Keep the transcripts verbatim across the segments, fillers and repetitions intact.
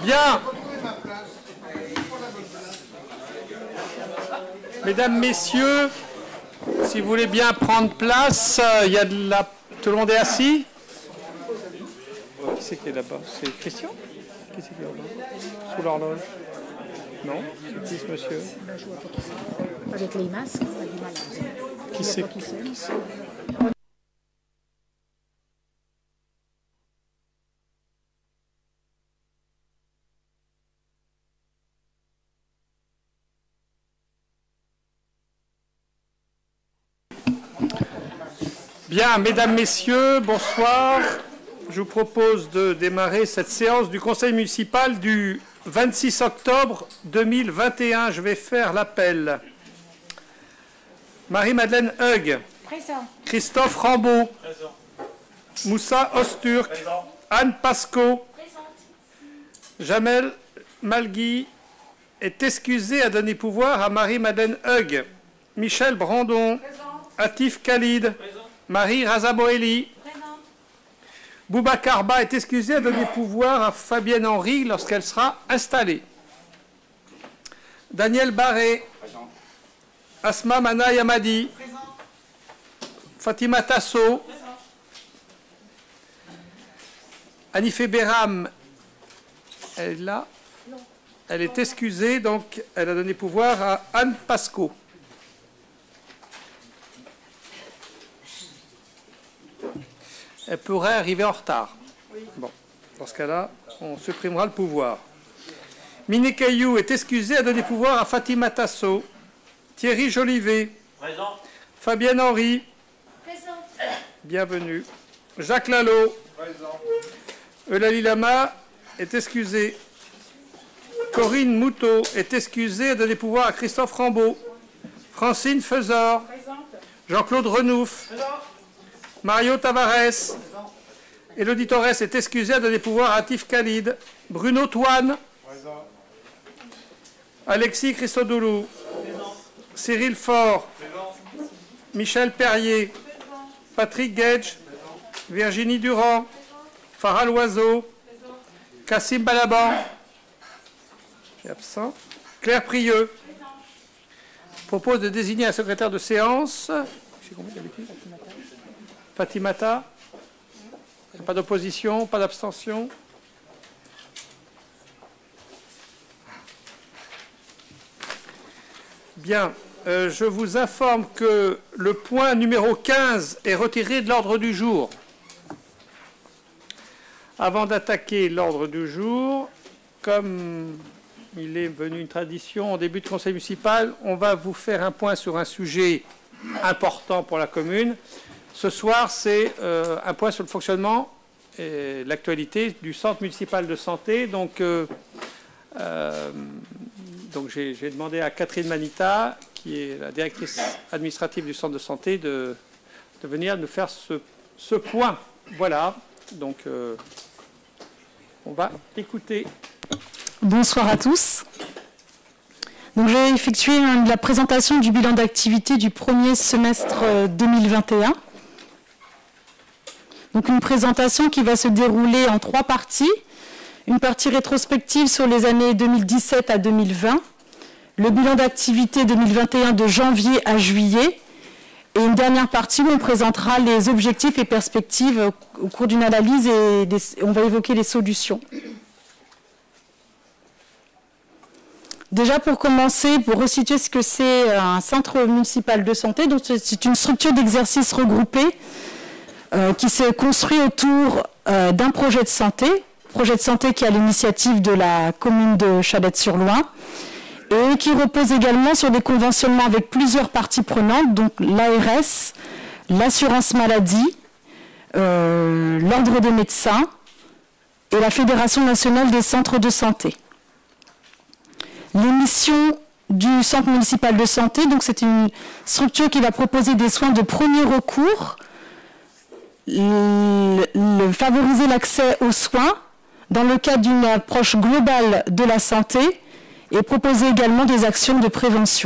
Bien. Mesdames, Messieurs, si vous voulez bien prendre place, il y a de la... Tout le monde est assis? Qui c'est qui est là-bas? C'est Christian? Qui c'est qui est là-bas? Sous l'horloge? Non? C'est qui ce monsieur? Avec les masques, on a du mal à... Qui c'est? Bien, mesdames, messieurs, bonsoir. Je vous propose de démarrer cette séance du Conseil municipal du vingt-six octobre deux mille vingt et un. Je vais faire l'appel. Marie-Madeleine Hug. Présent. Christophe Rambaud. Présent. Moussa Osturk. Présent. Anne Pasco. Présente. Jamel Malgui est excusé à donner pouvoir à Marie-Madeleine Hug. Michel Brandon. Présent. Atif Khalid. Présent. Marie Razaboeli. Présent. Boubacar Ba est excusé à donner pouvoir à Fabienne Henry lorsqu'elle sera installée. Daniel Barré. Présent. Asma Mana Yamadi. Présent. Fatima Tasso. Présent. Anifé Béram. Elle est là. Elle est excusée, donc elle a donné pouvoir à Anne Pasco. Elle pourrait arriver en retard. Bon, dans ce cas-là, on supprimera le pouvoir. Miné Caillou est excusé à donner pouvoir à Fatima Tasso. Thierry Jolivet. Présent. Fabienne Henry. Présente. Bienvenue. Jacques Lalo. Présent. Eulalie Lama est excusée. Corinne Moutot est excusée à donner pouvoir à Christophe Rambaud. Francine Feuzor. Présente. Jean-Claude Renouf. Présent. Mario Tavares. Élodie Torres est excusée à donner pouvoir à Atif Khalid. Bruno Toine. Présent. Alexis Christodoulou. Présent. Cyril Faure. Présent. Michel Perrier. Patrick Gage. Virginie Durand. Farah Loiseau. Kassim Balaban. Est absent. Claire Prieux. Propose de désigner un secrétaire de séance. C'est combien d'habitude? Fatimata. Pas d'opposition, pas d'abstention. Bien. Euh, je vous informe que le point numéro quinze est retiré de l'ordre du jour. Avant d'attaquer l'ordre du jour, comme il est devenu une tradition en début de conseil municipal, on va vous faire un point sur un sujet important pour la commune. Ce soir, c'est euh, un point sur le fonctionnement et l'actualité du centre municipal de santé. Donc, euh, euh, donc j'ai, j'ai demandé à Catherine Manita, qui est la directrice administrative du centre de santé, de, de venir nous faire ce, ce point. Voilà. Donc, euh, on va écouter. Bonsoir à tous. Donc, j'ai effectué la présentation du bilan d'activité du premier semestre deux mille vingt et un. Donc, une présentation qui va se dérouler en trois parties. Une partie rétrospective sur les années deux mille dix-sept à deux mille vingt, le bilan d'activité deux mille vingt et un de janvier à juillet, et une dernière partie où on présentera les objectifs et perspectives au cours d'une analyse et des, on va évoquer les solutions. Déjà, pour commencer, pour resituer ce que c'est un centre municipal de santé, donc c'est une structure d'exercice regroupée euh, qui se construit autour euh, d'un projet de santé, projet de santé qui est à l'initiative de la commune de Chalette-sur-Loing et qui repose également sur des conventionnements avec plusieurs parties prenantes, donc l'A R S, l'assurance maladie, euh, l'ordre des médecins et la Fédération nationale des centres de santé. Les missions du centre municipal de santé, donc c'est une structure qui va proposer des soins de premier recours, le, le, favoriser l'accès aux soins dans le cadre d'une approche globale de la santé et proposer également des actions de prévention.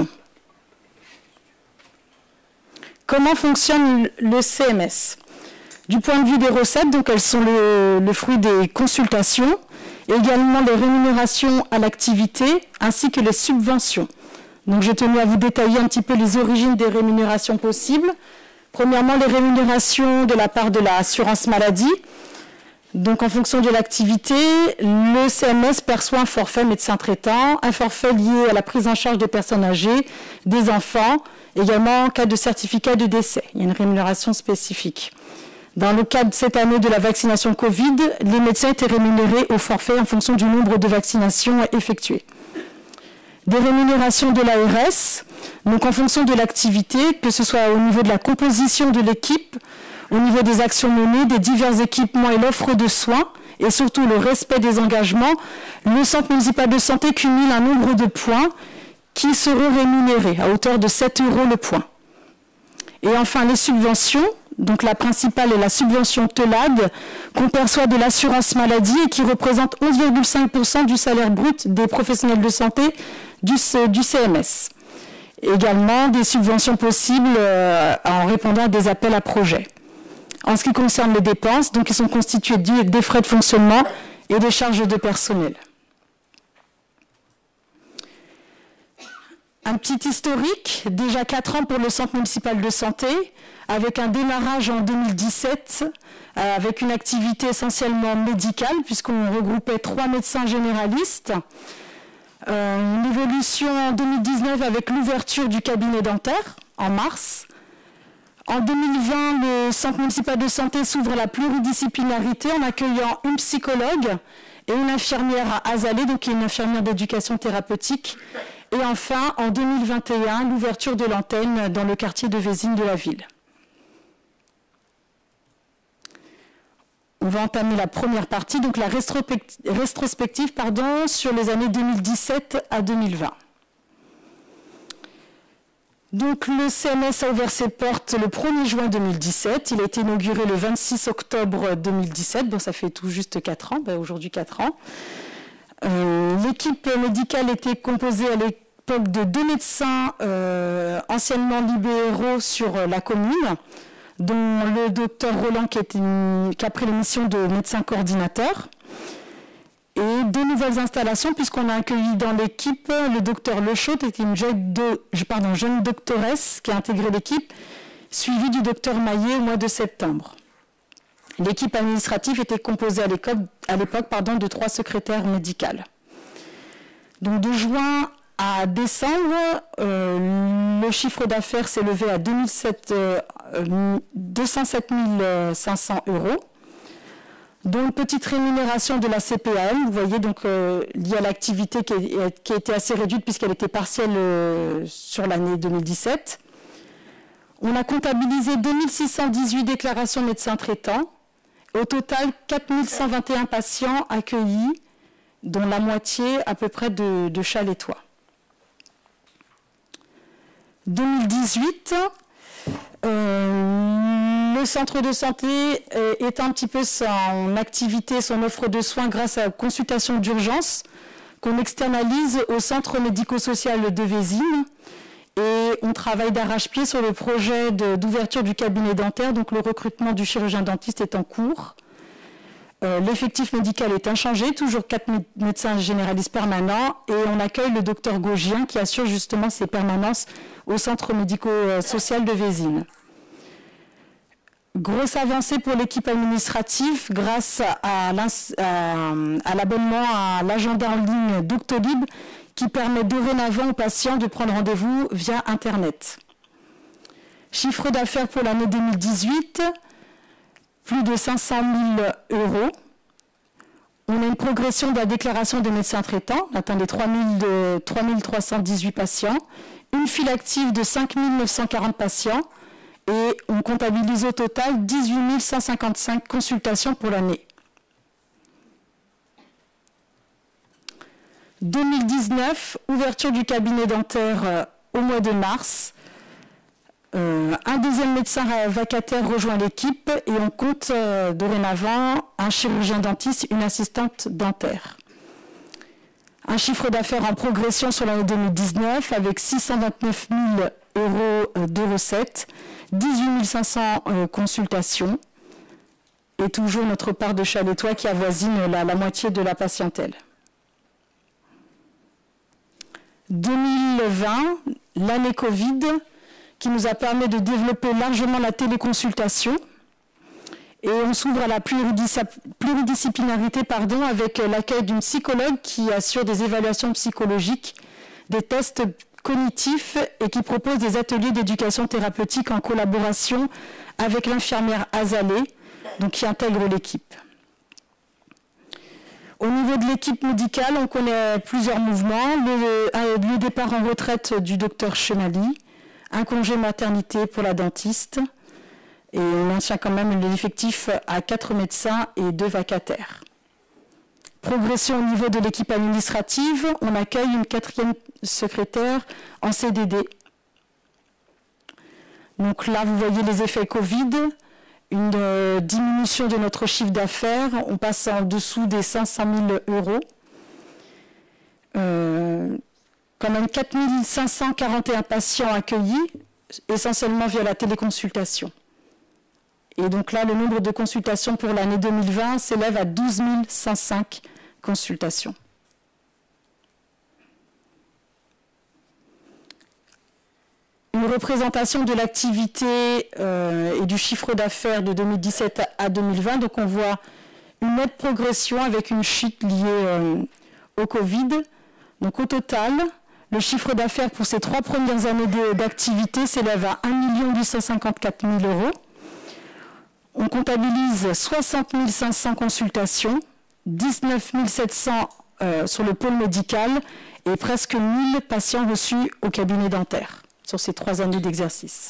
Comment fonctionne le C M S? Du point de vue des recettes, donc elles sont le, le fruit des consultations également les rémunérations à l'activité ainsi que les subventions. Donc j'ai tenu à vous détailler un petit peu les origines des rémunérations possibles. Premièrement, les rémunérations de la part de l'assurance maladie. Donc en fonction de l'activité, le C M S perçoit un forfait médecin traitant, un forfait lié à la prise en charge des personnes âgées, des enfants, également en cas de certificat de décès. Il y a une rémunération spécifique. Dans le cadre cette année de la vaccination Covid, les médecins étaient rémunérés au forfait en fonction du nombre de vaccinations effectuées. Des rémunérations de l'A R S, donc en fonction de l'activité, que ce soit au niveau de la composition de l'équipe, au niveau des actions menées, des divers équipements et l'offre de soins, et surtout le respect des engagements, le Centre municipal de santé cumule un nombre de points qui seront rémunérés à hauteur de sept euros le point. Et enfin, les subventions, donc la principale est la subvention T E L A D, qu'on perçoit de l'assurance maladie et qui représente onze virgule cinq pour cent du salaire brut des professionnels de santé du, du C M S. Également, des subventions possibles euh, en répondant à des appels à projets. En ce qui concerne les dépenses, donc ils sont constitués des frais de fonctionnement et des charges de personnel. Un petit historique, déjà quatre ans pour le Centre municipal de santé, avec un démarrage en deux mille dix-sept, euh, avec une activité essentiellement médicale, puisqu'on regroupait trois médecins généralistes. Euh, une évolution en deux mille dix-neuf avec l'ouverture du cabinet dentaire en mars. En deux mille vingt, le Centre municipal de santé s'ouvre à la pluridisciplinarité en accueillant une psychologue et une infirmière à Azalée, donc une infirmière d'éducation thérapeutique. Et enfin, en deux mille vingt et un, l'ouverture de l'antenne dans le quartier de Vézines de la ville. On va entamer la première partie, donc la rétrospective pardon, sur les années deux mille dix-sept à deux mille vingt. Donc le C M S a ouvert ses portes le premier juin deux mille dix-sept. Il a été inauguré le vingt-six octobre deux mille dix-sept. Bon, ça fait tout juste quatre ans, ben, aujourd'hui quatre ans. Euh, L'équipe médicale était composée à l'époque de deux médecins euh, anciennement libéraux sur la commune, dont le docteur Roland qui, était une, qui a pris l'émission de médecin coordinateur. Et deux nouvelles installations, puisqu'on a accueilli dans l'équipe le docteur Lechaud, qui était une jeune, de, pardon, jeune doctoresse qui a intégré l'équipe, suivie du docteur Maillet au mois de septembre. L'équipe administrative était composée à l'époque de trois secrétaires médicales. Donc de juin à décembre, euh, le chiffre d'affaires s'est élevé à deux cent sept mille cinq cents euros. Dont une petite rémunération de la C P A M, vous voyez, donc euh, liée à l'activité qui, qui a été assez réduite puisqu'elle était partielle euh, sur l'année deux mille dix-sept. On a comptabilisé deux mille six cent dix-huit déclarations médecins traitants. Au total, quatre mille cent vingt et un patients accueillis, dont la moitié à peu près de, de Chalétois. deux mille dix-huit, euh, le centre de santé euh, est un petit peu son activité, son offre de soins grâce à la consultation d'urgence qu'on externalise au centre médico-social de Vézines. Et on travaille d'arrache-pied sur le projet d'ouverture du cabinet dentaire, donc le recrutement du chirurgien dentiste est en cours. Euh, L'effectif médical est inchangé, toujours quatre médecins généralistes permanents, et on accueille le docteur Gaugien qui assure justement ses permanences au centre médico-social de Vézines. Grosse avancée pour l'équipe administrative grâce à l'abonnement à l'agenda en ligne Doctolib qui permet dorénavant aux patients de prendre rendez-vous via Internet. Chiffre d'affaires pour l'année deux mille dix-huit, plus de cinq cent mille euros. On a une progression de la déclaration des médecins traitants, on atteint les trois mille trois cent dix-huit patients, une file active de cinq mille neuf cent quarante patients et on comptabilise au total dix-huit mille cent cinquante-cinq consultations pour l'année. deux mille dix-neuf, ouverture du cabinet dentaire euh, au mois de mars. Euh, un deuxième médecin vacataire rejoint l'équipe et on compte euh, dorénavant un chirurgien dentiste, une assistante dentaire. Un chiffre d'affaires en progression sur l'année deux mille dix-neuf avec six cent vingt-neuf mille euros de recettes, dix-huit mille cinq cents euh, consultations. et toujours notre part de Chalétois qui avoisine la, la moitié de la patientèle. deux mille vingt, l'année Covid, qui nous a permis de développer largement la téléconsultation. Et on s'ouvre à la pluridisciplinarité pardon, avec l'accueil d'une psychologue qui assure des évaluations psychologiques, des tests cognitifs et qui propose des ateliers d'éducation thérapeutique en collaboration avec l'infirmière Azalée, donc qui intègre l'équipe. Au niveau de l'équipe médicale, on connaît plusieurs mouvements. Le, le départ en retraite du docteur Chenali, un congé maternité pour la dentiste, et on maintient quand même l'effectif à quatre médecins et deux vacataires. Progression au niveau de l'équipe administrative, on accueille une quatrième secrétaire en C D D. Donc là, vous voyez les effets Covid, une euh, diminution de notre chiffre d'affaires, on passe en dessous des cinq cent mille euros. Euh, quand même quatre mille cinq cent quarante et un patients accueillis, essentiellement via la téléconsultation. Et donc là, le nombre de consultations pour l'année deux mille vingt s'élève à douze mille cent cinq consultations. Une représentation de l'activité euh, et du chiffre d'affaires de deux mille dix-sept à deux mille vingt. Donc on voit une nette progression avec une chute liée euh, au Covid. Donc au total, le chiffre d'affaires pour ces trois premières années d'activité s'élève à un million huit cent cinquante-quatre mille euros. On comptabilise soixante mille cinq cents consultations, dix-neuf mille sept cents euh, sur le pôle médical et presque mille patients reçus au cabinet dentaire sur ces trois années d'exercice.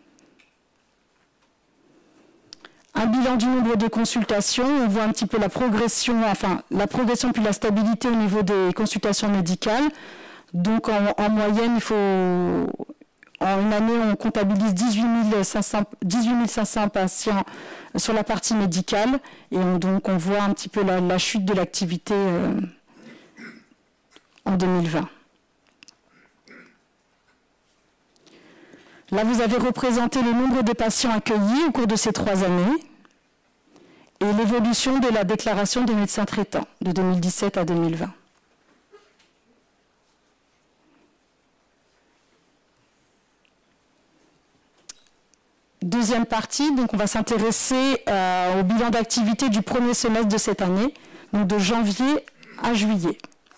Un bilan du nombre de consultations, on voit un petit peu la progression, enfin la progression puis la stabilité au niveau des consultations médicales. Donc en, en moyenne, il faut... En une année, on comptabilise dix-huit mille cinq cents patients sur la partie médicale et on, donc on voit un petit peu la, la chute de l'activité euh, en deux mille vingt. Là, vous avez représenté le nombre de patients accueillis au cours de ces trois années et l'évolution de la déclaration des médecins traitants de deux mille dix-sept à deux mille vingt. Deuxième partie, donc on va s'intéresser euh, au bilan d'activité du premier semestre de cette année, donc de janvier à juillet.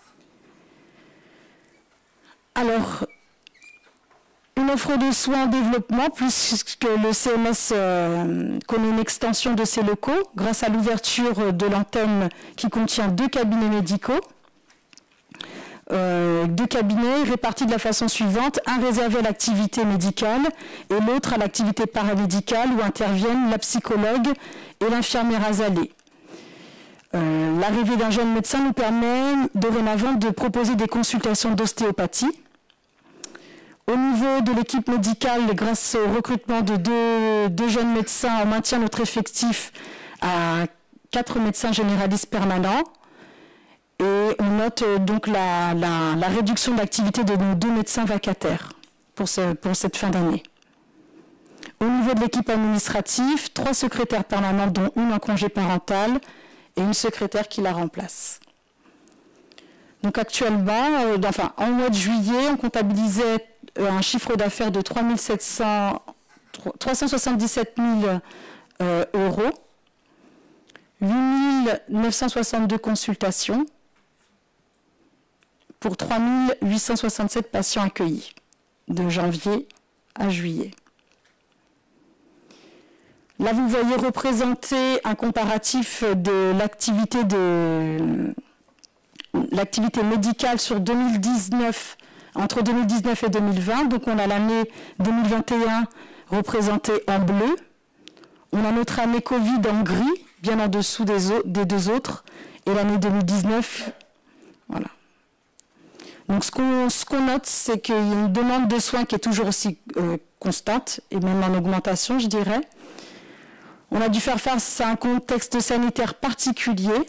Alors, une offre de soins en développement, puisque le C M S euh, connaît une extension de ses locaux grâce à l'ouverture de l'antenne qui contient deux cabinets médicaux. Euh, deux cabinets répartis de la façon suivante, un réservé à l'activité médicale et l'autre à l'activité paramédicale où interviennent la psychologue et l'infirmière Azalée. Euh, L'arrivée d'un jeune médecin nous permet dorénavant de proposer des consultations d'ostéopathie. Au niveau de l'équipe médicale, grâce au recrutement de deux, deux jeunes médecins, on maintient notre effectif à quatre médecins généralistes permanents. Et on note donc la, la, la réduction d'activité de nos deux médecins vacataires pour, ce, pour cette fin d'année. Au niveau de l'équipe administrative, trois secrétaires permanents, dont une en congé parental et une secrétaire qui la remplace. Donc actuellement, euh, enfin, en mois de juillet, on comptabilisait euh, un chiffre d'affaires de trois cent soixante-dix-sept mille euh, euros, huit mille neuf cent soixante-deux consultations, pour trois mille huit cent soixante-sept patients accueillis, de janvier à juillet. Là, vous voyez représenter un comparatif de l'activité de l'activité médicale sur deux mille dix-neuf, entre deux mille dix-neuf et deux mille vingt. Donc, on a l'année deux mille vingt et un représentée en bleu. On a notre année Covid en gris, bien en dessous des, des deux autres, et l'année deux mille dix-neuf, voilà. Donc ce qu'on ce qu'on note, c'est qu'il y a une demande de soins qui est toujours aussi euh, constante, et même en augmentation, je dirais. On a dû faire face à un contexte sanitaire particulier.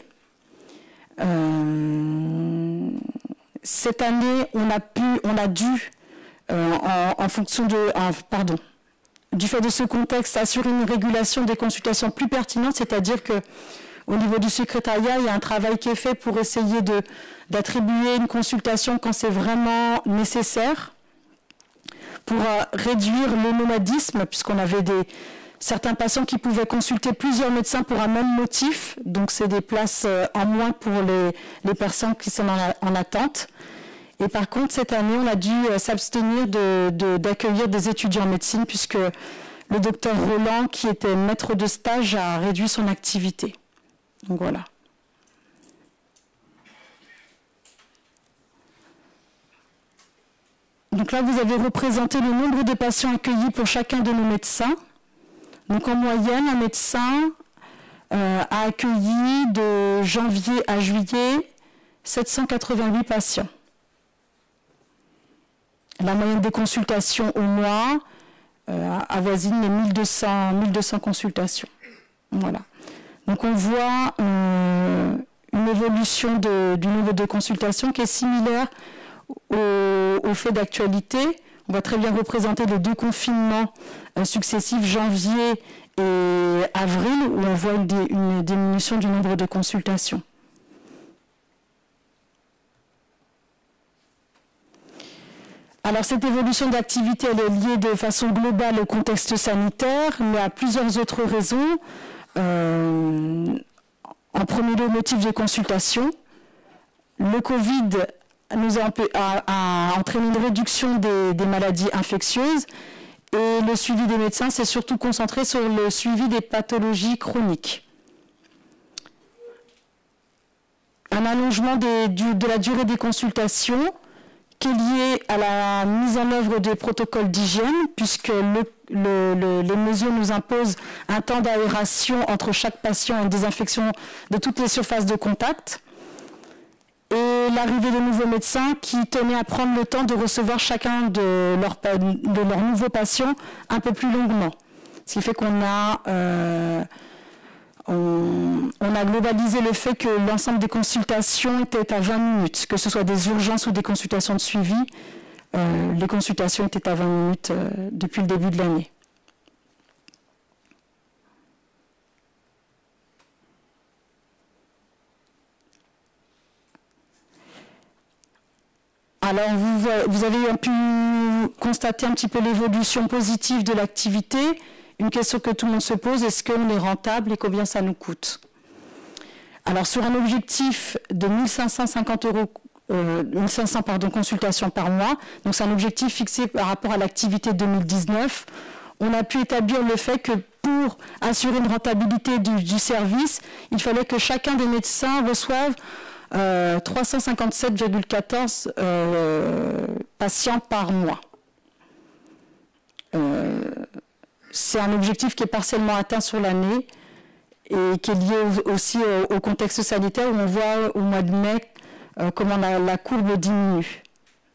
Euh, cette année, on a, pu, on a dû, euh, en, en fonction de... En, pardon. du fait de ce contexte, assurer une régulation des consultations plus pertinentes, c'est-à-dire que au niveau du secrétariat, il y a un travail qui est fait pour essayer de, d'attribuer une consultation quand c'est vraiment nécessaire, pour euh, réduire le nomadisme, puisqu'on avait des, certains patients qui pouvaient consulter plusieurs médecins pour un même motif, donc c'est des places euh, en moins pour les, les personnes qui sont en, en attente. Et par contre, cette année, on a dû euh, s'abstenir de, de, d'accueillir des étudiants en médecine, puisque le docteur Roland, qui était maître de stage, a réduit son activité. Donc voilà. Donc là, vous avez représenté le nombre de patients accueillis pour chacun de nos médecins. Donc en moyenne, un médecin euh, a accueilli de janvier à juillet sept cent quatre-vingt-huit patients. La moyenne des consultations au mois euh, avoisine les mille deux cents consultations. Voilà. Donc on voit euh, une évolution de, du niveau de consultation qui est similaire au, au fait d'actualité. On va très bien représenter les deux confinements euh, successifs, janvier et avril, où on voit une, dé, une diminution du nombre de consultations. Alors cette évolution d'activité, elle est liée de façon globale au contexte sanitaire, mais à plusieurs autres raisons. Euh, en premier lieu, au motif de consultation. Le Covid nous a, a, a entraîné une réduction des, des maladies infectieuses et le suivi des médecins s'est surtout concentré sur le suivi des pathologies chroniques. Un allongement des, du, de la durée des consultations qui est lié à la mise en œuvre des protocoles d'hygiène, puisque le, le, le, les mesures nous imposent un temps d'aération entre chaque patient et une désinfection de toutes les surfaces de contact. Et l'arrivée de nouveaux médecins qui tenaient à prendre le temps de recevoir chacun de leurs, de leurs nouveaux patients un peu plus longuement. Ce qui fait qu'on a... Euh, On, on a globalisé le fait que l'ensemble des consultations étaient à vingt minutes, que ce soit des urgences ou des consultations de suivi. Euh, les consultations étaient à vingt minutes euh, depuis le début de l'année. Alors, vous, vous avez pu constater un petit peu l'évolution positive de l'activité. Une question que tout le monde se pose, est-ce qu'on est rentable et combien ça nous coûte? Alors sur un objectif de mille cinq cent cinquante euros, euh, mille cinq cents pardon, consultations par mois, donc c'est un objectif fixé par rapport à l'activité deux mille dix-neuf, on a pu établir le fait que pour assurer une rentabilité du, du service, il fallait que chacun des médecins reçoive euh, trois cent cinquante-sept virgule quatorze euh, patients par mois. Euh, C'est un objectif qui est partiellement atteint sur l'année et qui est lié aussi au, au contexte sanitaire où on voit au mois de mai euh, comment la, la courbe diminue.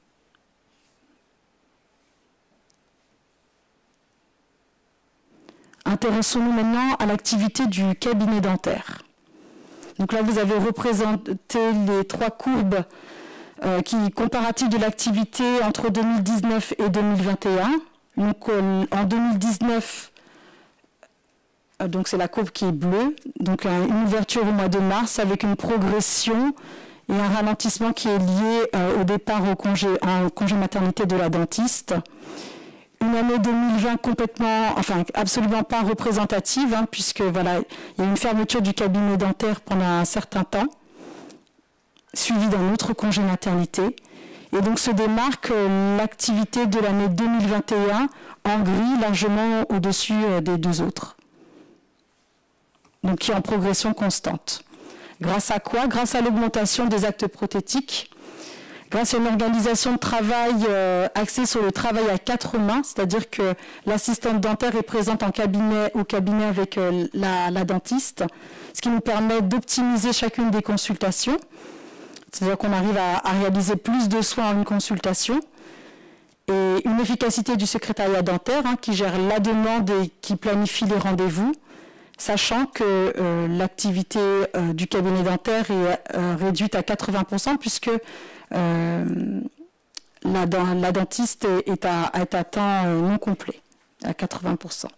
Intéressons-nous maintenant à l'activité du cabinet dentaire. Donc là, vous avez représenté les trois courbes euh, qui comparatives de l'activité entre deux mille dix-neuf et deux mille vingt et un. Donc euh, en deux mille dix-neuf, euh, donc c'est la courbe qui est bleue, donc euh, une ouverture au mois de mars avec une progression et un ralentissement qui est lié euh, au départ au congé, au congé maternité de la dentiste. Une année deux mille vingt complètement, enfin absolument pas représentative, hein, puisque voilà, il y a eu une fermeture du cabinet dentaire pendant un certain temps, suivie d'un autre congé maternité. Et donc se démarque euh, l'activité de l'année deux mille vingt et un en gris, largement au-dessus euh, des deux autres. Donc qui est en progression constante. Grâce à quoi? Grâce à l'augmentation des actes prothétiques, grâce à une organisation de travail euh, axée sur le travail à quatre mains, c'est-à-dire que l'assistante dentaire est présente en cabinet, au cabinet avec euh, la, la dentiste, ce qui nous permet d'optimiser chacune des consultations. C'est-à-dire qu'on arrive à, à réaliser plus de soins en une consultation. Et une efficacité du secrétariat dentaire hein, qui gère la demande et qui planifie les rendez-vous, sachant que euh, l'activité euh, du cabinet dentaire est euh, réduite à quatre-vingts pour cent puisque euh, la, la dentiste est à, est à temps euh, non complet. à quatre-vingts pour cent.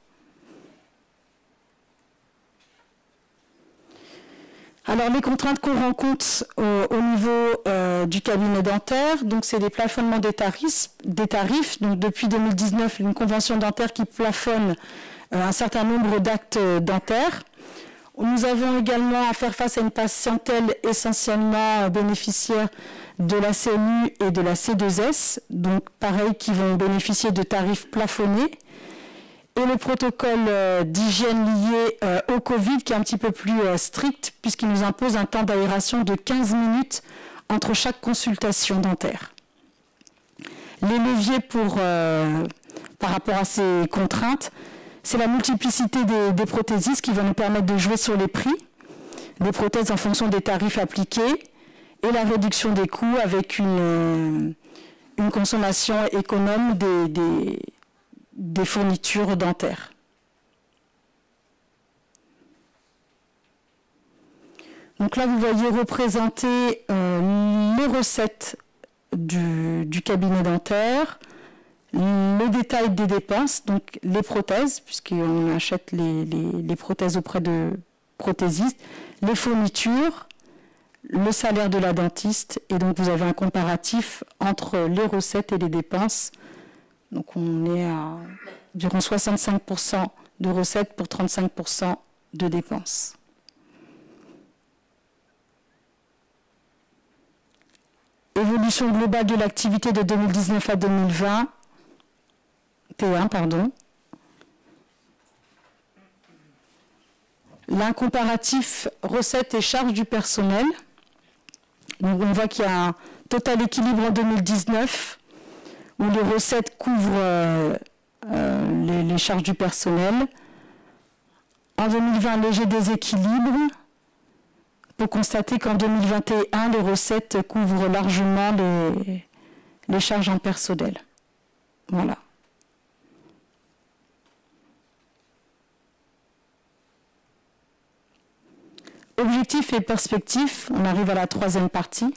Alors, les contraintes qu'on rencontre euh, au niveau euh, du cabinet dentaire, donc c'est des plafonnements des tarifs, des tarifs. Donc, depuis deux mille dix-neuf, une convention dentaire qui plafonne euh, un certain nombre d'actes euh, dentaires. Nous avons également à faire face à une patientèle essentiellement euh, bénéficiaire de la C M U et de la C deux S, donc pareil, qui vont bénéficier de tarifs plafonnés. Et le protocole euh, d'hygiène lié euh, au Covid qui est un petit peu plus euh, strict puisqu'il nous impose un temps d'aération de quinze minutes entre chaque consultation dentaire. Les leviers pour, euh, par rapport à ces contraintes, c'est la multiplicité des, des prothésistes qui vont nous permettre de jouer sur les prix des prothèses en fonction des tarifs appliqués et la réduction des coûts avec une, une consommation économe des, des des fournitures dentaires. Donc là, vous voyez représenter euh, les recettes du, du cabinet dentaire, le détail des dépenses, donc les prothèses, puisqu'on achète les, les, les prothèses auprès de prothésistes, les fournitures, le salaire de la dentiste, et donc vous avez un comparatif entre les recettes et les dépenses. Donc on est à environ soixante-cinq pour cent de recettes pour trente-cinq pour cent de dépenses. Évolution globale de l'activité de deux mille dix-neuf à deux mille vingt, T un, pardon. Là, un comparatif recettes et charges du personnel. Donc on voit qu'il y a un total équilibre en deux mille dix-neuf, où les recettes couvrent euh, euh, les, les charges du personnel. En deux mille vingt, léger déséquilibre. On peut constater qu'en deux mille vingt et un, les recettes couvrent largement les, les charges en personnel. Voilà. Objectifs et perspectives, on arrive à la troisième partie.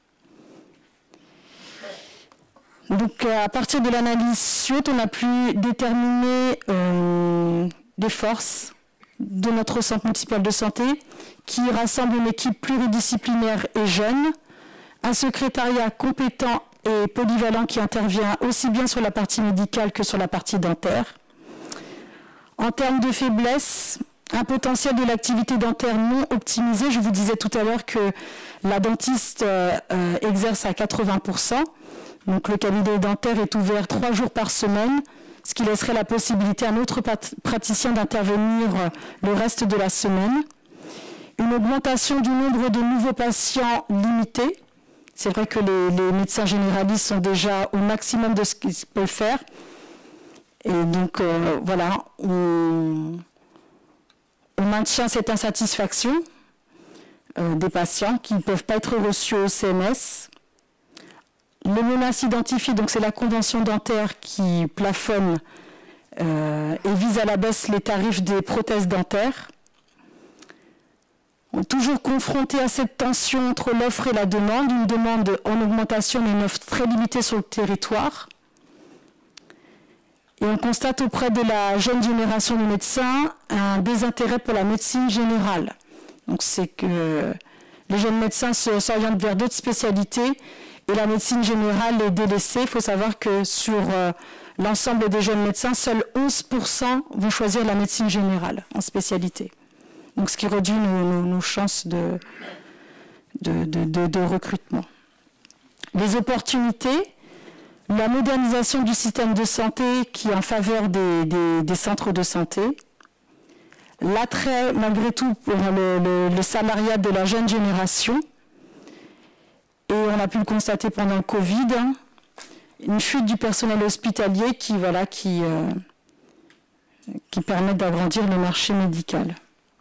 Donc, à partir de l'analyse SWOT, on a pu déterminer euh, les forces de notre centre municipal de santé qui rassemble une équipe pluridisciplinaire et jeune, un secrétariat compétent et polyvalent qui intervient aussi bien sur la partie médicale que sur la partie dentaire. En termes de faiblesse, un potentiel de l'activité dentaire non optimisé. Je vous disais tout à l'heure que la dentiste euh, euh, exerce à quatre-vingts pour cent. Donc le cabinet dentaire est ouvert trois jours par semaine, ce qui laisserait la possibilité à un autre praticien d'intervenir le reste de la semaine. Une augmentation du nombre de nouveaux patients limité. C'est vrai que les, les médecins généralistes sont déjà au maximum de ce qu'ils peuvent faire. Et donc euh, voilà, on, on maintient cette insatisfaction euh, des patients qui ne peuvent pas être reçus au C M S. Les menaces identifiées, donc c'est la convention dentaire qui plafonne euh, et vise à la baisse les tarifs des prothèses dentaires. On est toujours confronté à cette tension entre l'offre et la demande, une demande en augmentation mais une offre très limitée sur le territoire. Et on constate auprès de la jeune génération de médecins un désintérêt pour la médecine générale. Donc c'est que les jeunes médecins s'orientent vers d'autres spécialités et la médecine générale est délaissée. Il faut savoir que sur euh, l'ensemble des jeunes médecins, seuls onze pour cent vont choisir la médecine générale en spécialité. Donc ce qui réduit nos, nos, nos chances de, de, de, de, de recrutement. Les opportunités, la modernisation du système de santé qui est en faveur des, des, des centres de santé, l'attrait malgré tout pour le, le, le salariat de la jeune génération, et on a pu le constater pendant le Covid, hein, une chute du personnel hospitalier qui, voilà, qui, euh, qui permet d'agrandir le marché médical.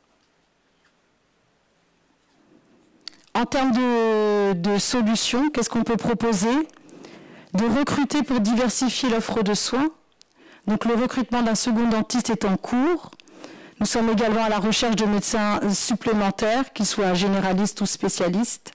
En termes de, de solutions, qu'est-ce qu'on peut proposer? De recruter pour diversifier l'offre de soins. Donc le recrutement d'un second dentiste est en cours. Nous sommes également à la recherche de médecins supplémentaires, qu'ils soient généralistes ou spécialistes.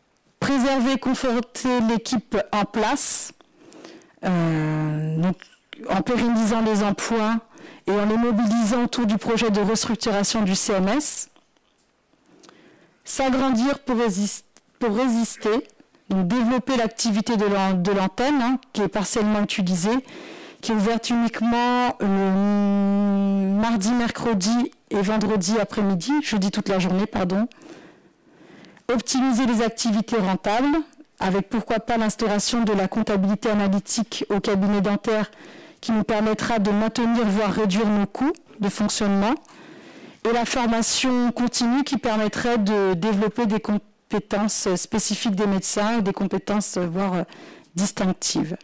Préserver, conforter l'équipe en place. Euh, donc, en pérennisant les emplois et en les mobilisant autour du projet de restructuration du C M S. S'agrandir pour, résist, pour résister, donc développer l'activité de l'antenne, hein, qui est partiellement utilisée, qui est ouverte uniquement le mardi, mercredi et vendredi après-midi, jeudi toute la journée, pardon. Optimiser les activités rentables, avec pourquoi pas l'instauration de la comptabilité analytique au cabinet dentaire qui nous permettra de maintenir, voire réduire nos coûts de fonctionnement, et la formation continue qui permettrait de développer des compétences spécifiques des médecins et des compétences, voire distinctives.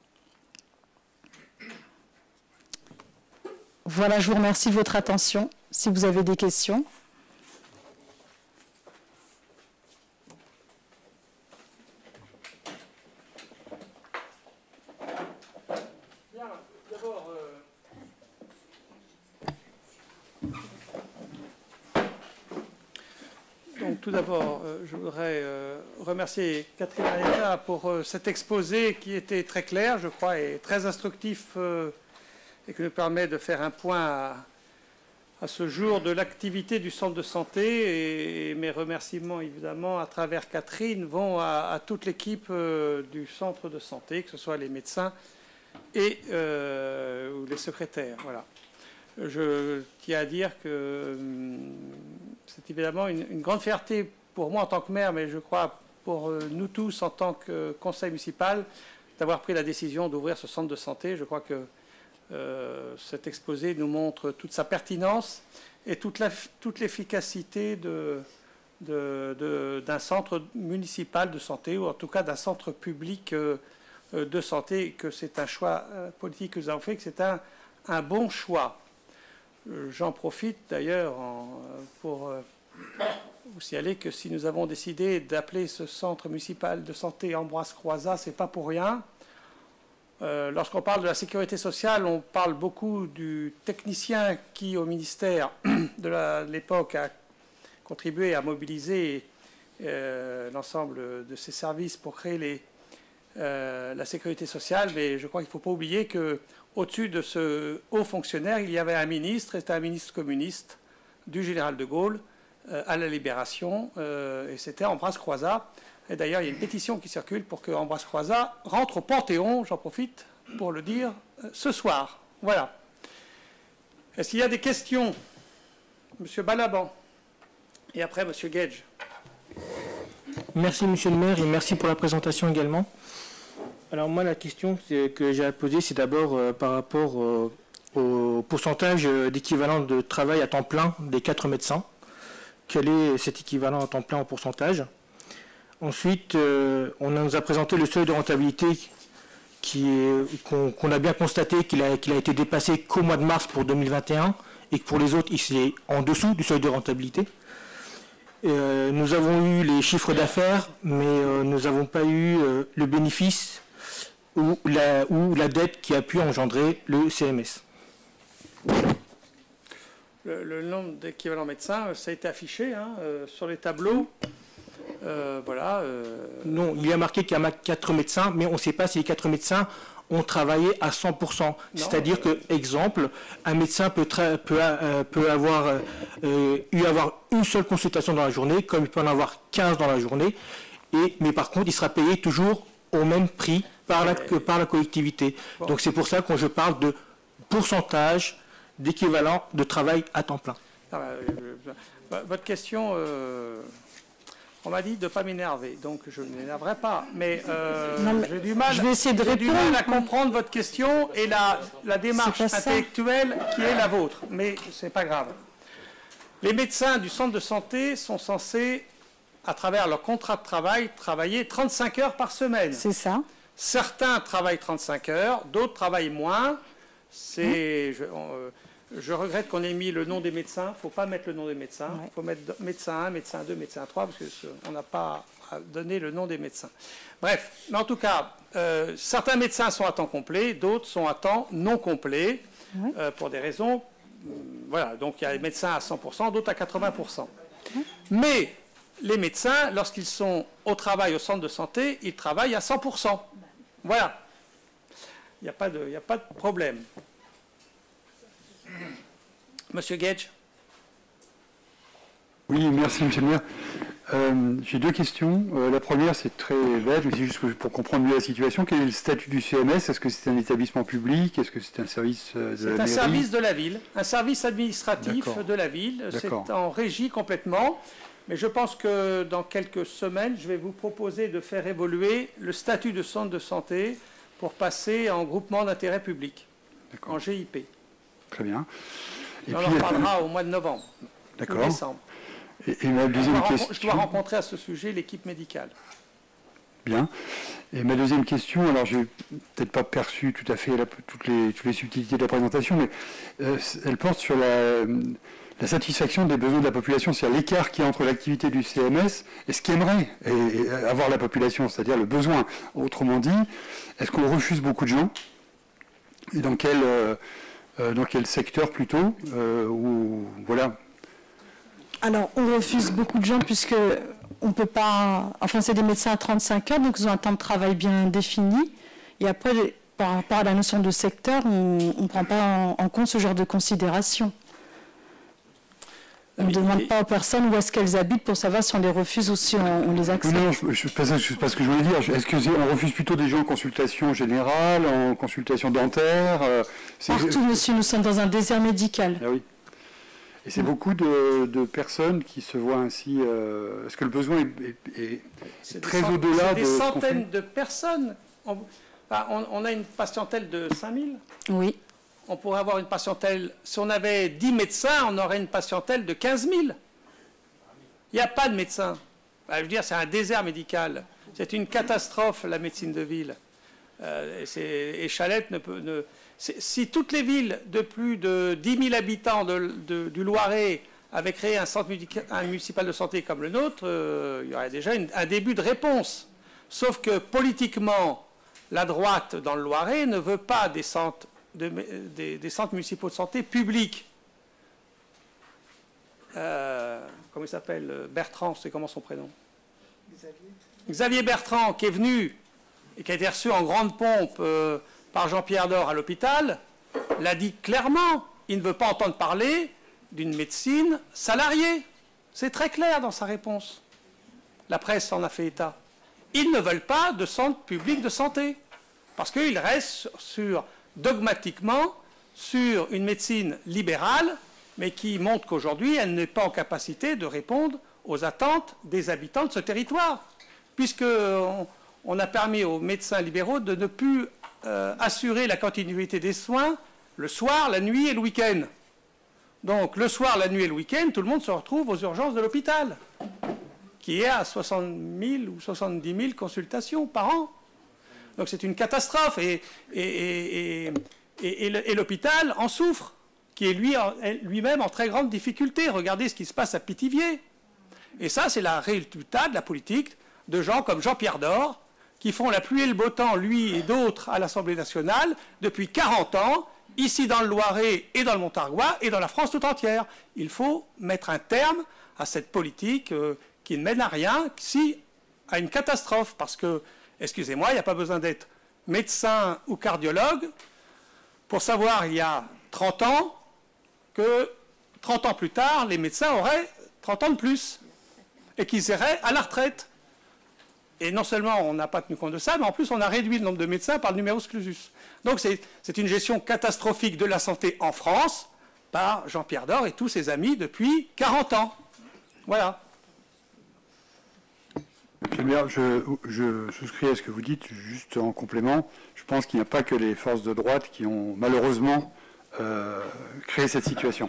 Voilà, je vous remercie de votre attention. Si vous avez des questions. Bien, d'abord, euh... donc tout d'abord, euh, je voudrais euh, remercier Catherine Anetta pour euh, cet exposé qui était très clair, je crois, et très instructif. Euh, et qui nous permet de faire un point à, à ce jour de l'activité du centre de santé. Et, et mes remerciements, évidemment, à travers Catherine, vont à, à toute l'équipe euh, du centre de santé, que ce soit les médecins et euh, ou les secrétaires. Voilà. Je tiens à dire que hum, c'est évidemment une, une grande fierté pour moi en tant que maire, mais je crois pour euh, nous tous en tant que conseil municipal, d'avoir pris la décision d'ouvrir ce centre de santé. Je crois que Euh, cet exposé nous montre toute sa pertinence et toute l'efficacité de, de, de, d'un centre municipal de santé, ou en tout cas d'un centre public euh, de santé, que c'est un choix euh, politique que nous avons fait, que c'est un, un bon choix. Euh, J'en profite d'ailleurs pour euh, vous signaler que si nous avons décidé d'appeler ce centre municipal de santé Ambroise Croizat, ce n'est pas pour rien. Euh, Lorsqu'on parle de la sécurité sociale, on parle beaucoup du technicien qui, au ministère de l'époque, a contribué à mobiliser euh, l'ensemble de ses services pour créer les, euh, la sécurité sociale. Mais je crois qu'il ne faut pas oublier qu'au-dessus de ce haut fonctionnaire, il y avait un ministre, et c'était un ministre communiste du général de Gaulle euh, à la Libération, euh, et c'était Ambroise Croizat. Et d'ailleurs, il y a une pétition qui circule pour que Ambroise Croizat rentre au Panthéon, j'en profite pour le dire, ce soir. Voilà. Est-ce qu'il y a des questions? Monsieur Balaban. Et après, Monsieur Gage. Merci, Monsieur le maire, et merci pour la présentation également. Alors moi, la question que j'ai à poser, c'est d'abord euh, par rapport euh, au pourcentage d'équivalent de travail à temps plein des quatre médecins. Quel est cet équivalent à temps plein en pourcentage? Ensuite, euh, on nous a présenté le seuil de rentabilité qu'on qu'on a bien constaté qu'il a, qu'il a été dépassé qu'au mois de mars pour deux mille vingt et un et que pour les autres, il est en dessous du seuil de rentabilité. Euh, nous avons eu les chiffres d'affaires, mais euh, nous n'avons pas eu euh, le bénéfice ou la, ou la dette qui a pu engendrer le C M S. Le, le nombre d'équivalents médecins, ça a été affiché hein, euh, sur les tableaux. Euh, voilà. Euh... Non, il y a marqué qu'il y a quatre médecins, mais on ne sait pas si les quatre médecins ont travaillé à cent pour cent. C'est-à-dire que, exemple, un médecin peut, peut, euh, peut avoir euh, eu avoir une seule consultation dans la journée, comme il peut en avoir quinze dans la journée, et, mais par contre, il sera payé toujours au même prix par la, que par la collectivité. Bon. Donc c'est pour ça que je parle de pourcentage d'équivalent de travail à temps plein. Ah, euh, votre question... Euh... On m'a dit de ne pas m'énerver, donc je ne m'énerverai pas. Mais, euh, mais j'ai du mal, je vais essayer de j'ai du mal à comprendre votre question et la, la démarche intellectuelle qui est la vôtre. Mais ce n'est pas grave. Les médecins du centre de santé sont censés, à travers leur contrat de travail, travailler trente-cinq heures par semaine. C'est ça. Certains travaillent trente-cinq heures, d'autres travaillent moins. C'est... Mmh. Je, on, Je regrette qu'on ait mis le nom des médecins. Il ne faut pas mettre le nom des médecins. Il ouais. faut mettre médecin un, médecin deux, médecin trois, parce qu'on n'a pas donné le nom des médecins. Bref, mais en tout cas, euh, certains médecins sont à temps complet, d'autres sont à temps non complet, ouais. euh, pour des raisons... Euh, voilà, donc il y a des médecins à cent pour cent, d'autres à quatre-vingts pour cent. Ouais. Mais les médecins, lorsqu'ils sont au travail au centre de santé, ils travaillent à cent pour cent. Voilà. Il n'y a pas de, il n'y a pas de problème. Monsieur Gage. Oui, merci, monsieur le maire. Euh, J'ai deux questions. Euh, la première, c'est très bête, mais c'est juste pour comprendre mieux la situation. Quel est le statut du C M S? Est-ce que c'est un établissement public? Est-ce que c'est un service euh, de la mairie? C'est un service de la ville, un service administratif de la ville. C'est en régie complètement. Mais je pense que dans quelques semaines, je vais vous proposer de faire évoluer le statut de centre de santé pour passer en groupement d'intérêt public, en G I P. Très bien. Et, Et puis, on en parlera au mois de novembre, ou décembre. Et, et ma deuxième je, question... je dois rencontrer à ce sujet l'équipe médicale. Bien. Et ma deuxième question, alors j'ai peut-être pas perçu tout à fait la, toutes, les, toutes les subtilités de la présentation, mais euh, elle porte sur la, la satisfaction des besoins de la population, c'est-à-dire l'écart qu'il y a entre l'activité du C M S et ce qu'aimerait et, et avoir la population, c'est-à-dire le besoin. Autrement dit, est-ce qu'on refuse beaucoup de gens? Et dans quel, euh, dans quel secteur plutôt euh, où, voilà. Alors, on refuse beaucoup de gens puisque on peut pas... Enfin, c'est des médecins à trente-cinq heures, donc ils ont un temps de travail bien défini. Et après, par rapport à la notion de secteur, on ne prend pas en, en compte ce genre de considération. On ne demande pas aux personnes où est-ce qu'elles habitent pour savoir si on les refuse ou si on, on les accepte. Non, je ne sais pas ce que je voulais dire. Est-ce qu'on refuse plutôt des gens en consultation générale, en consultation dentaire? Partout, monsieur, nous sommes dans un désert médical. Ah oui. Et c'est beaucoup de, de personnes qui se voient ainsi. Euh, est-ce que le besoin est, est, est très au-delà de... C'est des centaines de personnes. On, enfin, on, on a une patientèle de cinq mille. Oui. On pourrait avoir une patientèle... Si on avait dix médecins, on aurait une patientèle de quinze mille. Il n'y a pas de médecins. Bah, je veux dire, c'est un désert médical. C'est une catastrophe, la médecine de ville. Euh, et, et Chalette ne peut... Ne, si toutes les villes de plus de dix mille habitants de, de, du Loiret avaient créé un centre un municipal de santé comme le nôtre, euh, il y aurait déjà une, un début de réponse. Sauf que politiquement, la droite dans le Loiret ne veut pas des centres, de, des, des centres municipaux de santé publics. Euh, comment il s'appelle? Bertrand, c'est comment son prénom? Xavier. Xavier Bertrand, qui est venu et qui a été reçu en grande pompe euh, par Jean-Pierre Dor à l'hôpital, l'a dit clairement. Il ne veut pas entendre parler d'une médecine salariée. C'est très clair dans sa réponse. La presse en a fait état. Ils ne veulent pas de centre public de santé. Parce qu'ils restent sur, dogmatiquement sur une médecine libérale, mais qui montre qu'aujourd'hui, elle n'est pas en capacité de répondre aux attentes des habitants de ce territoire. Puisqu'on on a permis aux médecins libéraux de ne plus Euh, assurer la continuité des soins le soir, la nuit et le week-end. Donc le soir, la nuit et le week-end, tout le monde se retrouve aux urgences de l'hôpital, qui est à soixante mille ou soixante-dix mille consultations par an. Donc c'est une catastrophe. Et, et, et, et, et, et l'hôpital en souffre, qui est lui-même en très grande difficulté. Regardez ce qui se passe à Pithiviers. Et ça, c'est la résultat de la politique de gens comme Jean-Pierre Dor, qui font la pluie et le beau temps, lui et d'autres, à l'Assemblée nationale, depuis quarante ans, ici dans le Loiret et dans le Montargois, et dans la France tout entière. Il faut mettre un terme à cette politique euh, qui ne mène à rien, si à une catastrophe. Parce que, excusez-moi, il n'y a pas besoin d'être médecin ou cardiologue pour savoir, il y a trente ans, que trente ans plus tard, les médecins auraient trente ans de plus, et qu'ils iraient à la retraite. Et non seulement on n'a pas tenu compte de ça, mais en plus on a réduit le nombre de médecins par le numerus clausus. Donc c'est une gestion catastrophique de la santé en France par Jean-Pierre Dor et tous ses amis depuis quarante ans. Voilà. Monsieur le maire, je, je souscris à ce que vous dites, juste en complément. Je pense qu'il n'y a pas que les forces de droite qui ont malheureusement euh, créé cette situation.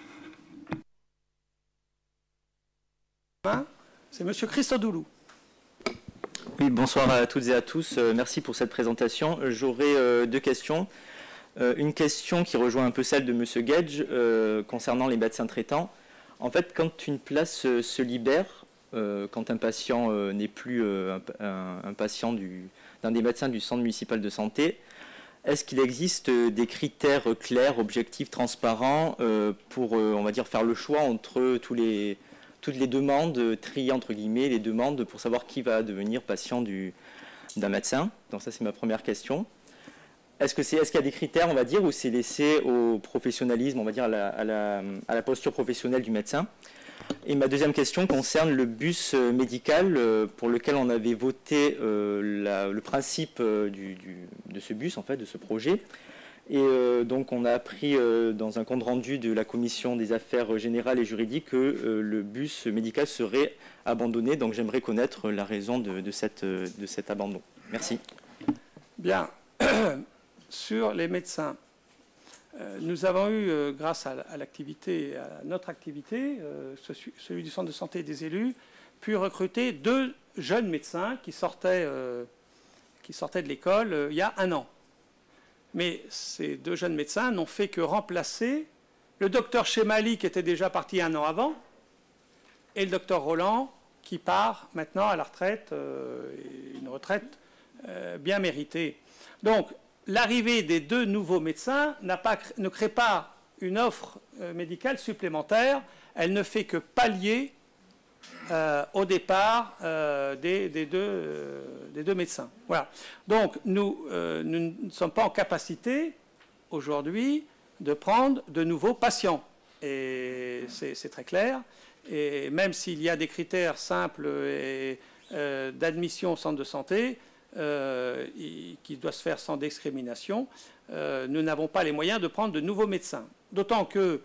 C'est M. Christodoulou. Oui, bonsoir à toutes et à tous. Euh, merci pour cette présentation. J'aurais euh, deux questions. Euh, une question qui rejoint un peu celle de M. Gage euh, concernant les médecins traitants. En fait, quand une place euh, se libère, euh, quand un patient euh, n'est plus euh, un, un patient d'un des médecins du centre municipal de santé, est-ce qu'il existe euh, des critères clairs, objectifs, transparents euh, pour, euh, on va dire, faire le choix entre tous les... toutes les demandes, trier entre guillemets les demandes pour savoir qui va devenir patient d'un médecin. Donc ça c'est ma première question. est-ce que c'est, est-ce qu'il y a des critères, on va dire, ou c'est laissé au professionnalisme, on va dire, à la, à la, à la posture professionnelle du médecin? Et ma deuxième question concerne le bus médical pour lequel on avait voté euh, la, le principe du, du, de ce bus, en fait, de ce projet. Et euh, donc on a appris euh, dans un compte rendu de la commission des affaires générales et juridiques que euh, le bus médical serait abandonné. Donc j'aimerais connaître la raison de, de, cette, de cet abandon. Merci. Bien. Sur les médecins, euh, nous avons eu, euh, grâce à, à l'activité, à notre activité, euh, celui du centre de santé et des élus, pu recruter deux jeunes médecins qui sortaient, euh, qui sortaient de l'école euh, il y a un an. Mais ces deux jeunes médecins n'ont fait que remplacer le docteur Chemali, qui était déjà parti un an avant, et le docteur Roland, qui part maintenant à la retraite, euh, une retraite euh, bien méritée. Donc, l'arrivée des deux nouveaux médecins n'a pas, ne crée pas une offre euh, médicale supplémentaire, elle ne fait que pallier euh, au départ euh, des, des, deux, euh, des deux médecins. Voilà. Donc, nous, euh, nous ne sommes pas en capacité, aujourd'hui, de prendre de nouveaux patients. Et c'est très clair. Et même s'il y a des critères simples et, euh, d'admission au centre de santé, euh, qui doit se faire sans discrimination, euh, nous n'avons pas les moyens de prendre de nouveaux médecins. D'autant que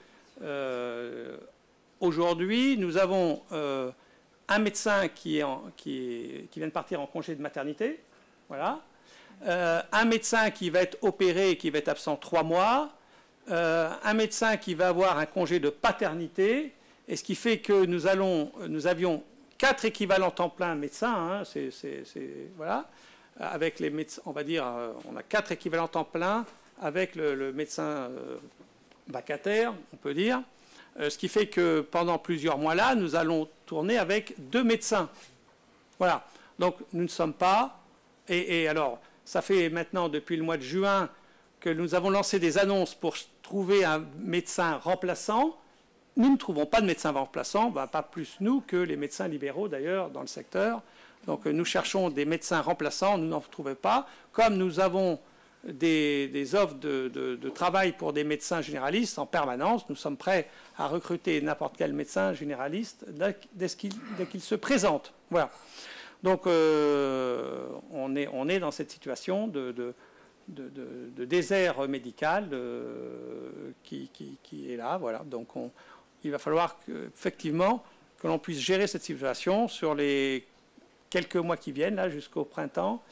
euh, aujourd'hui, nous avons euh, un médecin qui, est en, qui, est, qui vient de partir en congé de maternité, voilà, euh, un médecin qui va être opéré et qui va être absent trois mois, euh, un médecin qui va avoir un congé de paternité, et ce qui fait que nous, allons, nous avions quatre équivalents temps plein médecins, hein, c'est, c'est, c'est, voilà, avec les médecins, on va dire, on a quatre équivalents temps plein avec le, le médecin euh, vacataire, on peut dire, euh, ce qui fait que pendant plusieurs mois là, nous allons tourner avec deux médecins. Voilà, donc nous ne sommes pas, et, et alors, ça fait maintenant depuis le mois de juin que nous avons lancé des annonces pour trouver un médecin remplaçant. Nous ne trouvons pas de médecin remplaçant, ben, pas plus nous que les médecins libéraux d'ailleurs dans le secteur. Donc nous cherchons des médecins remplaçants, nous n'en trouvons pas. Comme nous avons des, des offres de, de, de travail pour des médecins généralistes en permanence, nous sommes prêts à recruter n'importe quel médecin généraliste dès qu'il dès qu'il se présente. Voilà. Donc euh, on, est, on est dans cette situation de, de, de, de, de désert médical de, qui, qui, qui est là. Voilà. Donc on, il va falloir que, effectivement que l'on puisse gérer cette situation sur les quelques mois qui viennent, là, jusqu'au printemps.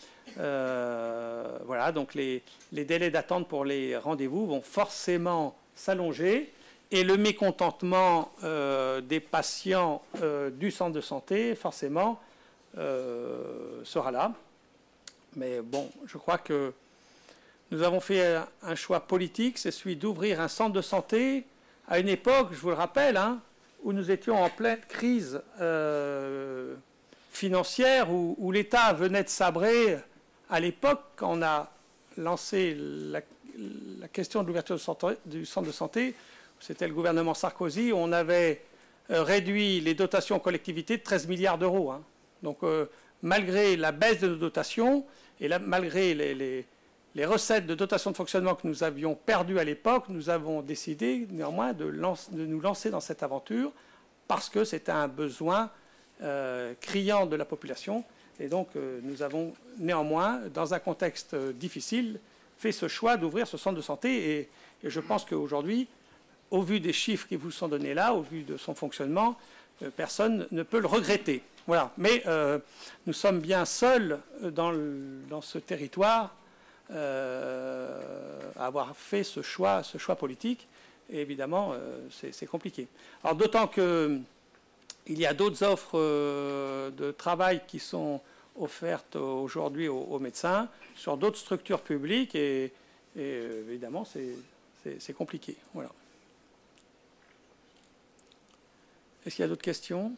Euh, voilà, donc les, les délais d'attente pour les rendez-vous vont forcément s'allonger et le mécontentement euh, des patients euh, du centre de santé, forcément, euh, sera là. Mais bon, je crois que nous avons fait un choix politique, c'est celui d'ouvrir un centre de santé à une époque, je vous le rappelle, hein, où nous étions en pleine crise euh, financière, où, où l'État venait de sabrer. À l'époque, quand on a lancé la, la question de l'ouverture du centre de santé, c'était le gouvernement Sarkozy, on avait euh, réduit les dotations aux collectivités de treize milliards d'euros. Hein. Donc, euh, malgré la baisse de nos dotations et la, malgré les, les, les recettes de dotation de fonctionnement que nous avions perdues à l'époque, nous avons décidé néanmoins de, lance, de nous lancer dans cette aventure parce que c'était un besoin euh, criant de la population. Et donc, euh, nous avons néanmoins, dans un contexte euh, difficile, fait ce choix d'ouvrir ce centre de santé. Et, et je pense qu'aujourd'hui, au vu des chiffres qui vous sont donnés là, au vu de son fonctionnement, euh, personne ne peut le regretter. Voilà. Mais euh, nous sommes bien seuls dans, le, dans ce territoire euh, à avoir fait ce choix, ce choix politique. Et évidemment, euh, c'est compliqué. Alors d'autant que il y a d'autres offres euh, de travail qui sont offertes aujourd'hui aux, aux médecins sur d'autres structures publiques et, et euh, évidemment, c'est compliqué. Voilà. Est-ce qu'il y a d'autres questions?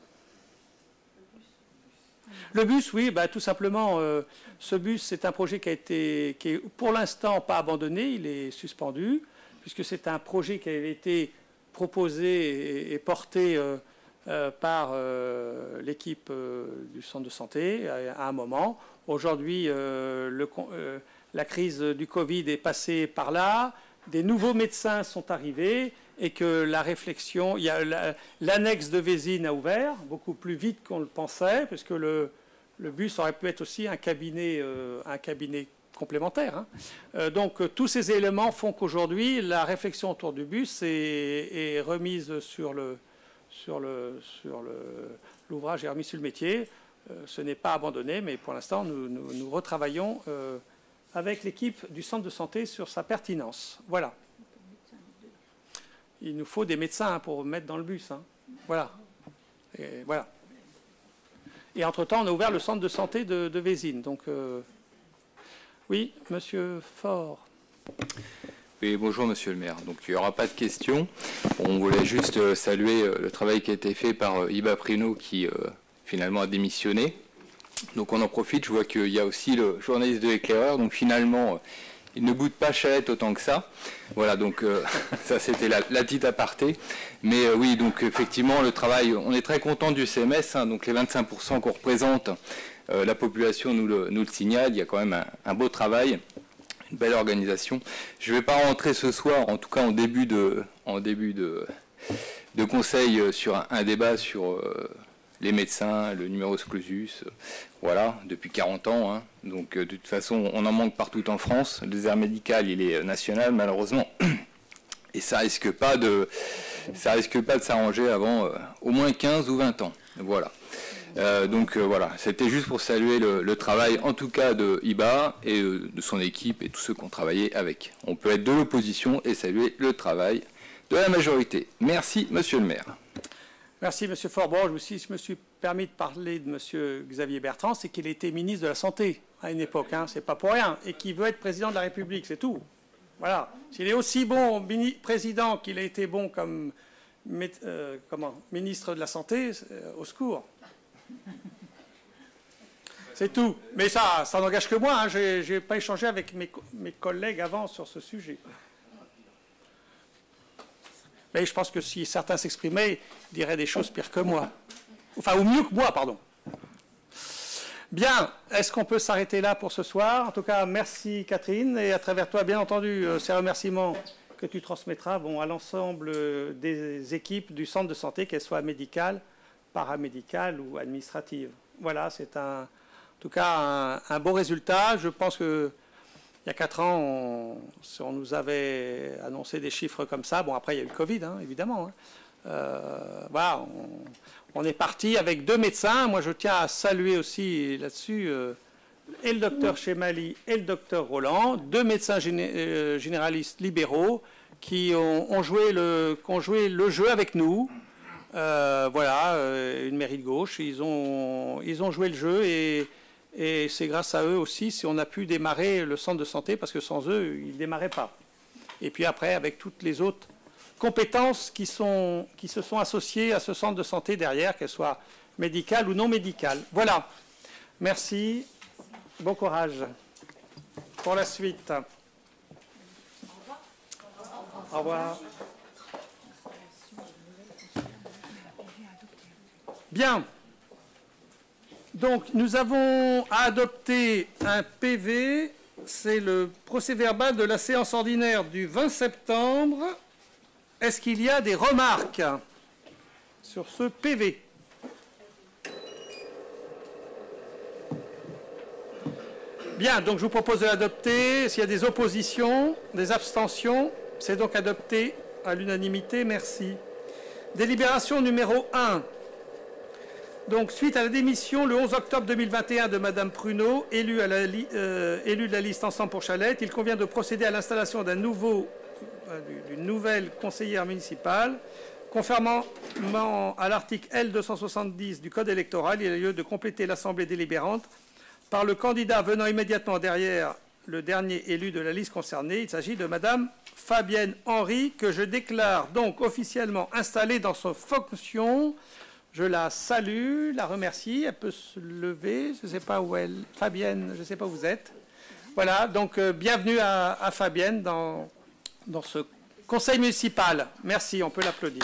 Le bus, oui, bah, tout simplement, euh, ce bus, c'est un projet qui a été, qui est pour l'instant pas abandonné, il est suspendu, puisque c'est un projet qui avait été proposé et, et porté euh, euh, par euh, l'équipe euh, du centre de santé à, à un moment. Aujourd'hui, euh, euh, la crise du Covid est passée par là, des nouveaux médecins sont arrivés et que la réflexion, il y a l'annexe de Vézines a ouvert beaucoup plus vite qu'on le pensait, parce que le, le bus aurait pu être aussi un cabinet, euh, un cabinet complémentaire. Hein. Euh, donc tous ces éléments font qu'aujourd'hui la réflexion autour du bus est, est remise sur le sur le sur le l'ouvrage est remis sur le métier. Euh, ce n'est pas abandonné, mais pour l'instant nous, nous, nous retravaillons euh, avec l'équipe du centre de santé sur sa pertinence. Voilà. Il nous faut des médecins hein, pour mettre dans le bus. Hein. Voilà. Et voilà. Et entre-temps, on a ouvert le centre de santé de, de Vézines. Donc, euh... oui, monsieur Faure. Oui, bonjour monsieur le maire. Donc il n'y aura pas de questions. On voulait juste saluer le travail qui a été fait par Iba Prino qui euh, finalement a démissionné. Donc on en profite, je vois qu'il y a aussi le journaliste de l'Éclaireur. Donc finalement, il ne boude pas Chalette autant que ça. Voilà, donc euh, ça c'était la, la petite aparté. Mais euh, oui, donc effectivement, le travail, on est très content du C M S. Hein, donc les vingt-cinq pour cent qu'on représente, euh, la population nous le, nous le signale. Il y a quand même un, un beau travail. Une belle organisation. Je ne vais pas rentrer ce soir, en tout cas en début de, en début de, de conseil, sur un, un débat sur euh, les médecins, le numerus clausus, euh, voilà, depuis quarante ans. Hein. Donc euh, de toute façon, on en manque partout en France. Le désert médical, il est national, malheureusement. Et ça risque pas de, ça risque pas de s'arranger avant euh, au moins quinze ou vingt ans. Voilà. Euh, donc euh, voilà, c'était juste pour saluer le, le travail en tout cas de Iba et euh, de son équipe et tous ceux qui ont travaillé avec. On peut être de l'opposition et saluer le travail de la majorité. Merci monsieur le maire. Merci monsieur Forbon. Je me suis, je me suis permis de parler de monsieur Xavier Bertrand, c'est qu'il était ministre de la Santé à une époque, hein, c'est pas pour rien, et qu'il veut être président de la République, c'est tout. Voilà. S'il est aussi bon président qu'il a été bon comme euh, comment, ministre de la Santé, euh, au secours. C'est tout. Mais ça, ça n'engage que moi. Hein. Je n'ai pas échangé avec mes, mes collègues avant sur ce sujet. Mais je pense que si certains s'exprimaient, ils diraient des choses pires que moi. Enfin, ou mieux que moi, pardon. Bien. Est-ce qu'on peut s'arrêter là pour ce soir? En tout cas, merci Catherine. Et à travers toi, bien entendu, ces remerciements que tu transmettras vont à l'ensemble des équipes du centre de santé, qu'elles soient médicales, paramédicale ou administrative. Voilà, c'est un, en tout cas un, un beau résultat. Je pense qu'il y a quatre ans, on, on nous avait annoncé des chiffres comme ça. Bon, après, il y a eu le Covid, hein, évidemment. Hein. Euh, voilà, on, on est parti avec deux médecins. Moi, je tiens à saluer aussi là-dessus euh, et le docteur Chemali et le docteur Roland, deux médecins géné, euh, généralistes libéraux qui ont, ont, joué le, qui ont joué le jeu avec nous. Euh, voilà, euh, une mairie de gauche, ils ont, ils ont joué le jeu et, et c'est grâce à eux aussi si on a pu démarrer le centre de santé, parce que sans eux, ils ne démarraient pas. Et puis après, avec toutes les autres compétences qui, sont, qui se sont associées à ce centre de santé derrière, qu'elles soient médicales ou non médicales. Voilà. Merci. Bon courage pour la suite. Au revoir. Bien. Donc, nous avons adopté un P V, c'est le procès-verbal de la séance ordinaire du vingt septembre. Est-ce qu'il y a des remarques sur ce P V? Bien, donc je vous propose de l'adopter. S'il y a des oppositions, des abstentions, c'est donc adopté à l'unanimité. Merci. Délibération numéro un. Donc, suite à la démission le onze octobre deux mille vingt et un de Madame Pruneau, élue, à la li, euh, élue de la liste Ensemble pour Chalette, il convient de procéder à l'installation d'un nouveau, euh, d'une nouvelle conseillère municipale. Conformément à l'article L deux cent soixante-dix du Code électoral, il a lieu de compléter l'Assemblée délibérante par le candidat venant immédiatement derrière le dernier élu de la liste concernée. Il s'agit de Madame Fabienne Henry, que je déclare donc officiellement installée dans sa fonction. Je la salue, la remercie, elle peut se lever, je ne sais pas où elle... Fabienne, je ne sais pas où vous êtes. Voilà, donc euh, bienvenue à, à Fabienne dans, dans ce conseil municipal. Merci, on peut l'applaudir.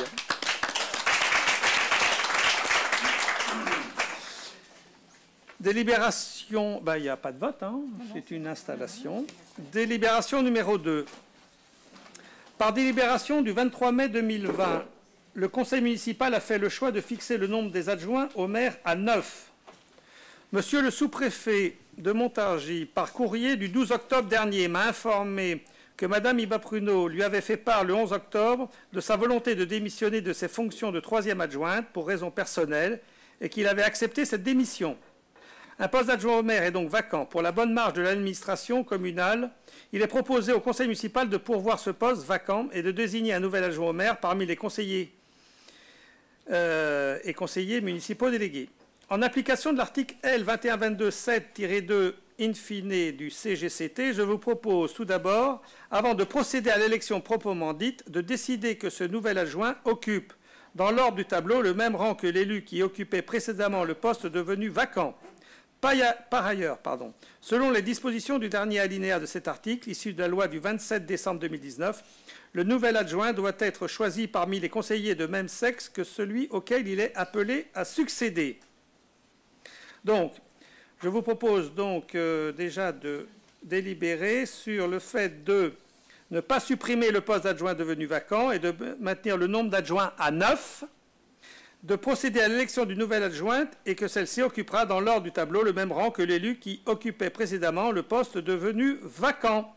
Délibération Délibération, ben, il n'y a pas de vote, hein, c'est une installation. Délibération numéro deux. Par délibération du vingt-trois mai deux mille vingt, le conseil municipal a fait le choix de fixer le nombre des adjoints au maire à neuf. Monsieur le sous-préfet de Montargis, par courrier du douze octobre dernier, m'a informé que Madame Iba Pruneau lui avait fait part le onze octobre de sa volonté de démissionner de ses fonctions de troisième adjointe pour raisons personnelles et qu'il avait accepté cette démission. Un poste d'adjoint au maire est donc vacant. Pour la bonne marche de l'administration communale, il est proposé au conseil municipal de pourvoir ce poste vacant et de désigner un nouvel adjoint au maire parmi les conseillers euh, et conseillers municipaux délégués. En application de l'article L vingt et un vingt-deux sept tiret deux in fine du C G C T, je vous propose tout d'abord, avant de procéder à l'élection proprement dite, de décider que ce nouvel adjoint occupe dans l'ordre du tableau le même rang que l'élu qui occupait précédemment le poste devenu vacant. Par ailleurs, pardon, selon les dispositions du dernier alinéa de cet article, issu de la loi du vingt-sept décembre deux mille dix-neuf, le nouvel adjoint doit être choisi parmi les conseillers de même sexe que celui auquel il est appelé à succéder. Donc, je vous propose donc euh, déjà de délibérer sur le fait de ne pas supprimer le poste d'adjoint devenu vacant et de maintenir le nombre d'adjoints à neuf, de procéder à l'élection d'une nouvelle adjointe et que celle-ci occupera dans l'ordre du tableau le même rang que l'élu qui occupait précédemment le poste devenu vacant.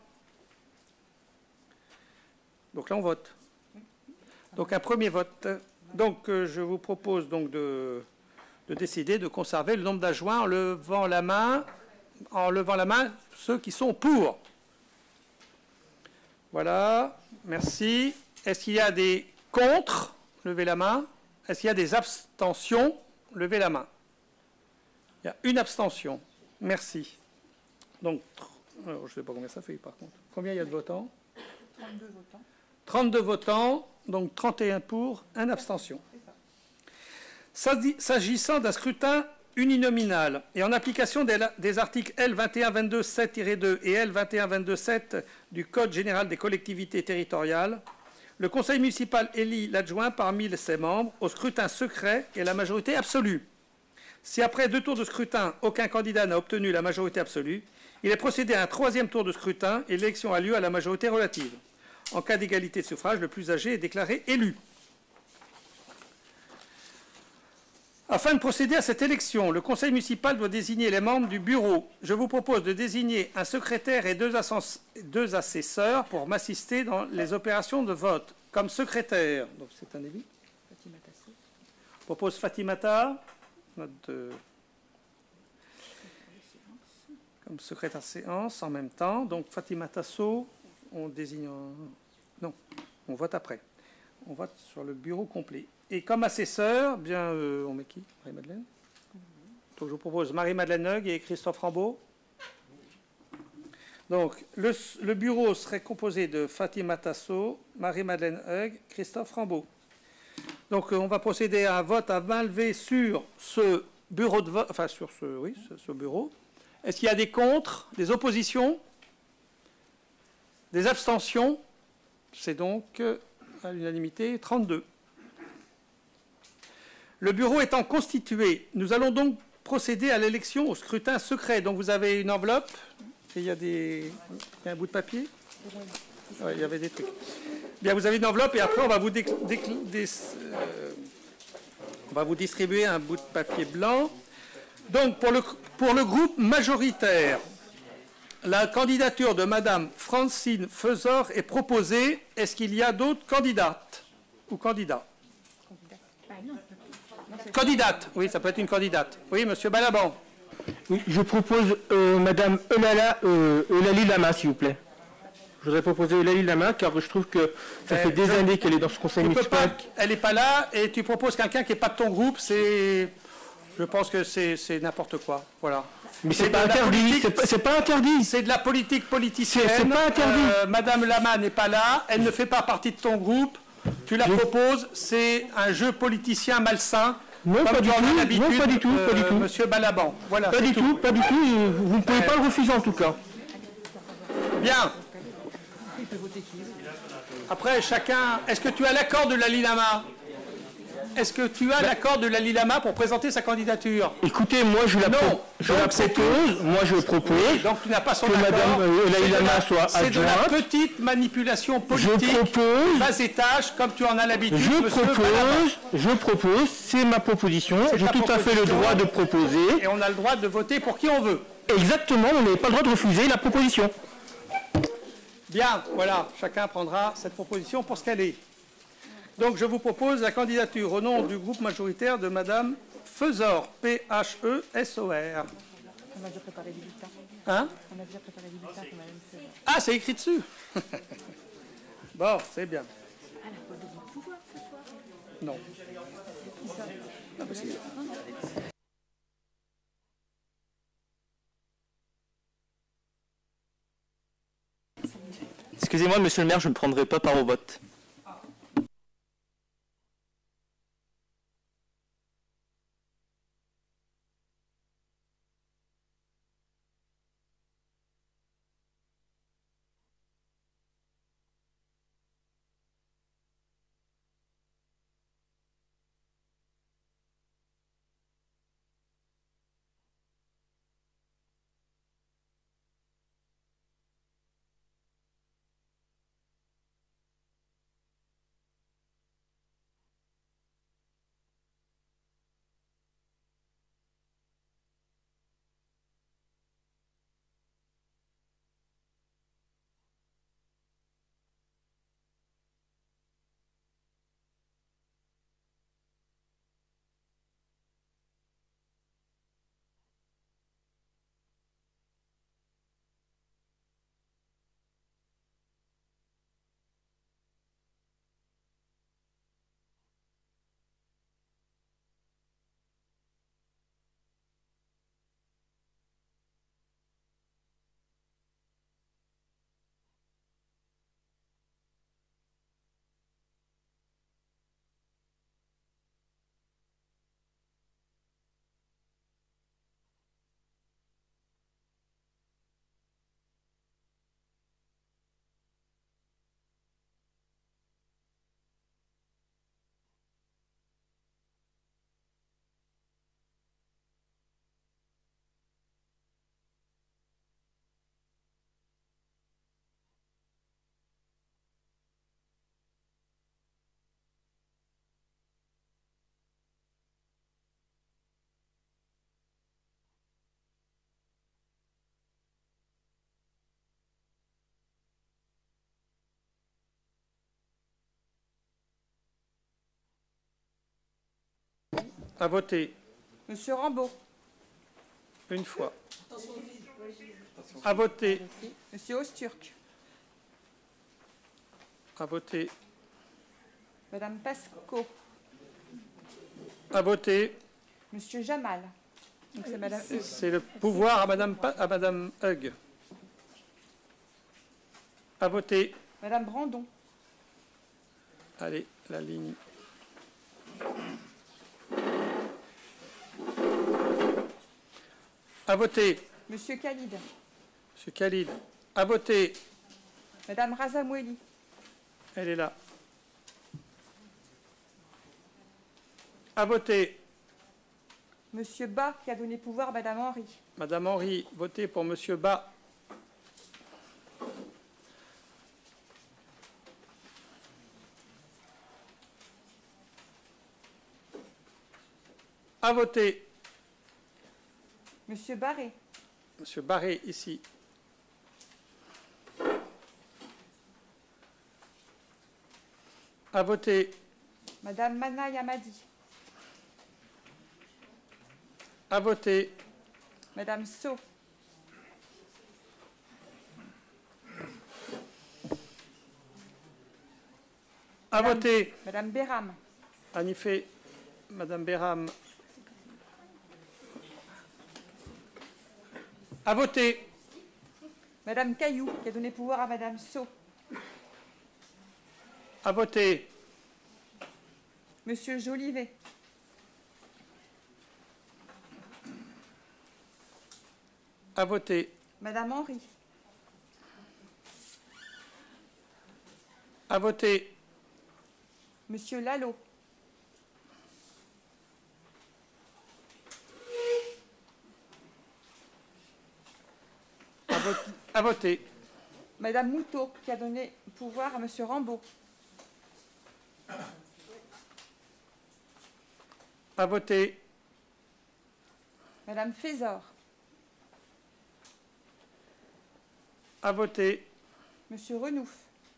Donc là, on vote. Donc un premier vote. Donc euh, je vous propose donc de... de décider de conserver le nombre d'adjoints en levant la main, en levant la main ceux qui sont pour. Voilà, merci. Est-ce qu'il y a des contre? Levez la main. Est-ce qu'il y a des abstentions? Levez la main. Il y a une abstention. Merci. Donc, alors, je ne sais pas combien ça fait par contre. Combien il y a de votants? trente-deux votants. trente-deux votants, donc trente et un pour, une abstention. S'agissant d'un scrutin uninominal et en application des, des articles L vingt et un vingt-deux sept tiret deux et L vingt et un vingt-deux sept du Code général des collectivités territoriales, le conseil municipal élit l'adjoint parmi ses membres au scrutin secret et à la majorité absolue. Si après deux tours de scrutin, aucun candidat n'a obtenu la majorité absolue, il est procédé à un troisième tour de scrutin et l'élection a lieu à la majorité relative. En cas d'égalité de suffrage, le plus âgé est déclaré élu. Afin de procéder à cette élection, le conseil municipal doit désigner les membres du bureau. Je vous propose de désigner un secrétaire et deux, deux assesseurs pour m'assister dans les opérations de vote. Comme secrétaire, donc c'est un élu. Je propose Fatimata, notre, euh, comme secrétaire séance en même temps. Donc Fatimata So, on désigne... Un... Non, on vote après. On vote sur le bureau complet. Et comme assesseur, bien, euh, on met qui? Marie-Madeleine. Donc je vous propose Marie-Madeleine Hug et Christophe Rambaud. Donc le, le bureau serait composé de Fatima Tasso, Marie-Madeleine Hug, Christophe Rambaud. Donc euh, on va procéder à un vote à main levée sur ce bureau de vote, enfin sur ce, oui, ce, ce bureau. Est-ce qu'il y a des contre, des oppositions, des abstentions? C'est donc euh, à l'unanimité trente-deux. Le bureau étant constitué, nous allons donc procéder à l'élection au scrutin secret. Donc vous avez une enveloppe, et il y a, des... il y a un bout de papier. Ouais, il y avait des trucs. Bien, vous avez une enveloppe et après on va vous, dé... Dé... Dé... Euh... on va vous distribuer un bout de papier blanc. Donc pour le, pour le groupe majoritaire, la candidature de Madame Francine Feuzor est proposée. Est-ce qu'il y a d'autres candidates ou candidats? Candidate, oui, ça peut être une candidate. Oui, Monsieur Balaban. Oui, je propose euh, Madame Eulala, euh, Eulalie Lama, s'il vous plaît. Je voudrais proposer Eulalie Lama, car je trouve que ça fait euh, des je, années qu'elle est dans ce conseil municipal. Pas, elle n'est pas là, et tu proposes quelqu'un qui n'est pas de ton groupe, c'est... Je pense que c'est n'importe quoi, voilà. Mais c'est pas, pas interdit, c'est pas interdit. C'est de la politique politicienne. C'est pas interdit. Euh, Madame Lama n'est pas là, elle ne fait pas partie de ton groupe. Tu la je... proposes, c'est un jeu politicien malsain. Non, pas du, tout, non pas du tout, pas du tout, euh, pas du tout. Monsieur Balaban, voilà. Pas du tout, tout, pas du tout, vous ne pouvez euh... pas le refuser en tout cas. Bien. Après, chacun... Est-ce que tu as l'accord de la Lama? est-ce que tu as l'accord de la Lilama pour présenter sa candidature? Écoutez, moi je la, Non. pro- je la Donc, c'est propose, moi je propose Donc tu n'as pas son que accord. Madame euh, C'est de Laïlama la- soit C'est de la adjointe. petite manipulation Je politique, propose, bas étage, comme tu en as l'habitude, je monsieur Balaba. propose, je propose, c'est ma proposition, C'est j'ai ta tout à fait le proposition. droit de proposer. Et on a le droit de voter pour qui on veut. Exactement, on n'avait pas le droit de refuser la proposition. Bien, voilà, chacun prendra cette proposition pour ce qu'elle est. Donc je vous propose la candidature au nom du groupe majoritaire de Madame Feuzor, P H E S O R. On a déjà préparé les bulletins. Hein? On a déjà préparé les bulletins pour Madame Feuzor. Ah, c'est écrit dessus. Bon, c'est bien. Elle n'a pas besoin de pouvoir ce soir. Non. Ah, bah, c'est- Excusez-moi, monsieur le maire, je ne prendrai pas part au vote. À voter Monsieur Rambaud. une fois. À voter. Monsieur Osturk. À voter. Madame Pasco. À voter. Monsieur Jamal. Donc c'est Madame Hugues. C'est le pouvoir à Madame, Pa- à Madame Hug. À voter. Madame Brandon. Allez, la ligne. À voter. Monsieur Khalid. Monsieur Khalid. À voter. Madame Razamoueli. Elle est là. À voter. Monsieur Bas qui a donné pouvoir à Madame Henry. Madame Henry, votez pour Monsieur Bas. À voter. Monsieur Barré. Monsieur Barré, ici. À voter. Madame Mana Yamadi. À voter. Madame So. À voter. Madame Béram. En effet, Madame Béram. À voter. Madame Caillou qui a donné pouvoir à Madame So. À voter. Monsieur Jolivet. À voter. Madame Henry. À voter. Monsieur Lalo. voter. À voter. Madame Moutot, qui a donné pouvoir à Monsieur Rambaud. À voter. Madame Fézor. À voter. Monsieur Renouf.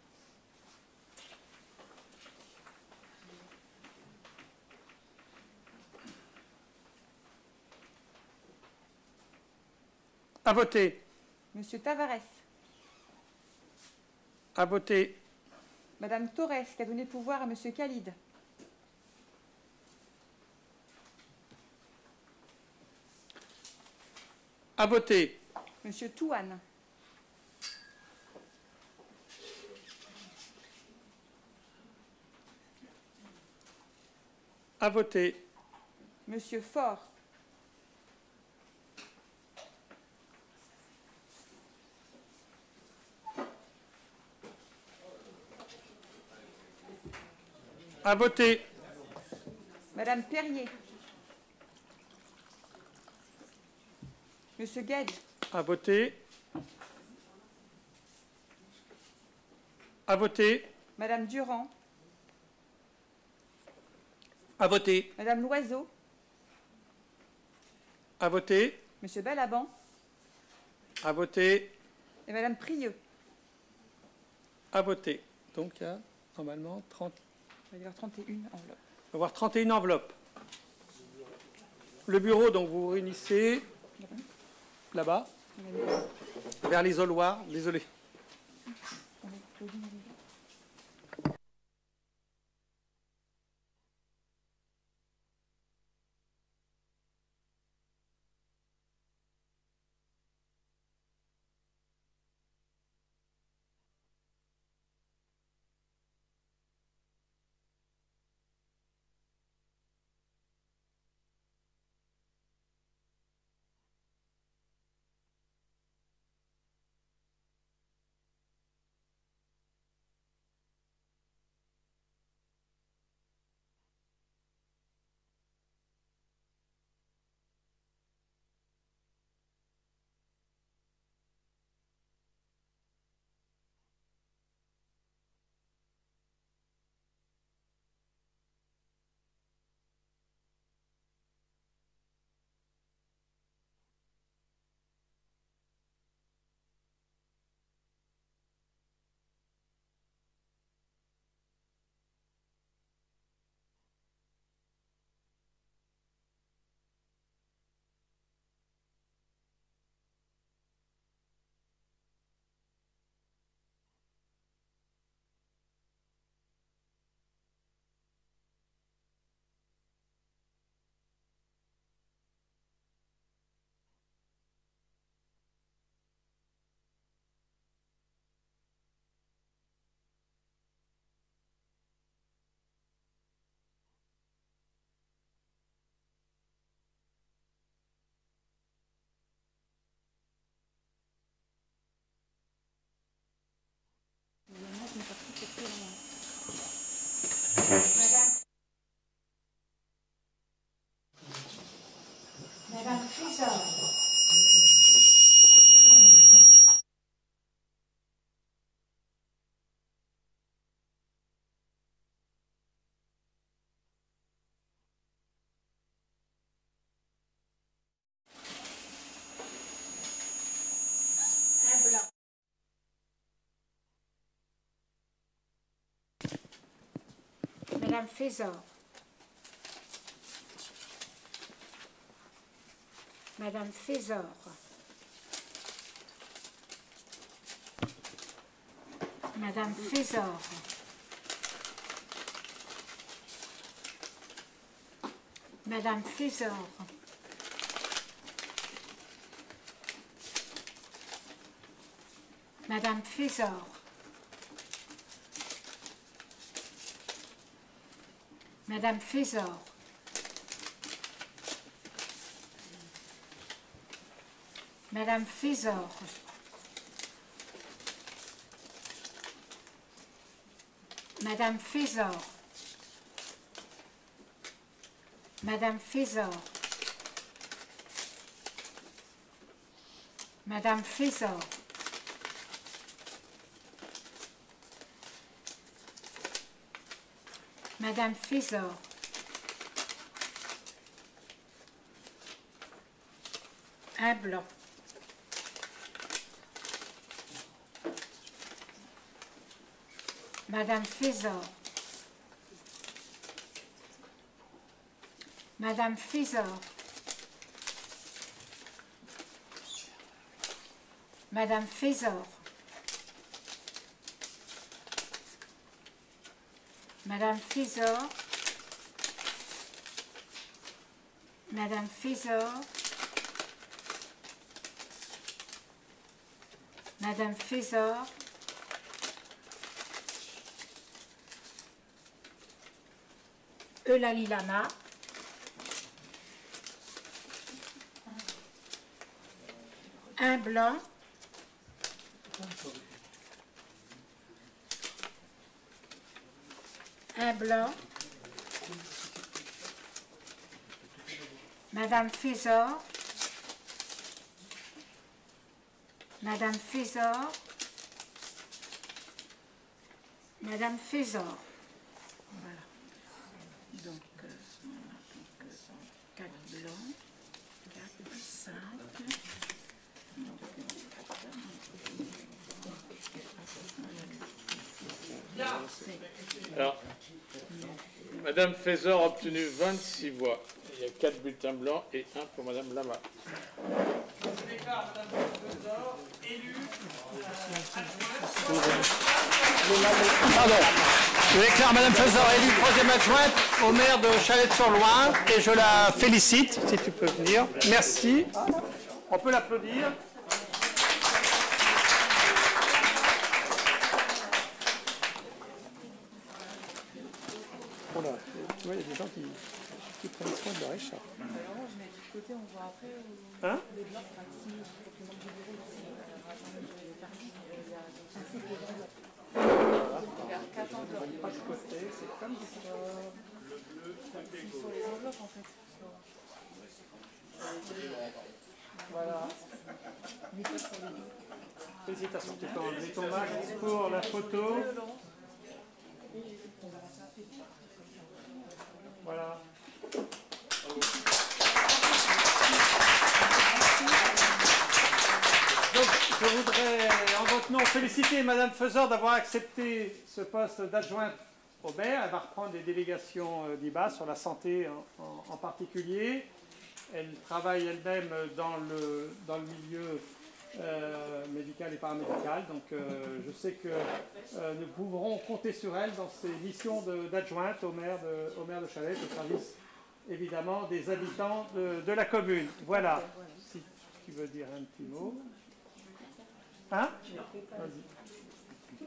À voter. Monsieur Tavares. À voter. Madame Torres, qui a donné pouvoir à Monsieur Khalid. À voter. Monsieur Touane. À voter. Monsieur Faure. À voter. Madame Perrier. Monsieur Gage. À voter. À voter. Madame Durand. À voter. Madame Loiseau. À voter. Monsieur Balaban. À voter. Et Madame Prieux. À voter. Donc il y a normalement trente. Il va y avoir trente et une enveloppes. Il va y avoir trente et une enveloppes. Le bureau, donc vous vous réunissez là-bas, vers l'isoloir. Désolé. Madame Fisor. Un blanc. Madame Fisor. Madame Fisor. Madame Fisor. Madame Fisor. Madame Fisor. Madame Fisor. Madame Fisor. Madame Fisor. Madame Fisor. Madame Fézor. Madame Fézor. Un blanc. Madame Fézor. Madame Fézor. Madame Fézor. Madame Fézor. Madame Fézor. Madame Fézor. Eulalie Lama. Un blanc. Un blanc. Madame Fézor. Madame Fézor. Madame Fézor. Voilà. Donc, euh, donc euh, quatre blancs, quatre, cinq. Alors, Madame Fézor a obtenu vingt-six voix. Il y a quatre bulletins blancs et un pour Madame Lama. Je déclare Madame Fézor élue. Pardon. Je déclare Madame Fézor élue troisième adjointe au maire de Chalette-sur-Loing et je la félicite, si tu peux venir. Merci. On peut l'applaudir. Voilà. Tu vois, il y a des gens qui, qui prennent soin de leur écharpe. Hein? Pas de côté, c'est comme ça. Sur les enveloppes en fait. Voilà. Félicitations, tu peux enlever ton masque pour la photo. Voilà. Donc, je voudrais, en votre nom, féliciter Madame Fézor d'avoir accepté ce poste d'adjointe au maire. Elle va reprendre les délégations d'I B A sur la santé en, en, en particulier. Elle travaille elle-même dans le, dans le milieu euh, médical et paramédical. Donc, euh, je sais que euh, nous pourrons compter sur elle dans ses missions d'adjointe au maire de, au maire de Chalette, au service évidemment des habitants de, de la commune. Voilà. Si tu veux dire un petit mot. Hein? Vas-y.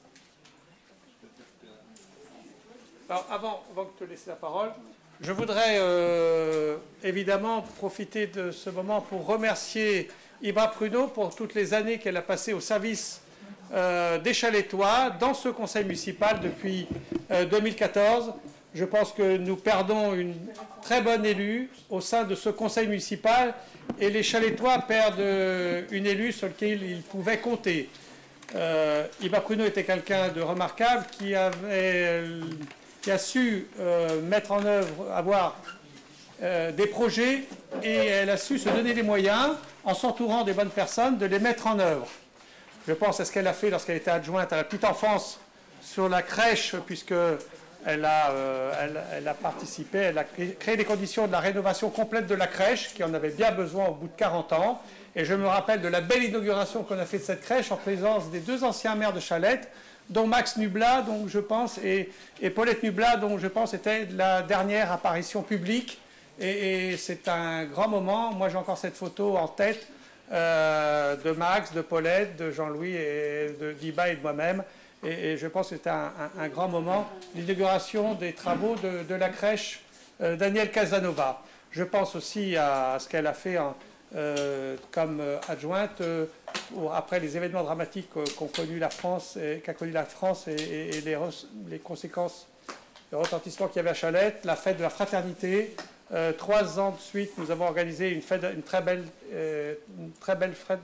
Alors, avant, avant que je te laisse la parole, je voudrais euh, évidemment profiter de ce moment pour remercier Ibra Pruneau pour toutes les années qu'elle a passées au service euh, des Chalettois dans ce conseil municipal depuis euh, deux mille quatorze. Je pense que nous perdons une très bonne élue au sein de ce conseil municipal et les Chalettois perdent une élue sur laquelle ils pouvaient compter. Euh, Ibra Pruneau était quelqu'un de remarquable qui, avait, qui a su euh, mettre en œuvre, avoir euh, des projets et elle a su se donner les moyens en s'entourant des bonnes personnes de les mettre en œuvre. Je pense à ce qu'elle a fait lorsqu'elle était adjointe à la petite enfance sur la crèche, puisque Elle a, euh, elle, elle a participé, elle a créé les conditions de la rénovation complète de la crèche, qui en avait bien besoin au bout de quarante ans. Et je me rappelle de la belle inauguration qu'on a fait de cette crèche en présence des deux anciens maires de Chalette, dont Max Nublat, dont je pense, et, et Paulette Nublat, dont je pense était la dernière apparition publique. Et, et c'est un grand moment. Moi, j'ai encore cette photo en tête euh, de Max, de Paulette, de Jean-Louis, et de Diba et de moi-même. Et, et je pense que c'était un, un, un grand moment, l'inauguration des travaux de, de la crèche euh, Daniel Casanova. Je pense aussi à, à ce qu'elle a fait en, euh, comme adjointe euh, après les événements dramatiques qu'ont connu la France, qu'a connu la France et, et, et les, les conséquences, le retentissement qu'il y avait à Chalette, la fête de la fraternité. Euh, trois ans de suite, nous avons organisé une, fête, une très belle, euh, une très belle fête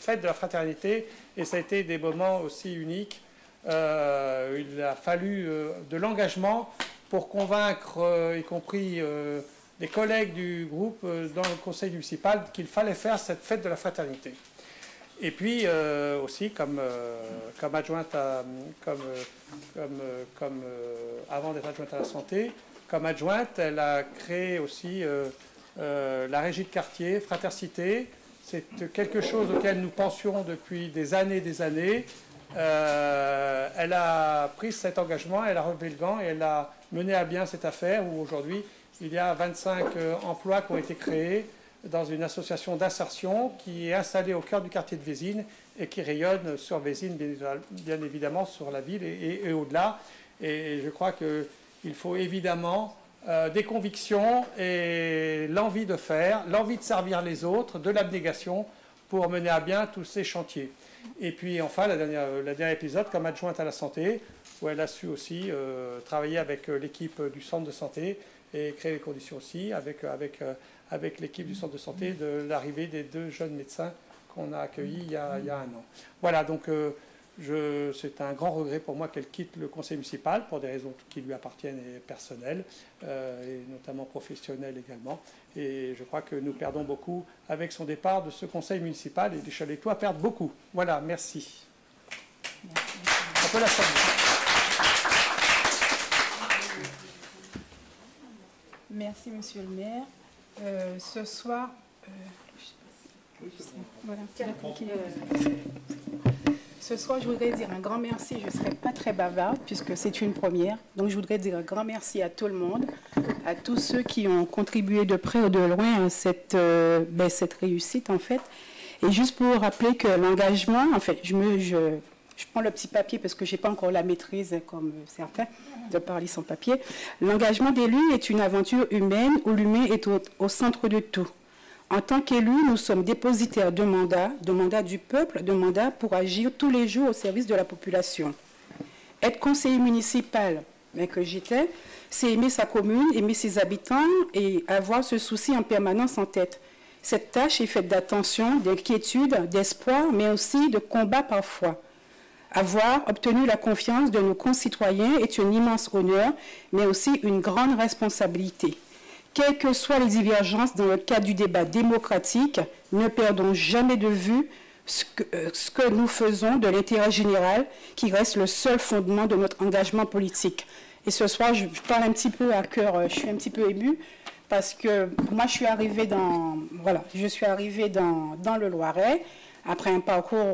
fête de la fraternité, et ça a été des moments aussi uniques. Euh, il a fallu euh, de l'engagement pour convaincre, euh, y compris euh, les collègues du groupe euh, dans le conseil municipal, qu'il fallait faire cette fête de la fraternité. Et puis euh, aussi, comme, euh, comme adjointe, à, comme, euh, comme, euh, comme euh, avant d'être adjointe à la santé, comme adjointe, elle a créé aussi euh, euh, la régie de quartier, Fratercité. C'est quelque chose auquel nous pensions depuis des années et des années. Euh, elle a pris cet engagement, elle a relevé le gant et elle a mené à bien cette affaire où aujourd'hui il y a vingt-cinq euh, emplois qui ont été créés dans une association d'insertion qui est installée au cœur du quartier de Vésines et qui rayonne sur Vésines, bien évidemment sur la ville et, et, et au-delà. Et je crois qu'il faut évidemment euh, des convictions et l'envie de faire, l'envie de servir les autres, de l'abnégation pour mener à bien tous ces chantiers. Et puis enfin, la dernière, la dernière épisode, comme adjointe à la santé, où elle a su aussi euh, travailler avec l'équipe du centre de santé et créer les conditions aussi avec, avec, avec l'équipe du centre de santé de l'arrivée des deux jeunes médecins qu'on a accueillis il y a, il y a un an. Voilà, donc euh, c'est un grand regret pour moi qu'elle quitte le conseil municipal pour des raisons qui lui appartiennent et personnelles, euh, et notamment professionnelles également. Et je crois que nous perdons beaucoup avec son départ de ce conseil municipal et les Chalétois perdent beaucoup. Voilà, merci. On peut la saluer. Merci, monsieur le maire. Euh, ce soir, euh, voilà. Ce soir, je voudrais dire un grand merci. Je ne serai pas très bavarde puisque c'est une première. Donc, je voudrais dire un grand merci à tout le monde, à tous ceux qui ont contribué de près ou de loin à cette, euh, ben, cette réussite, en fait. Et juste pour rappeler que l'engagement, en fait, je, me, je, je prends le petit papier parce que je n'ai pas encore la maîtrise, comme certains, de parler sans papier. L'engagement d'élu est une aventure humaine où l'humain est au, au centre de tout. En tant qu'élus, nous sommes dépositaires de mandats, de mandats du peuple, de mandats pour agir tous les jours au service de la population. Être conseiller municipal, mais que j'étais, c'est aimer sa commune, aimer ses habitants et avoir ce souci en permanence en tête. Cette tâche est faite d'attention, d'inquiétude, d'espoir, mais aussi de combat parfois. Avoir obtenu la confiance de nos concitoyens est un immense honneur, mais aussi une grande responsabilité. Quelles que soient les divergences dans le cadre du débat démocratique, ne perdons jamais de vue ce que, euh, ce que nous faisons de l'intérêt général, qui reste le seul fondement de notre engagement politique. Et ce soir, je, je parle un petit peu à cœur, je suis un petit peu émue, parce que moi, je suis arrivée dans, voilà, je suis arrivée dans, dans le Loiret, après un parcours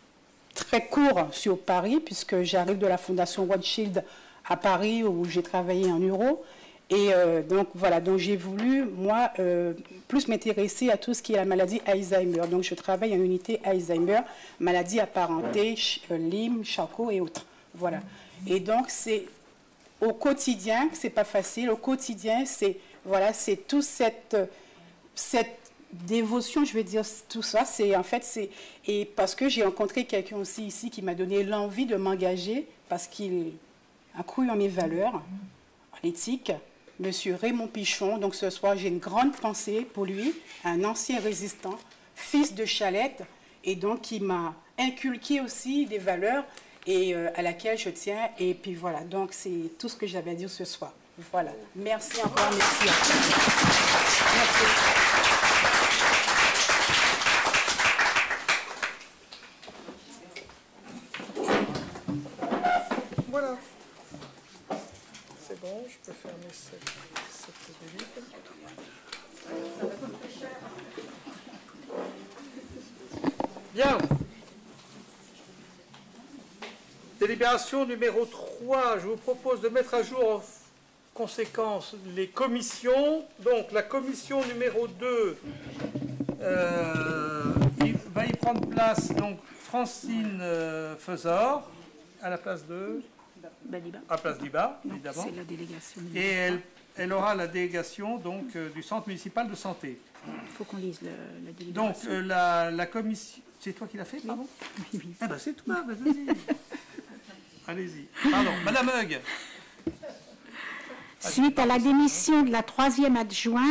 très court sur Paris, puisque j'arrive de la Fondation Rothschild à Paris, où j'ai travaillé en Euro. Et euh, donc, voilà, donc j'ai voulu, moi, euh, plus m'intéresser à tout ce qui est la maladie Alzheimer. Donc, je travaille en unité Alzheimer, maladie apparentée, euh, Lyme, Charcot et autres. Voilà. Et donc, c'est au quotidien, c'est pas facile, au quotidien, c'est, voilà, c'est toute cette, cette dévotion, je vais dire tout ça, c'est en fait, c'est, et parce que j'ai rencontré quelqu'un aussi ici qui m'a donné l'envie de m'engager, parce qu'il a cru en mes valeurs, en l'éthique, Monsieur Raymond Pichon. Donc ce soir, j'ai une grande pensée pour lui, un ancien résistant, fils de Chalette, et donc qui m'a inculqué aussi des valeurs et euh, à laquelle je tiens. Et puis voilà, donc c'est tout ce que j'avais à dire ce soir. Voilà. Merci encore, merci. Merci. Voilà. C'est bon, je peux fermer cette, cette délite. Bien. Délibération numéro trois. Je vous propose de mettre à jour en conséquence les commissions. Donc la commission numéro deux euh, il va y prendre place donc Francine euh, Feuzor à la place de... Baliba. À place d'Iba, évidemment. C'est la délégation. Et elle, elle aura la délégation donc, euh, du Centre municipal de santé. Il faut qu'on lise le, la délégation. Donc euh, la, la commission... C'est toi qui l'as fait, pardon? Oui, oui. Eh ben c'est toi, ben, vas-y. Allez-y. Pardon, Madame Hug. Suite à la démission de la troisième adjointe,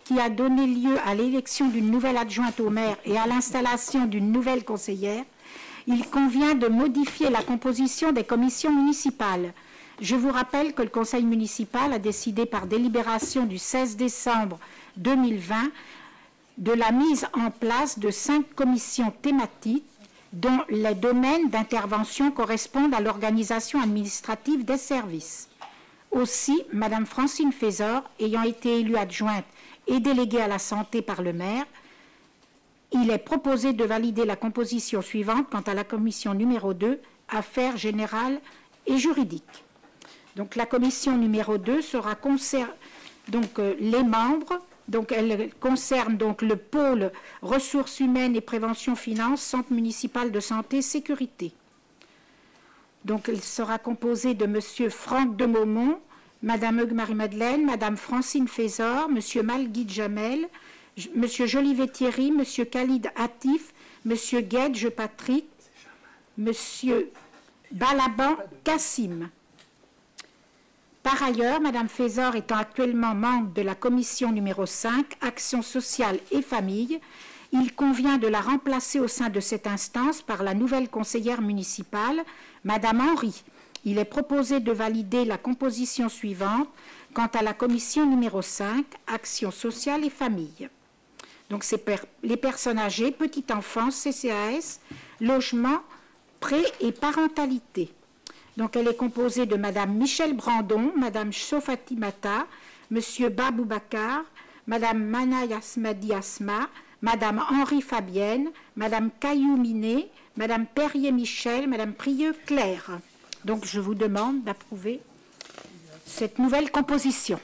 qui a donné lieu à l'élection d'une nouvelle adjointe au maire et à l'installation d'une nouvelle conseillère, il convient de modifier la composition des commissions municipales. Je vous rappelle que le conseil municipal a décidé par délibération du seize décembre deux mille vingt de la mise en place de cinq commissions thématiques dont les domaines d'intervention correspondent à l'organisation administrative des services. Aussi, Madame Francine Fézor, ayant été élue adjointe et déléguée à la santé par le maire, il est proposé de valider la composition suivante quant à la commission numéro deux, affaires générales et juridiques. Donc la commission numéro deux sera concerne donc euh, les membres. Donc, elle concerne donc le pôle ressources humaines et prévention finance, centre municipal de santé, sécurité. Donc, elle sera composée de M. Franck de Maumont, Mme Hugues Marie-Madeleine, Mme Francine Fézor, M. Malguide Jamel, M. Jolivet Thierry, M. Khalid Hatif, M. Guedje Patrick, M. Balaban Kassim. Par ailleurs, Mme Fézor étant actuellement membre de la commission numéro cinq, Action sociale et famille, il convient de la remplacer au sein de cette instance par la nouvelle conseillère municipale, Mme Henry. Il est proposé de valider la composition suivante quant à la commission numéro cinq, Action sociale et famille. Donc, c'est per les personnes âgées, petite enfance, C C A S, logement, prêt et parentalité. Donc, elle est composée de Mme Michel Brandon, Mme Sofati Mata, M. Babou Bakar, Mme Manaï Asmadi Asma, Mme Henri Fabienne, Mme Caillou Minet, Mme Perrier Michel, Mme Prieux Claire. Donc, je vous demande d'approuver cette nouvelle composition.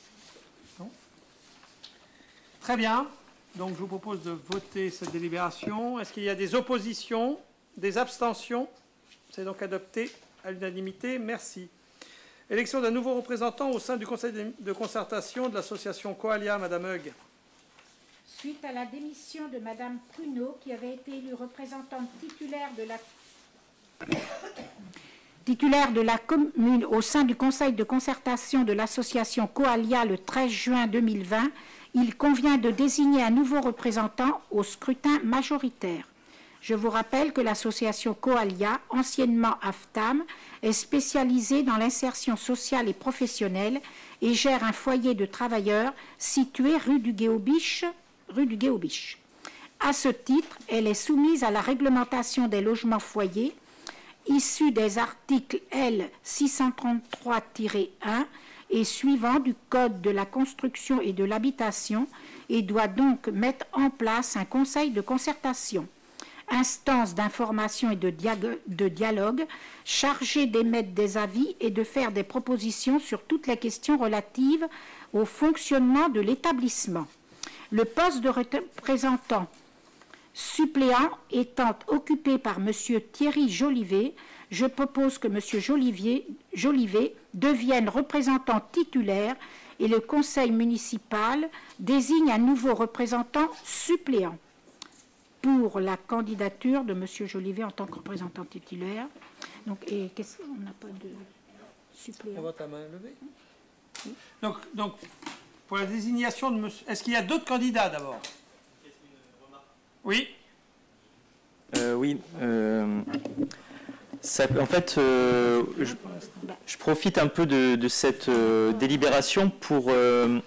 Très bien. Donc, je vous propose de voter cette délibération. Est-ce qu'il y a des oppositions, des abstentions? C'est donc adopté à l'unanimité. Merci. Élection d'un nouveau représentant au sein du conseil de concertation de l'association Coalia, Madame Hugues. Suite à la démission de Madame Pruneau, qui avait été élue représentante titulaire de la titulaire de la commune au sein du conseil de concertation de l'association Coalia le treize juin deux mille vingt, il convient de désigner un nouveau représentant au scrutin majoritaire. Je vous rappelle que l'association Coalia, anciennement AFTAM, est spécialisée dans l'insertion sociale et professionnelle et gère un foyer de travailleurs situé rue du Guéobiche. Rue du Guéobiche. À ce titre, elle est soumise à la réglementation des logements foyers issue des articles L six cent trente-trois tiret un et suivants du Code de la construction et de l'habitation et doit donc mettre en place un conseil de concertation, instance d'information et de, de dialogue chargée d'émettre des avis et de faire des propositions sur toutes les questions relatives au fonctionnement de l'établissement. Le poste de représentant suppléant étant occupé par M. Thierry Jolivet, je propose que M. Jolivet, Jolivet devienne représentant titulaire et le conseil municipal désigne un nouveau représentant suppléant. Pour la candidature de M. Jolivet en tant que représentant titulaire. Donc, et on n'a pas de suppléant. On vote à main levée. Donc, donc, pour la désignation de M. Est-ce qu'il y a d'autres candidats d'abord? Oui. Euh, oui. Euh, ça, en fait, euh, je, je profite un peu de, de cette euh, délibération pour... Euh,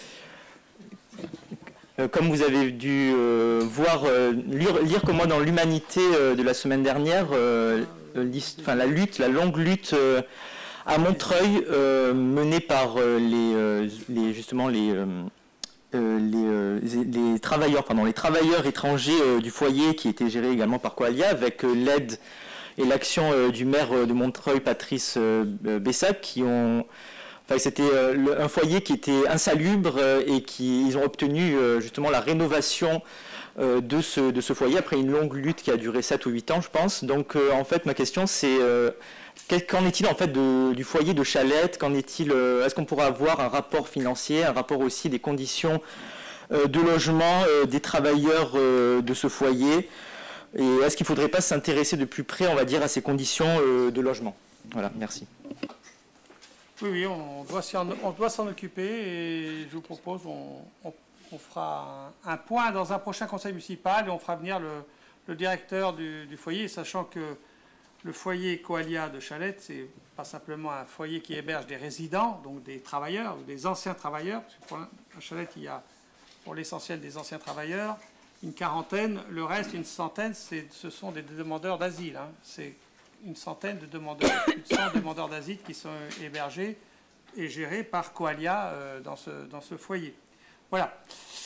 Euh, comme vous avez dû euh, voir, euh, lire, lire comme moi dans l'Humanité euh, de la semaine dernière, euh, enfin, la lutte, la longue lutte euh, à Montreuil euh, menée par euh, les, euh, les, justement les, euh, les, euh, les travailleurs, pardon, les travailleurs étrangers euh, du foyer qui étaient gérés également par Coalia avec euh, l'aide et l'action euh, du maire de Montreuil, Patrice euh, Bessac, qui ont Enfin, c'était euh, un foyer qui était insalubre euh, et qui ils ont obtenu euh, justement la rénovation euh, de, ce, de ce foyer après une longue lutte qui a duré sept ou huit ans, je pense. Donc, euh, en fait, ma question, c'est euh, qu'en est-il en fait de, du foyer de Chalette? Qu'en est-il euh, Est-ce qu'on pourra avoir un rapport financier, un rapport aussi des conditions euh, de logement euh, des travailleurs euh, de ce foyer? Et est-ce qu'il ne faudrait pas s'intéresser de plus près, on va dire, à ces conditions euh, de logement? Voilà, merci. Oui, oui, on doit s'en, on doit s'en occuper et je vous propose, on, on, on fera un, un point dans un prochain conseil municipal et on fera venir le, le directeur du, du foyer, sachant que le foyer Coalia de Chalette, c'est pas simplement un foyer qui héberge des résidents, donc des travailleurs ou des anciens travailleurs, parce que pour, à Chalette, il y a pour l'essentiel des anciens travailleurs, une quarantaine, le reste, une centaine, ce sont des demandeurs d'asile. Hein. C'est une centaine de demandeurs, plus de cent demandeurs d'asile qui sont hébergés et gérés par Coalia euh, dans, ce, dans ce foyer. Voilà.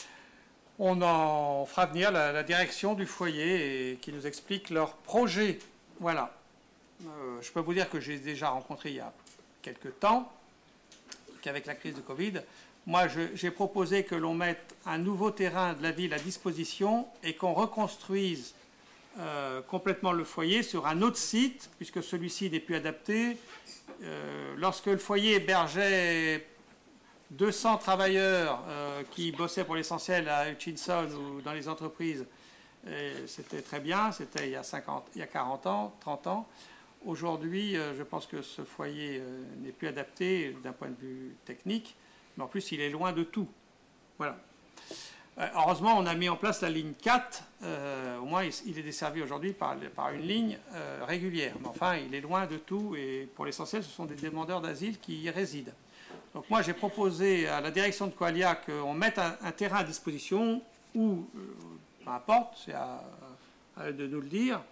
On en fera venir la, la direction du foyer et qui nous explique leur projet. Voilà. Euh, je peux vous dire que j'ai déjà rencontré il y a quelques temps, qu'avec la crise de Covid, moi j'ai proposé que l'on mette un nouveau terrain de la ville à disposition et qu'on reconstruise euh, complètement le foyer sur un autre site, puisque celui-ci n'est plus adapté. Euh, lorsque le foyer hébergeait deux cents travailleurs euh, qui bossaient pour l'essentiel à Hutchinson ou dans les entreprises, c'était très bien, c'était il y a cinquante, il y a quarante ans, trente ans. Aujourd'hui, euh, je pense que ce foyer euh, n'est plus adapté d'un point de vue technique, mais en plus, il est loin de tout. Voilà. Euh, heureusement, on a mis en place la ligne quatre. Euh, au moins, il, il est desservi aujourd'hui par, par une ligne euh, régulière. Mais enfin, il est loin de tout et pour l'essentiel, ce sont des demandeurs d'asile qui y résident. Donc moi, j'ai proposé à la direction de Coalia qu'on mette un, un terrain à disposition où, euh, peu importe, c'est à, à eux de nous le dire,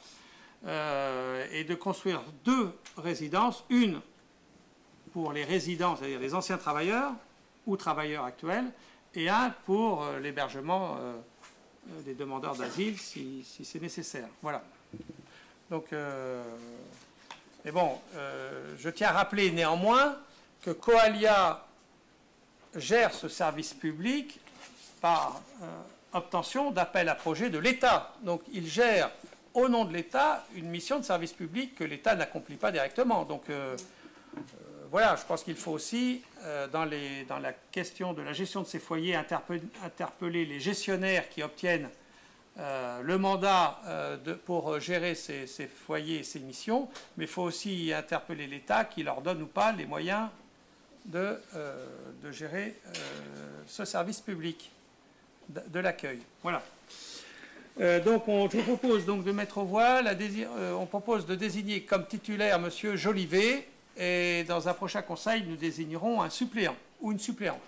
euh, et de construire deux résidences, une pour les résidents, c'est-à-dire les anciens travailleurs ou travailleurs actuels, et un pour euh, l'hébergement euh, des demandeurs d'asile si, si c'est nécessaire. Voilà. Donc, euh, mais bon, euh, je tiens à rappeler néanmoins que Coalia gère ce service public par euh, obtention d'appel à projet de l'État. Donc, il gère au nom de l'État une mission de service public que l'État n'accomplit pas directement. Donc, euh, euh, voilà, je pense qu'il faut aussi, euh, dans, les, dans la question de la gestion de ces foyers, interpeller, interpeller les gestionnaires qui obtiennent euh, le mandat euh, de, pour gérer ces, ces foyers et ces missions, mais il faut aussi interpeller l'État qui leur donne ou pas les moyens de, euh, de gérer euh, ce service public de, de l'accueil. Voilà. Euh, donc, on, je vous propose donc de mettre aux voix, la euh, on propose de désigner comme titulaire M. Jolivet, et dans un prochain conseil, nous désignerons un suppléant ou une suppléante.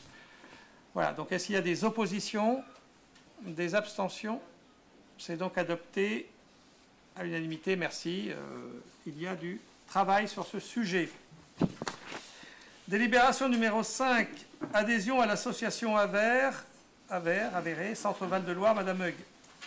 Voilà, donc est-ce qu'il y a des oppositions, des abstentions? C'est donc adopté à l'unanimité, merci. Euh, il y a du travail sur ce sujet. Délibération numéro cinq, adhésion à l'association Aver, Aver, Avéré, Centre Val-de-Loire, Madame Hug.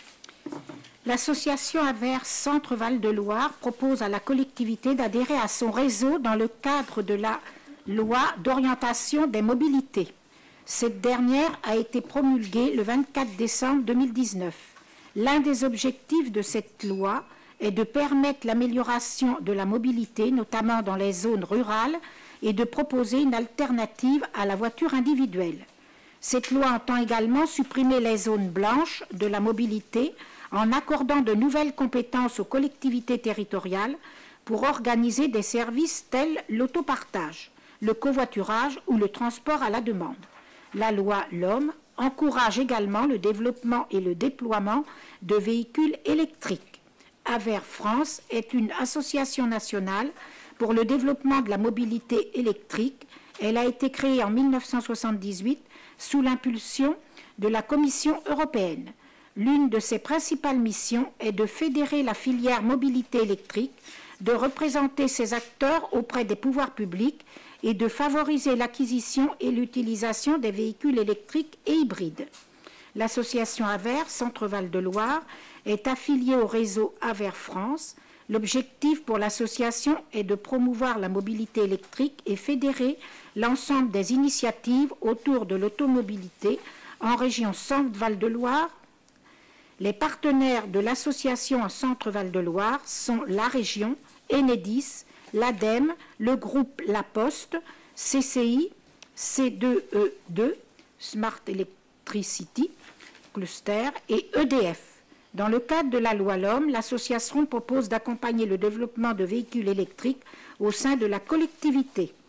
L'association Aver Centre Val-de-Loire propose à la collectivité d'adhérer à son réseau dans le cadre de la loi d'orientation des mobilités. Cette dernière a été promulguée le vingt-quatre décembre deux mille dix-neuf. L'un des objectifs de cette loi est de permettre l'amélioration de la mobilité, notamment dans les zones rurales, et de proposer une alternative à la voiture individuelle. Cette loi entend également supprimer les zones blanches de la mobilité en accordant de nouvelles compétences aux collectivités territoriales pour organiser des services tels l'autopartage, le covoiturage ou le transport à la demande. La loi L O M encourage également le développement et le déploiement de véhicules électriques. Aver France est une association nationale pour le développement de la mobilité électrique. Elle a été créée en mille neuf cent soixante-dix-huit sous l'impulsion de la Commission européenne. L'une de ses principales missions est de fédérer la filière mobilité électrique, de représenter ses acteurs auprès des pouvoirs publics et de favoriser l'acquisition et l'utilisation des véhicules électriques et hybrides. L'association Aver Centre Val-de-Loire est affiliée au réseau Aver France. L'objectif pour l'association est de promouvoir la mobilité électrique et fédérer l'ensemble des initiatives autour de l'automobilité en région Centre-Val-de-Loire. Les partenaires de l'association en Centre-Val-de-Loire sont la région, Enedis, l'ADEME, le groupe La Poste, C C I, C deux E deux, Smart Electricity Cluster et E D F. Dans le cadre de la loi L O M, l'association propose d'accompagner le développement de véhicules électriques au sein de la collectivité.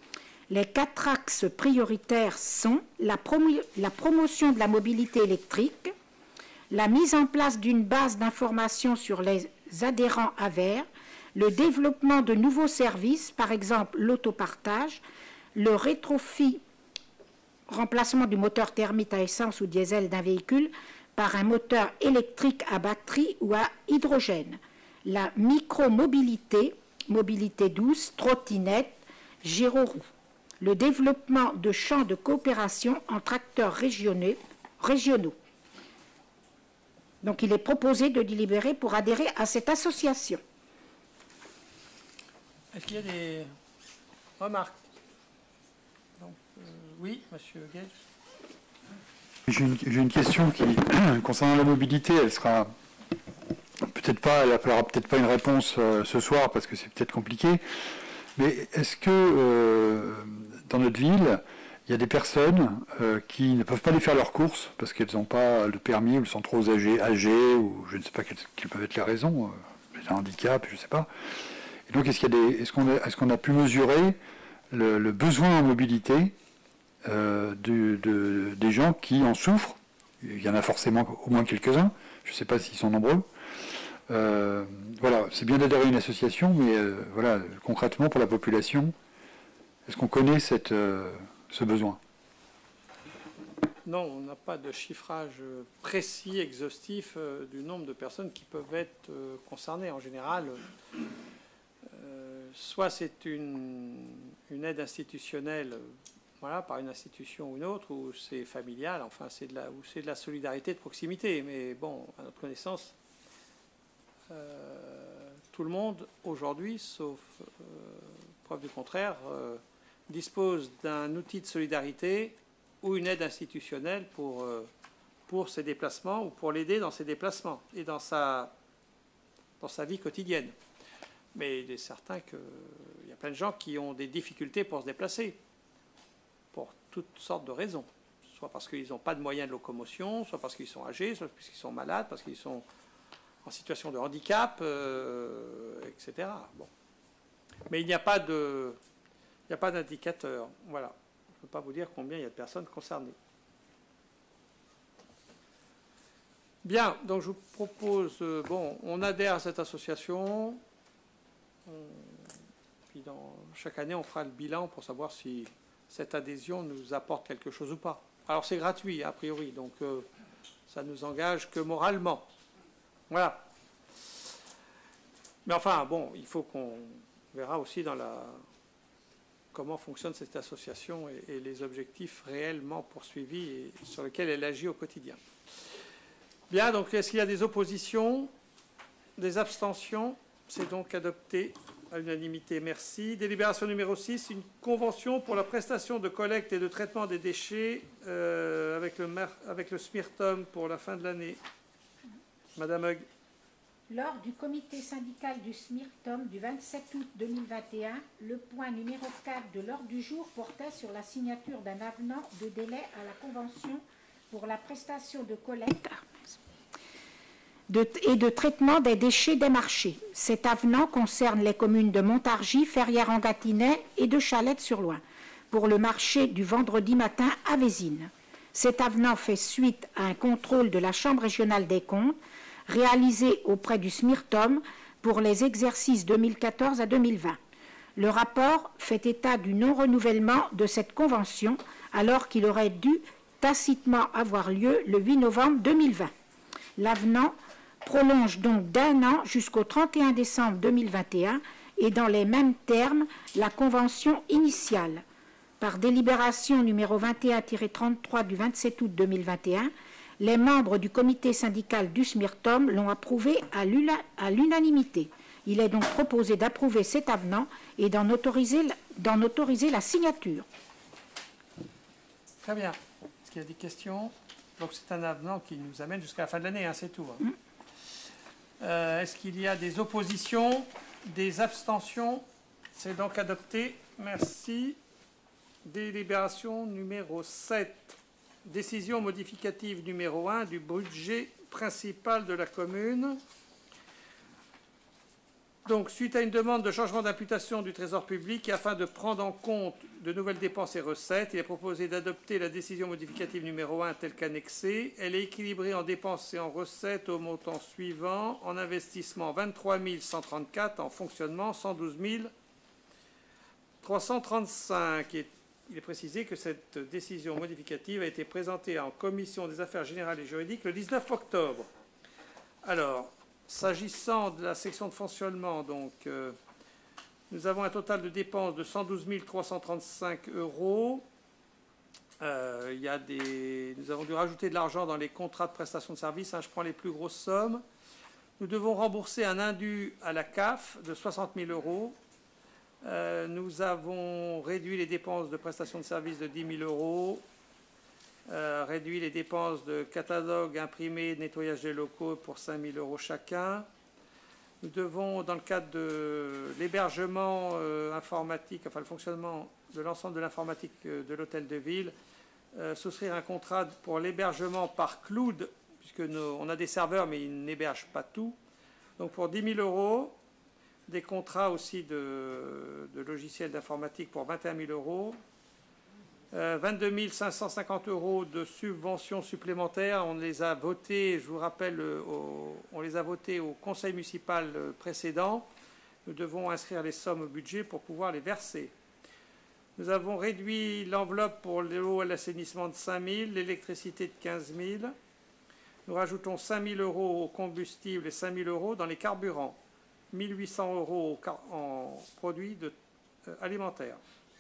Les quatre axes prioritaires sont la, promo la promotion de la mobilité électrique, la mise en place d'une base d'information sur les adhérents A V E R, le développement de nouveaux services, par exemple l'autopartage, le rétrofit, remplacement du moteur thermique à essence ou diesel d'un véhicule par un moteur électrique à batterie ou à hydrogène, la micromobilité, mobilité douce, trottinette, gyroroues, le développement de champs de coopération entre acteurs régionaux, régionaux. Donc il est proposé de délibérer pour adhérer à cette association. Est-ce qu'il y a des remarques? Donc, euh, oui, monsieur Gage. J'ai une, j'ai une question qui, concernant la mobilité, elle sera peut-être pas, elle n'aura peut-être pas une réponse euh, ce soir parce que c'est peut-être compliqué, mais est-ce que euh, dans notre ville, il y a des personnes euh, qui ne peuvent pas aller faire leurs courses parce qu'elles n'ont pas le permis ou elles sont trop âgées, âgées ou je ne sais pas quelles, quelles peuvent être les raisons, euh, un handicap, je ne sais pas. Et donc, est-ce qu'il y a des, est-ce qu'on a, est-ce qu'on a pu mesurer le, le besoin en mobilité euh, de, de, des gens qui en souffrent? Il y en a forcément au moins quelques-uns. Je ne sais pas s'ils sont nombreux. Euh, voilà, c'est bien d'adhérer à une association, mais euh, voilà, concrètement pour la population, est-ce qu'on connaît cette, euh, ce besoin? Non, on n'a pas de chiffrage précis, exhaustif euh, du nombre de personnes qui peuvent être euh, concernées. En général, euh, soit c'est une, une aide institutionnelle, euh, voilà, par une institution ou une autre, ou c'est familial, enfin c'est de la, ou c'est de la solidarité de proximité. Mais bon, à notre connaissance, euh, tout le monde aujourd'hui, sauf euh, preuve du contraire, euh, dispose d'un outil de solidarité ou une aide institutionnelle pour, euh, pour ses déplacements ou pour l'aider dans ses déplacements et dans sa, dans sa vie quotidienne. Mais il est certain qu'il y a plein de gens qui ont des difficultés pour se déplacer, pour toutes sortes de raisons. Soit parce qu'ils n'ont pas de moyens de locomotion, soit parce qu'ils sont âgés, soit parce qu'ils sont malades, parce qu'ils sont en situation de handicap, euh, et cetera. Bon. Mais il n'y a pas de, il n'y a pas d'indicateur. Voilà. Je ne peux pas vous dire combien il y a de personnes concernées. Bien, donc je vous propose, euh, bon, on adhère à cette association. On, puis dans, chaque année, on fera le bilan pour savoir si cette adhésion nous apporte quelque chose ou pas. Alors c'est gratuit, a priori, donc euh, ça ne nous engage que moralement. Voilà. Mais enfin, bon, il faut qu'on verra aussi dans la... comment fonctionne cette association et, et les objectifs réellement poursuivis et sur lesquels elle agit au quotidien. Bien, donc est-ce qu'il y a des oppositions, des abstentions? C'est donc adopté à l'unanimité. Merci. Délibération numéro six, une convention pour la prestation de collecte et de traitement des déchets euh, avec, le, avec le SMIRTOM pour la fin de l'année. Madame Hug. Lors du comité syndical du SMIRTOM du vingt-sept août deux mille vingt et un, le point numéro quatre de l'ordre du jour portait sur la signature d'un avenant de délai à la Convention pour la prestation de collecte de, et de traitement des déchets des marchés. Cet avenant concerne les communes de Montargis, Ferrières-en-Gâtinais et de Chalette-sur-Loing pour le marché du vendredi matin à Vésines. Cet avenant fait suite à un contrôle de la Chambre régionale des comptes réalisé auprès du SMIRTOM pour les exercices deux mille quatorze à deux mille vingt. Le rapport fait état du non-renouvellement de cette convention alors qu'il aurait dû tacitement avoir lieu le huit novembre deux mille vingt. L'avenant prolonge donc d'un an jusqu'au trente et un décembre deux mille vingt et un et dans les mêmes termes la convention initiale. Par délibération numéro vingt et un tiret trente-trois du vingt-sept août deux mille vingt et un, les membres du comité syndical du SMIRTOM l'ont approuvé à l'unanimité. Il est donc proposé d'approuver cet avenant et d'en autoriser, d'en autoriser la signature. Très bien. Est-ce qu'il y a des questions? Donc c'est un avenant qui nous amène jusqu'à la fin de l'année, hein, c'est tout. Hein. Mmh. Euh, Est-ce qu'il y a des oppositions, des abstentions? C'est donc adopté. Merci. Délibération numéro sept. Décision modificative numéro un du budget principal de la commune. Donc, suite à une demande de changement d'imputation du Trésor public et afin de prendre en compte de nouvelles dépenses et recettes, il est proposé d'adopter la décision modificative numéro un telle qu'annexée. Elle est équilibrée en dépenses et en recettes au montant suivant. En investissement, vingt-trois mille cent trente-quatre. En fonctionnement, cent douze mille trois cent trente-cinq. Et il est précisé que cette décision modificative a été présentée en commission des affaires générales et juridiques le dix-neuf octobre. Alors, s'agissant de la section de fonctionnement, donc, euh, nous avons un total de dépenses de cent douze mille trois cent trente-cinq euros. Euh, il y a des... Nous avons dû rajouter de l'argent dans les contrats de prestation de services. Hein, je prends les plus grosses sommes. Nous devons rembourser un indu à la C A F de soixante mille euros. Euh, nous avons réduit les dépenses de prestation de services de dix mille euros. Euh, réduit les dépenses de catalogue, imprimé, nettoyage des locaux pour cinq mille euros chacun. Nous devons, dans le cadre de l'hébergement euh, informatique, enfin le fonctionnement de l'ensemble de l'informatique euh, de l'hôtel de ville, euh, souscrire un contrat pour l'hébergement par cloud, puisque nous, on a des serveurs mais ils n'hébergent pas tout. Donc pour dix mille euros, des contrats aussi de, de logiciels d'informatique pour vingt et un mille euros. Euh, vingt-deux mille cinq cent cinquante euros de subventions supplémentaires. On les a votés, je vous rappelle, au, on les a votés au conseil municipal précédent. Nous devons inscrire les sommes au budget pour pouvoir les verser. Nous avons réduit l'enveloppe pour l'eau et l'assainissement de cinq mille, l'électricité de quinze mille. Nous rajoutons cinq mille euros au combustible et cinq mille euros dans les carburants. mille huit cents euros en produits de, euh, alimentaires.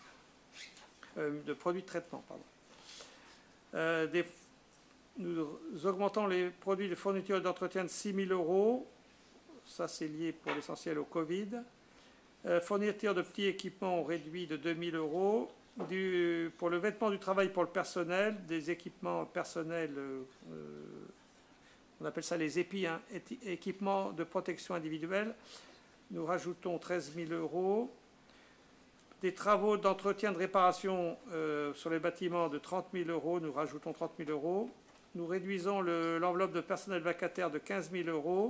de produits de traitement. Pardon. Euh, des, nous augmentons les produits de fourniture d'entretien de six mille euros. Ça, c'est lié pour l'essentiel au Covid. Euh, fourniture de petits équipements réduit de deux mille euros. Du, pour le vêtement du travail pour le personnel, des équipements personnels, euh, on appelle ça les épis, hein, équipements de protection individuelle. Nous rajoutons treize mille euros. Des travaux d'entretien de réparation euh, sur les bâtiments de trente mille euros, nous rajoutons trente mille euros. Nous réduisons l'enveloppe le, de personnel vacataire de quinze mille euros.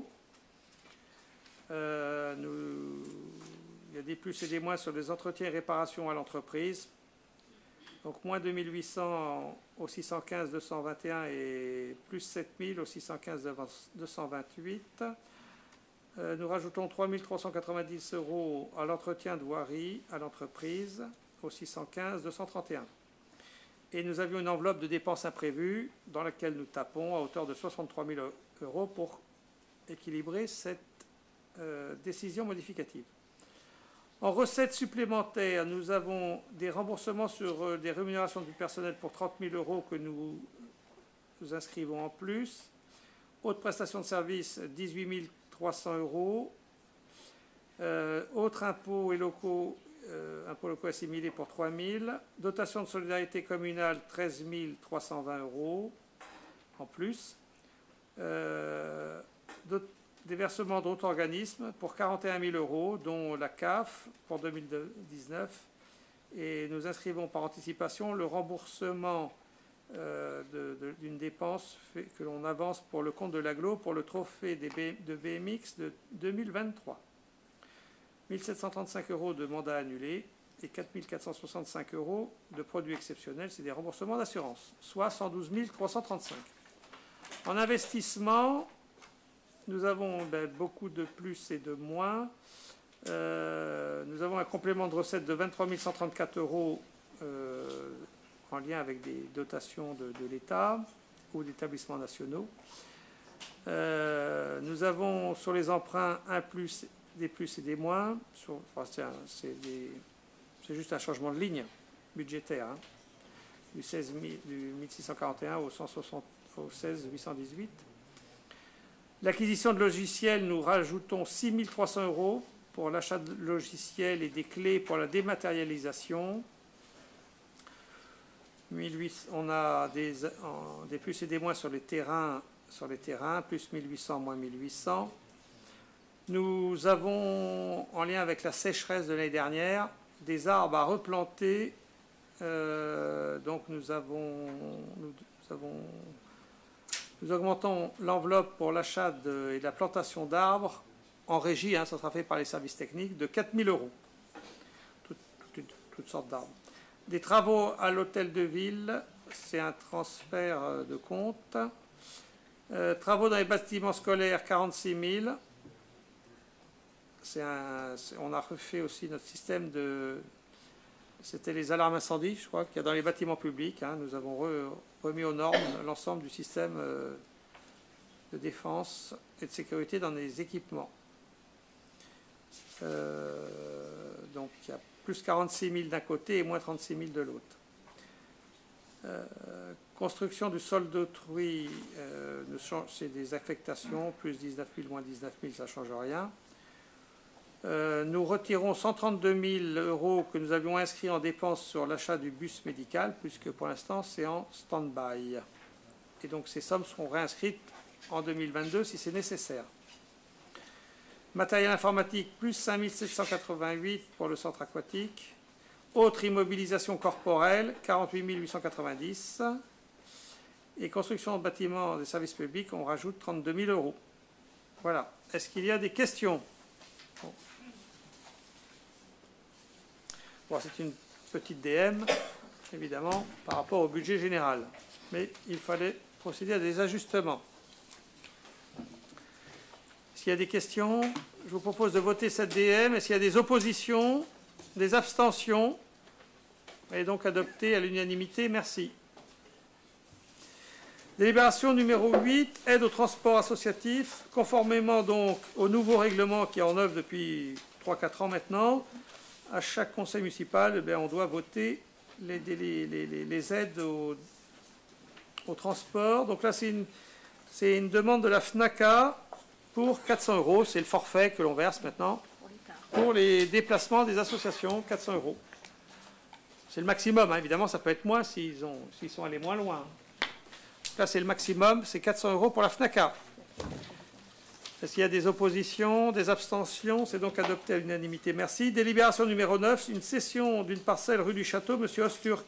Euh, nous, il y a des plus et des moins sur les entretiens et réparations à l'entreprise. Donc moins deux mille huit cents au six cent quinze deux cent vingt et un et plus sept mille au six cent quinze deux cent vingt-huit. Euh, nous rajoutons trois mille trois cent quatre-vingt-dix euros à l'entretien de voirie à l'entreprise au six cent quinze deux cent trente et un. Et nous avions une enveloppe de dépenses imprévues dans laquelle nous tapons à hauteur de soixante-trois mille euros pour équilibrer cette euh, décision modificative. En recettes supplémentaires, nous avons des remboursements sur euh, des rémunérations du personnel pour trente mille euros que nous, nous inscrivons en plus. Haute prestation de services, dix-huit mille trois cents euros. Euh, autres impôts et locaux, euh, impôts locaux assimilés pour trois mille. Dotation de solidarité communale, treize mille trois cent vingt euros en plus. Euh, des versements d'autres organismes pour quarante et un mille euros, dont la C A F pour deux mille dix-neuf. Et nous inscrivons par anticipation le remboursement Euh, d'une dépense fait, que l'on avance pour le compte de l'Aglo pour le trophée des B, de B M X de deux mille vingt-trois. mille sept cent trente-cinq euros de mandat annulé et quatre mille quatre cent soixante-cinq euros de produits exceptionnels, c'est des remboursements d'assurance, soit cent douze mille trois cent trente-cinq. En investissement, nous avons ben, beaucoup de plus et de moins. Euh, nous avons un complément de recettes de vingt-trois mille cent trente-quatre euros euh, en lien avec des dotations de, de l'État ou d'établissements nationaux. Euh, nous avons sur les emprunts un plus, des plus et des moins. Enfin, c'est juste un changement de ligne budgétaire, hein, du, seize mille, du mille six cent quarante et un au, cent soixante, au seize mille huit cent dix-huit. L'acquisition de logiciels, nous rajoutons six mille trois cents euros pour l'achat de logiciels et des clés pour la dématérialisation. On a des, des plus et des moins sur les terrains, sur les terrains, plus mille huit cents, moins mille huit cents. Nous avons, en lien avec la sécheresse de l'année dernière, des arbres à replanter. Euh, donc nous avons, nous, nous avons, nous augmentons l'enveloppe pour l'achat et la plantation d'arbres en régie, hein, ça sera fait par les services techniques, de quatre mille euros. Toutes, toutes, toutes sortes d'arbres. Des travaux à l'hôtel de ville, c'est un transfert de compte. Euh, travaux dans les bâtiments scolaires, quarante-six mille. C'est un, c'est, on a refait aussi notre système de... C'était les alarmes incendies, je crois, qu'il y a dans les bâtiments publics. Hein. Nous avons re, remis aux normes l'ensemble du système euh, de défense et de sécurité dans les équipements. Euh, donc il y a plus quarante-six mille d'un côté et moins trente-six mille de l'autre. Euh, construction du sol d'autrui, euh, c'est des affectations, plus dix-neuf mille, moins dix-neuf mille, ça ne change rien. Euh, nous retirons cent trente-deux mille euros que nous avions inscrits en dépenses sur l'achat du bus médical, puisque pour l'instant c'est en stand-by. Et donc ces sommes seront réinscrites en deux mille vingt-deux si c'est nécessaire. Matériel informatique, plus cinq mille sept cent quatre-vingt-huit pour le centre aquatique. Autre immobilisation corporelle, quarante-huit mille huit cent quatre-vingt-dix. Et construction de bâtiments des services publics, on rajoute trente-deux mille euros. Voilà. Est-ce qu'il y a des questions? Bon. Bon, c'est une petite D M, évidemment, par rapport au budget général. Mais il fallait procéder à des ajustements. S'il y a des questions, je vous propose de voter cette D M. Et s'il y a des oppositions, des abstentions, elle est donc adoptée à l'unanimité. Merci. Délibération numéro huit, aide au transport associatif. Conformément donc au nouveau règlement qui est en œuvre depuis trois à quatre ans maintenant, à chaque conseil municipal, eh bien, on doit voter les, les, les, les aides au, au transport. Donc là, c'est une, c'est une demande de la FNACA pour quatre cents euros. C'est le forfait que l'on verse maintenant pour les déplacements des associations, quatre cents euros. C'est le maximum, hein. Évidemment, ça peut être moins s'ils ont, s'ils sont allés moins loin. Là, c'est le maximum, c'est quatre cents euros pour la FNACA. Est-ce qu'il y a des oppositions, des abstentions? C'est donc adopté à l'unanimité. Merci. Délibération numéro neuf, une cession d'une parcelle rue du Château. Monsieur Osturk.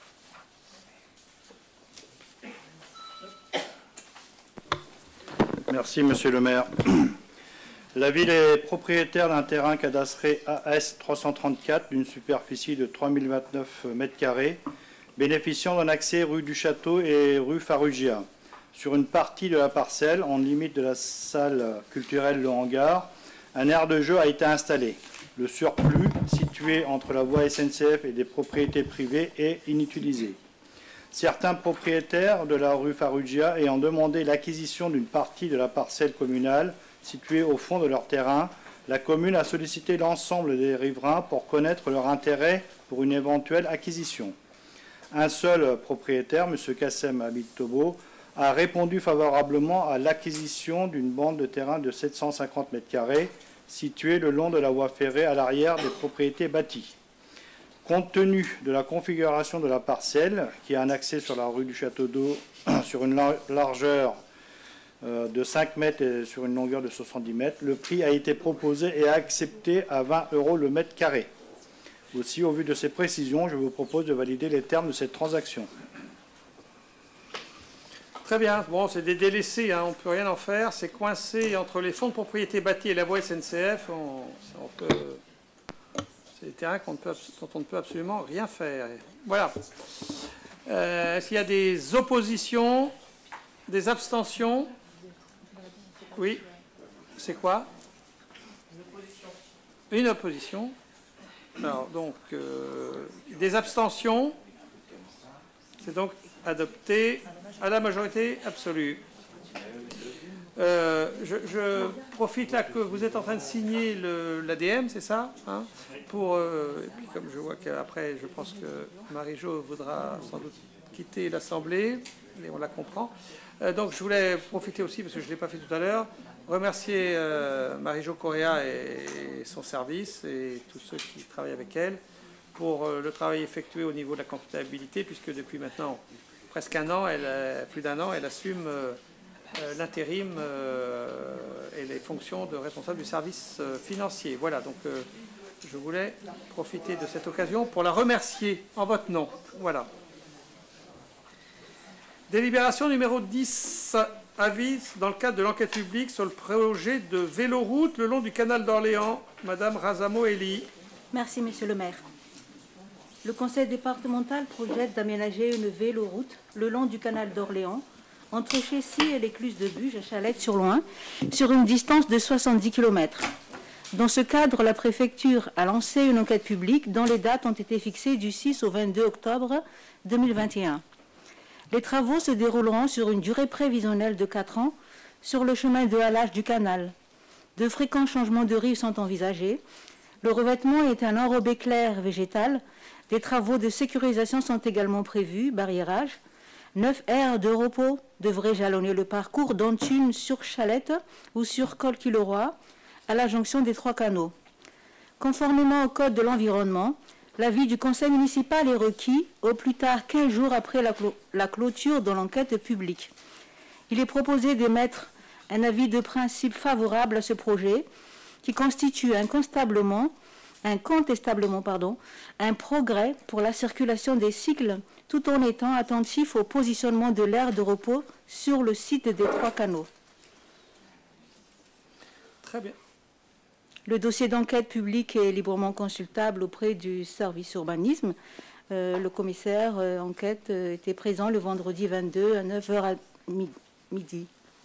Merci, monsieur le maire. La ville est propriétaire d'un terrain cadastré A S trois cent trente-quatre d'une superficie de trois mille vingt-neuf mètres carrés, bénéficiant d'un accès rue du Château et rue Farrugia. Sur une partie de la parcelle, en limite de la salle culturelle Le Hangar, un aire de jeu a été installé. Le surplus, situé entre la voie S N C F et des propriétés privées, est inutilisé. Certains propriétaires de la rue Farrugia ayant demandé l'acquisition d'une partie de la parcelle communale située au fond de leur terrain, la commune a sollicité l'ensemble des riverains pour connaître leur intérêt pour une éventuelle acquisition. Un seul propriétaire, M. Kassem Abid-Tobo, a répondu favorablement à l'acquisition d'une bande de terrain de sept cent cinquante mètres carrés située le long de la voie ferrée à l'arrière des propriétés bâties. Compte tenu de la configuration de la parcelle, qui a un accès sur la rue du Château d'Eau sur une largeur de cinq mètres et sur une longueur de soixante-dix mètres, le prix a été proposé et accepté à vingt euros le mètre carré. Aussi, au vu de ces précisions, je vous propose de valider les termes de cette transaction. Très bien. Bon, c'est des délaissés, hein, on ne peut rien en faire. C'est coincé entre les fonds de propriété bâtis et la voie S N C F. On, on peut, c'est des terrains qu'on ne peut, dont on ne peut absolument rien faire. Voilà. Euh, est-ce qu'il y a des oppositions, des abstentions? Oui. C'est quoi? Une opposition. Alors, donc, euh, des abstentions. C'est donc adopté à la majorité absolue. Euh, je, je profite là que vous êtes en train de signer l'A D M, c'est ça, hein, pour, euh, et puis comme je vois qu'après, je pense que Marie-Jo voudra sans doute quitter l'Assemblée, et on la comprend. Euh, donc je voulais profiter aussi, parce que je ne l'ai pas fait tout à l'heure, remercier euh, Marie-Jo Correa et, et son service, et tous ceux qui travaillent avec elle, pour euh, le travail effectué au niveau de la comptabilité, puisque depuis maintenant presque un an, elle, plus d'un an, elle assume euh, euh, l'intérim euh, et les fonctions de responsable du service euh, financier. Voilà, donc euh, je voulais profiter de cette occasion pour la remercier en votre nom. Voilà. Délibération numéro dix, avis dans le cadre de l'enquête publique sur le projet de véloroute le long du canal d'Orléans. Madame Razamo-Eli. Merci, Monsieur le maire. Le conseil départemental projette d'aménager une véloroute le long du canal d'Orléans, entre Chessy et l'écluse de Buges à Chalette-sur-Loing, sur une distance de soixante-dix kilomètres. Dans ce cadre, la préfecture a lancé une enquête publique dont les dates ont été fixées du six au vingt-deux octobre deux mille vingt et un. Les travaux se dérouleront sur une durée prévisionnelle de quatre ans sur le chemin de halage du canal. De fréquents changements de rive sont envisagés. Le revêtement est un enrobé clair végétal. Des travaux de sécurisation sont également prévus, barriérage. Neuf aires de repos devraient jalonner le parcours, dont une sur Chalette ou sur Col-Quileroy, à la jonction des trois canaux. Conformément au Code de l'environnement, l'avis du conseil municipal est requis au plus tard quinze jours après la, clo la clôture de l'enquête publique. Il est proposé d'émettre un avis de principe favorable à ce projet qui constitue incontestablement, incontestablement pardon, un progrès pour la circulation des cycles tout en étant attentif au positionnement de l'aire de repos sur le site des trois canaux. Très bien. Le dossier d'enquête publique est librement consultable auprès du service urbanisme. Euh, le commissaire euh, enquête euh, était présent le vendredi vingt-deux à neuf heures à midi.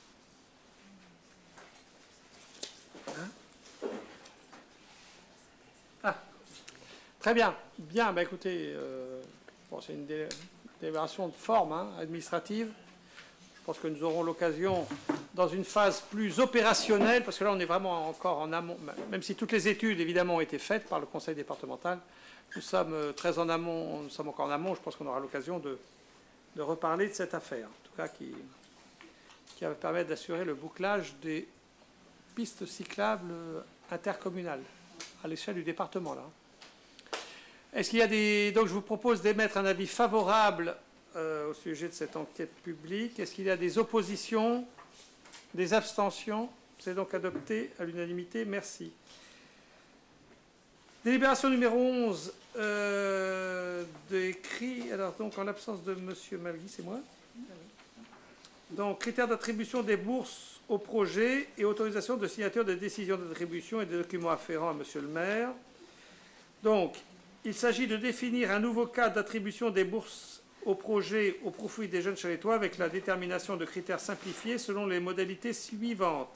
Ah, très bien. Bien, bah écoutez, euh, bon, c'est une dé délibération de forme hein, administrative. Je pense que nous aurons l'occasion, dans une phase plus opérationnelle, parce que là on est vraiment encore en amont, même si toutes les études évidemment ont été faites par le conseil départemental, nous sommes très en amont, nous sommes encore en amont, je pense qu'on aura l'occasion de, de reparler de cette affaire, en tout cas qui, qui va permettre d'assurer le bouclage des pistes cyclables intercommunales à l'échelle du département. Là. Est-ce qu'il y a des... Donc je vous propose d'émettre un avis favorable Euh, au sujet de cette enquête publique. Est-ce qu'il y a des oppositions, des abstentions? C'est donc adopté à l'unanimité. Merci. Délibération numéro onze, euh, d'écrit. Alors, donc, en l'absence de M. Malgui, c'est moi. Donc, critères d'attribution des bourses au projet et autorisation de signature des décisions d'attribution et des documents afférents à M. le maire. Donc, il s'agit de définir un nouveau cadre d'attribution des bourses au projet au profit des jeunes chalettois avec la détermination de critères simplifiés selon les modalités suivantes.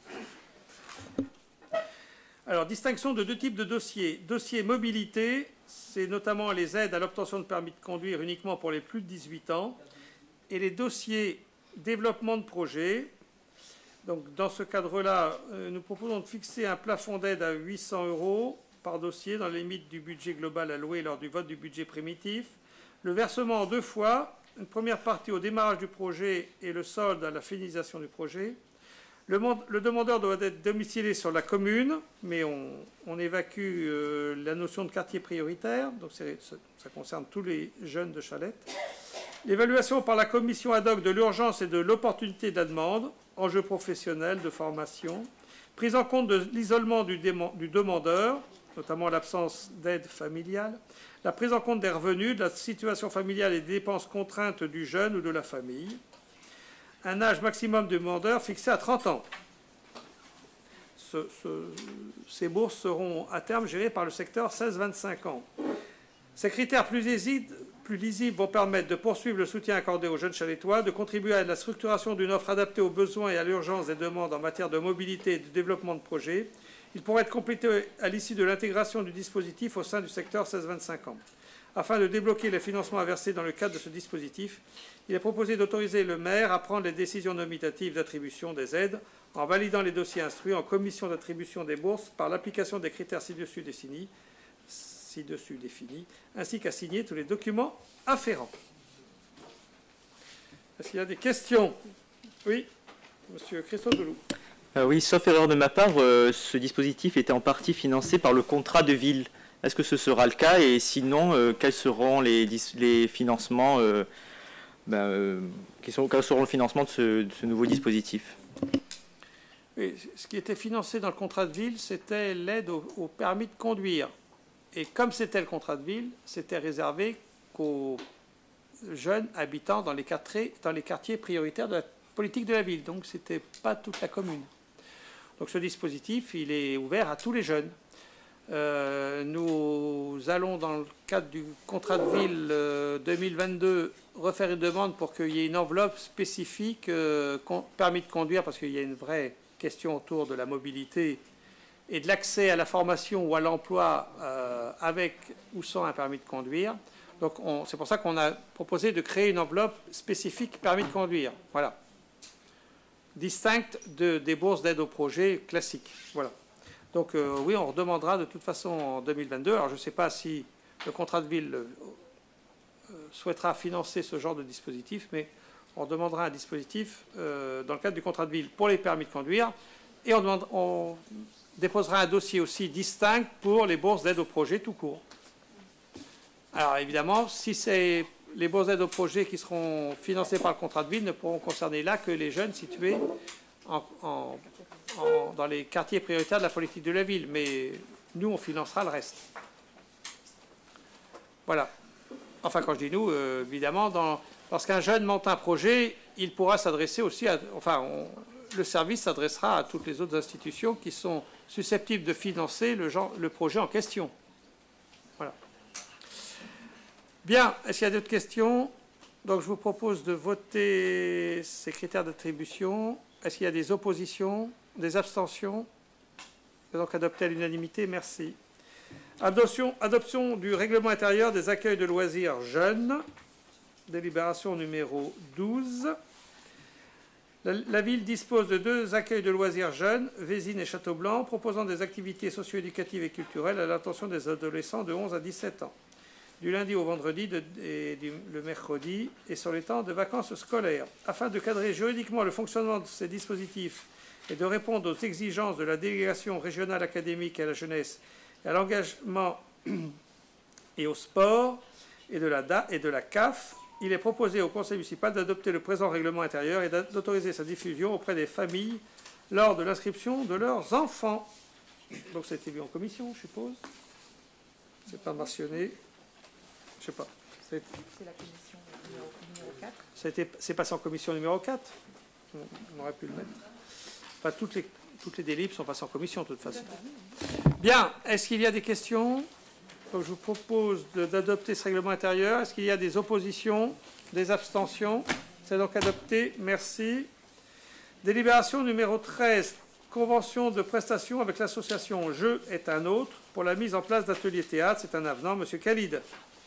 Alors, distinction de deux types de dossiers. Dossier mobilité, c'est notamment les aides à l'obtention de permis de conduire uniquement pour les plus de dix-huit ans, et les dossiers développement de projet. Donc, dans ce cadre-là, nous proposons de fixer un plafond d'aide à huit cents euros par dossier dans les limites du budget global alloué lors du vote du budget primitif. Le versement en deux fois, une première partie au démarrage du projet et le solde à la finalisation du projet. Le, le demandeur doit être domicilié sur la commune, mais on, on évacue euh, la notion de quartier prioritaire, donc ça concerne tous les jeunes de Chalette. L'évaluation par la commission ad hoc de l'urgence et de l'opportunité de la demande, enjeux professionnels, de formation. Prise en compte de l'isolement du, du demandeur, notamment l'absence d'aide familiale. La prise en compte des revenus, de la situation familiale et des dépenses contraintes du jeune ou de la famille. Un âge maximum de demandeur fixé à trente ans. Ce, ce, ces bourses seront à terme gérées par le secteur seize vingt-cinq ans. Ces critères plus lisibles, plus lisibles vont permettre de poursuivre le soutien accordé aux jeunes chalettois, de contribuer à la structuration d'une offre adaptée aux besoins et à l'urgence des demandes en matière de mobilité et de développement de projets. Il pourrait être complété à l'issue de l'intégration du dispositif au sein du secteur seize vingt-cinq ans. Afin de débloquer les financements à verser dans le cadre de ce dispositif, il est proposé d'autoriser le maire à prendre les décisions nominatives d'attribution des aides en validant les dossiers instruits en commission d'attribution des bourses par l'application des critères ci-dessus définis, ci-dessus définis, ainsi qu'à signer tous les documents afférents. Est-ce qu'il y a des questions? Oui, Monsieur Christophe Deloup. Euh, oui, sauf erreur de ma part, euh, ce dispositif était en partie financé par le contrat de ville. Est-ce que ce sera le cas? Et sinon, euh, quels seront les, les financements euh, ben, euh, quels, sont, quels seront le financement de ce, de ce nouveau dispositif? Oui, ce qui était financé dans le contrat de ville, c'était l'aide au, au permis de conduire. Et comme c'était le contrat de ville, c'était réservé qu'aux jeunes habitants dans les quartiers, dans les quartiers prioritaires de la, politique de la ville, donc ce n'était pas toute la commune. Donc ce dispositif, il est ouvert à tous les jeunes. Euh, nous allons, dans le cadre du contrat de ville euh, deux mille vingt-deux, refaire une demande pour qu'il y ait une enveloppe spécifique euh, permis de conduire, parce qu'il y a une vraie question autour de la mobilité et de l'accès à la formation ou à l'emploi euh, avec ou sans un permis de conduire. Donc c'est pour ça qu'on a proposé de créer une enveloppe spécifique permis de conduire. Voilà. Distincte de, des bourses d'aide au projet classiques. Voilà. Donc euh, oui, on redemandera de toute façon en deux mille vingt-deux. Alors je ne sais pas si le contrat de ville euh, souhaitera financer ce genre de dispositif, mais on demandera un dispositif euh, dans le cadre du contrat de ville pour les permis de conduire, et on, demande, on déposera un dossier aussi distinct pour les bourses d'aide au projet tout court. Alors évidemment, si c'est les bourses d'aide au projet qui seront financées par le contrat de ville, ne pourront concerner là que les jeunes situés en, en En, dans les quartiers prioritaires de la politique de la ville, mais nous, on financera le reste. Voilà. Enfin, quand je dis nous, euh, évidemment, dans, lorsqu'un jeune monte un projet, il pourra s'adresser aussi à... Enfin, on, le service s'adressera à toutes les autres institutions qui sont susceptibles de financer le, genre, le projet en question. Voilà. Bien. Est-ce qu'il y a d'autres questions? Donc, je vous propose de voter ces critères d'attribution. Est-ce qu'il y a des oppositions? Des abstentions? C'est donc adopté à l'unanimité. Merci. Adoption, adoption du règlement intérieur des accueils de loisirs jeunes. Délibération numéro douze. La, la ville dispose de deux accueils de loisirs jeunes, Vézines et Châteaublanc, proposant des activités socio-éducatives et culturelles à l'intention des adolescents de onze à dix-sept ans, du lundi au vendredi de, et du, le mercredi et sur les temps de vacances scolaires. Afin de cadrer juridiquement le fonctionnement de ces dispositifs et de répondre aux exigences de la délégation régionale académique à la jeunesse et à l'engagement et au sport et de, la D A et de la C A F, il est proposé au Conseil municipal d'adopter le présent règlement intérieur et d'autoriser sa diffusion auprès des familles lors de l'inscription de leurs enfants. Donc ça a été vu en commission, je suppose. C'est pas mentionné. Je sais pas. C'est la commission numéro quatre. C'est passé en commission numéro quatre. On aurait pu le mettre. Enfin, toutes les, toutes les délibs sont passées en commission, de toute façon. Bien. Est-ce qu'il y a des questions? Donc, je vous propose d'adopter ce règlement intérieur. Est-ce qu'il y a des oppositions? Des abstentions? C'est donc adopté. Merci. Délibération numéro treize. Convention de prestation avec l'association Jeu est un autre pour la mise en place d'ateliers théâtre. C'est un avenant. Monsieur Khalid.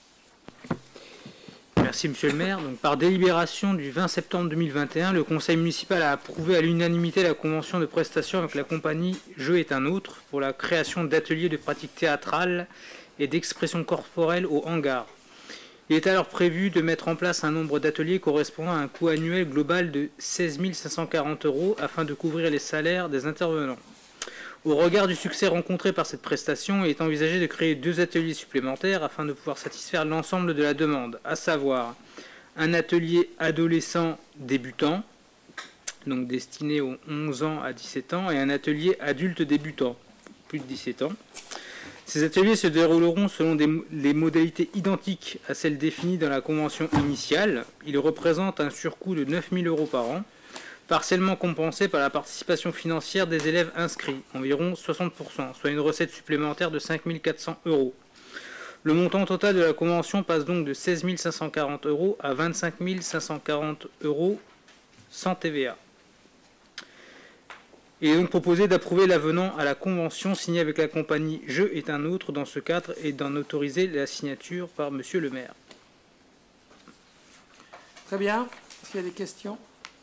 Merci Monsieur le maire. Donc, par délibération du vingt septembre deux mille vingt et un, le conseil municipal a approuvé à l'unanimité la convention de prestation avec la compagnie Jeu est un autre pour la création d'ateliers de pratique théâtrale et d'expression corporelle au hangar. Il est alors prévu de mettre en place un nombre d'ateliers correspondant à un coût annuel global de seize mille cinq cent quarante euros afin de couvrir les salaires des intervenants. Au regard du succès rencontré par cette prestation, il est envisagé de créer deux ateliers supplémentaires afin de pouvoir satisfaire l'ensemble de la demande, à savoir un atelier adolescent débutant, donc destiné aux onze ans à dix-sept ans, et un atelier adulte débutant, plus de dix-sept ans. Ces ateliers se dérouleront selon des, les modalités identiques à celles définies dans la convention initiale. Ils représentent un surcoût de neuf mille euros par an, partiellement compensé par la participation financière des élèves inscrits, environ soixante pour cent, soit une recette supplémentaire de cinq mille quatre cents euros. Le montant total de la convention passe donc de seize mille cinq cent quarante euros à vingt-cinq mille cinq cent quarante euros sans T V A. Il est donc proposé d'approuver l'avenant à la convention signée avec la compagnie Jeu est un autre dans ce cadre et d'en autoriser la signature par Monsieur le maire. Très bien. Est-ce qu'il y a des questions?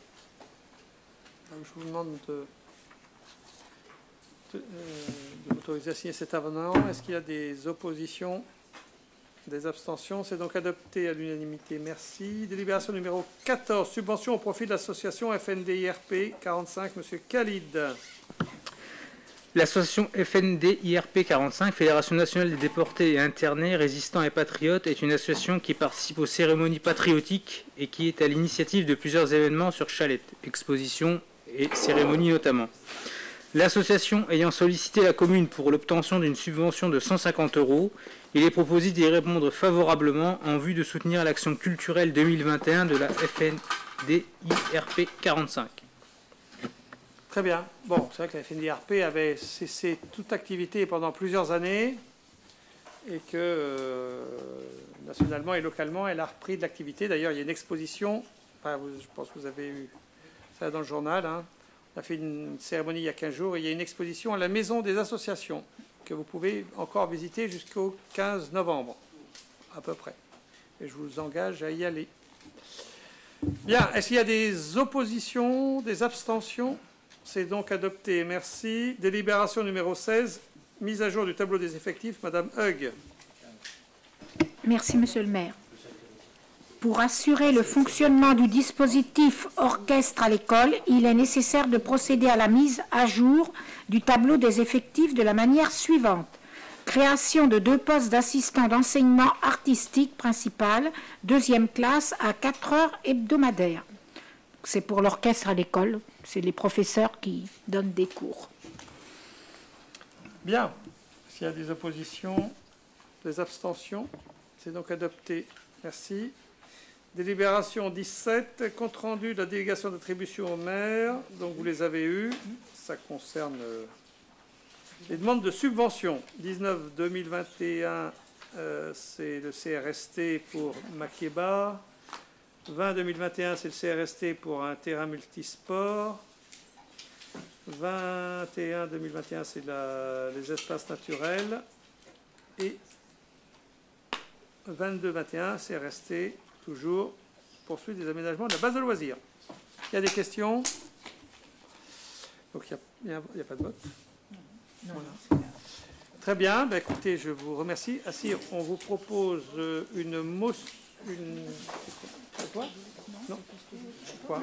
Je vous demande de, de, euh, de m'autoriser à signer cet avenant. Est-ce qu'il y a des oppositions? Des abstentions? C'est donc adopté à l'unanimité. Merci. Délibération numéro quatorze. Subvention au profit de l'association F N D I R P quarante-cinq. Monsieur Khalid. L'association F N D I R P quarante-cinq, Fédération nationale des déportés et internés, résistants et patriotes, est une association qui participe aux cérémonies patriotiques et qui est à l'initiative de plusieurs événements sur Chalette, expositions et cérémonies notamment. L'association ayant sollicité la commune pour l'obtention d'une subvention de cent cinquante euros, il est proposé d'y répondre favorablement en vue de soutenir l'action culturelle deux mille vingt et un de la F N D I R P quarante-cinq. Très bien. Bon, c'est vrai que la F N D R P avait cessé toute activité pendant plusieurs années et que euh, nationalement et localement, elle a repris de l'activité. D'ailleurs, il y a une exposition, enfin, vous, je pense que vous avez eu ça dans le journal, hein. On a fait une cérémonie il y a quinze jours et il y a une exposition à la Maison des Associations que vous pouvez encore visiter jusqu'au quinze novembre, à peu près. Et je vous engage à y aller. Bien, est-ce qu'il y a des oppositions, des abstentions? C'est donc adopté. Merci. Délibération numéro seize, mise à jour du tableau des effectifs. Madame Hug. Merci, Monsieur le maire. Pour assurer le fonctionnement du dispositif orchestre à l'école, il est nécessaire de procéder à la mise à jour du tableau des effectifs de la manière suivante. Création de deux postes d'assistant d'enseignement artistique principal, deuxième classe, à quatre heures hebdomadaires. C'est pour l'orchestre à l'école, c'est les professeurs qui donnent des cours. Bien. S'il y a des oppositions, des abstentions, c'est donc adopté. Merci. Délibération dix-sept, compte rendu de la délégation d'attribution au maire. Donc vous les avez eus. Ça concerne les demandes de subvention. dix-neuf deux mille vingt et un, euh, c'est le C R S T pour Makeba. vingt deux mille vingt et un, c'est le C R S T pour un terrain multisport. vingt et un deux mille vingt et un, c'est la, les espaces naturels. Et vingt-deux vingt et un, c'est resté toujours poursuite des aménagements de la base de loisirs. Il y a des questions? Donc il n'y a, a, a pas de vote. Voilà. Très bien. Ben, écoutez, je vous remercie. Assir, on vous propose une motion. Une... Quoi? Non. Quoi?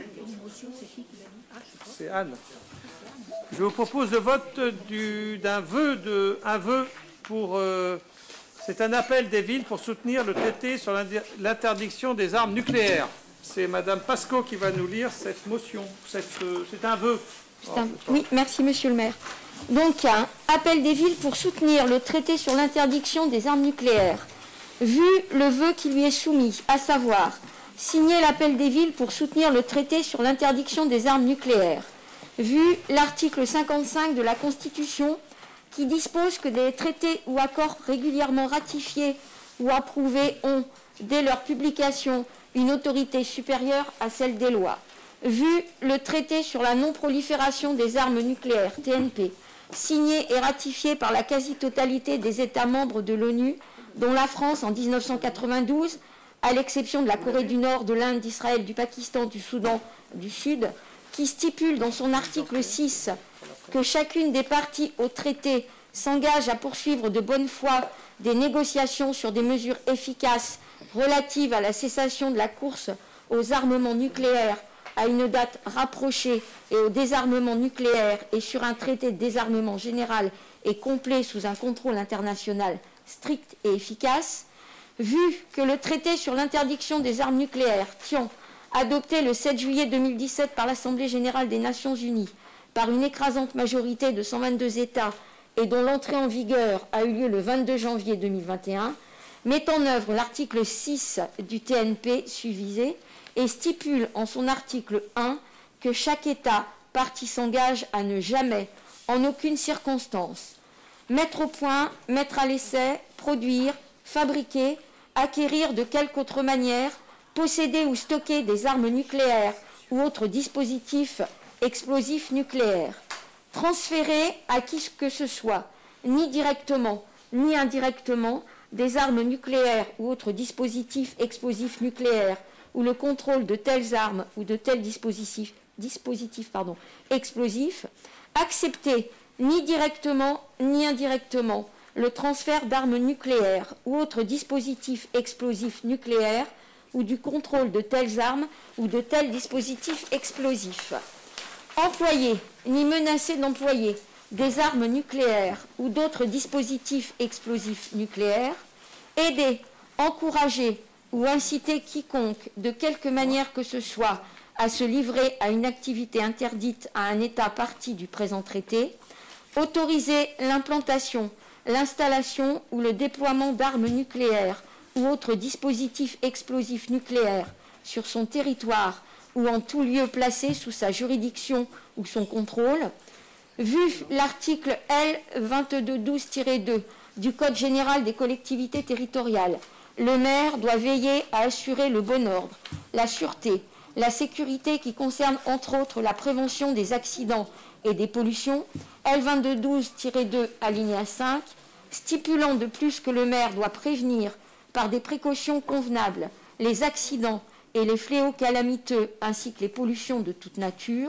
C'est Anne. Je vous propose le vote d'un vœu, de, un vœu pour... Euh, c'est un appel des villes pour soutenir le traité sur l'interdiction des armes nucléaires. C'est Madame Pasco qui va nous lire cette motion. C'est un vœu. Oh, un... Oui, merci Monsieur le maire. Donc, un appel des villes pour soutenir le traité sur l'interdiction des armes nucléaires. Vu le vœu qui lui est soumis, à savoir signer l'appel des villes pour soutenir le traité sur l'interdiction des armes nucléaires. Vu l'article cinquante-cinq de la Constitution qui dispose que des traités ou accords régulièrement ratifiés ou approuvés ont, dès leur publication, une autorité supérieure à celle des lois. Vu le traité sur la non-prolifération des armes nucléaires, T N P, signé et ratifié par la quasi-totalité des États membres de l'ONU, dont la France en mille neuf cent quatre-vingt-douze, à l'exception de la Corée du Nord, de l'Inde, d'Israël, du Pakistan, du Soudan du Sud, qui stipule dans son article six que chacune des parties au traité s'engage à poursuivre de bonne foi des négociations sur des mesures efficaces relatives à la cessation de la course aux armements nucléaires à une date rapprochée et au désarmement nucléaire et sur un traité de désarmement général et complet sous un contrôle international strict et efficace, vu que le traité sur l'interdiction des armes nucléaires, T I A N, adopté le sept juillet deux mille dix-sept par l'Assemblée générale des Nations unies par une écrasante majorité de cent vingt-deux États et dont l'entrée en vigueur a eu lieu le vingt-deux janvier deux mille vingt et un, met en œuvre l'article six du T N P susvisé et stipule en son article un que chaque État partie s'engage à ne jamais, en aucune circonstance, mettre au point, mettre à l'essai, produire, fabriquer, acquérir de quelque autre manière, posséder ou stocker des armes nucléaires ou autres dispositifs explosifs nucléaires, transférer à qui que ce soit, ni directement ni indirectement, des armes nucléaires ou autres dispositifs explosifs nucléaires ou le contrôle de telles armes ou de tels dispositifs, dispositifs pardon, explosifs, accepter ni directement ni indirectement le transfert d'armes nucléaires ou autres dispositifs explosifs nucléaires ou du contrôle de telles armes ou de tels dispositifs explosifs. Employer ni menacer d'employer des armes nucléaires ou d'autres dispositifs explosifs nucléaires, aider, encourager ou inciter quiconque, de quelque manière que ce soit, à se livrer à une activité interdite à un État partie du présent traité, autoriser l'implantation, l'installation ou le déploiement d'armes nucléaires ou autres dispositifs explosifs nucléaires sur son territoire ou en tout lieu placé sous sa juridiction ou son contrôle. Vu l'article L vingt-deux douze tiret deux du Code général des collectivités territoriales, le maire doit veiller à assurer le bon ordre, la sûreté, la sécurité qui concerne entre autres la prévention des accidents et des pollutions, L vingt-deux douze tiret deux alinéa cinq, stipulant de plus que le maire doit prévenir par des précautions convenables les accidents et les fléaux calamiteux ainsi que les pollutions de toute nature,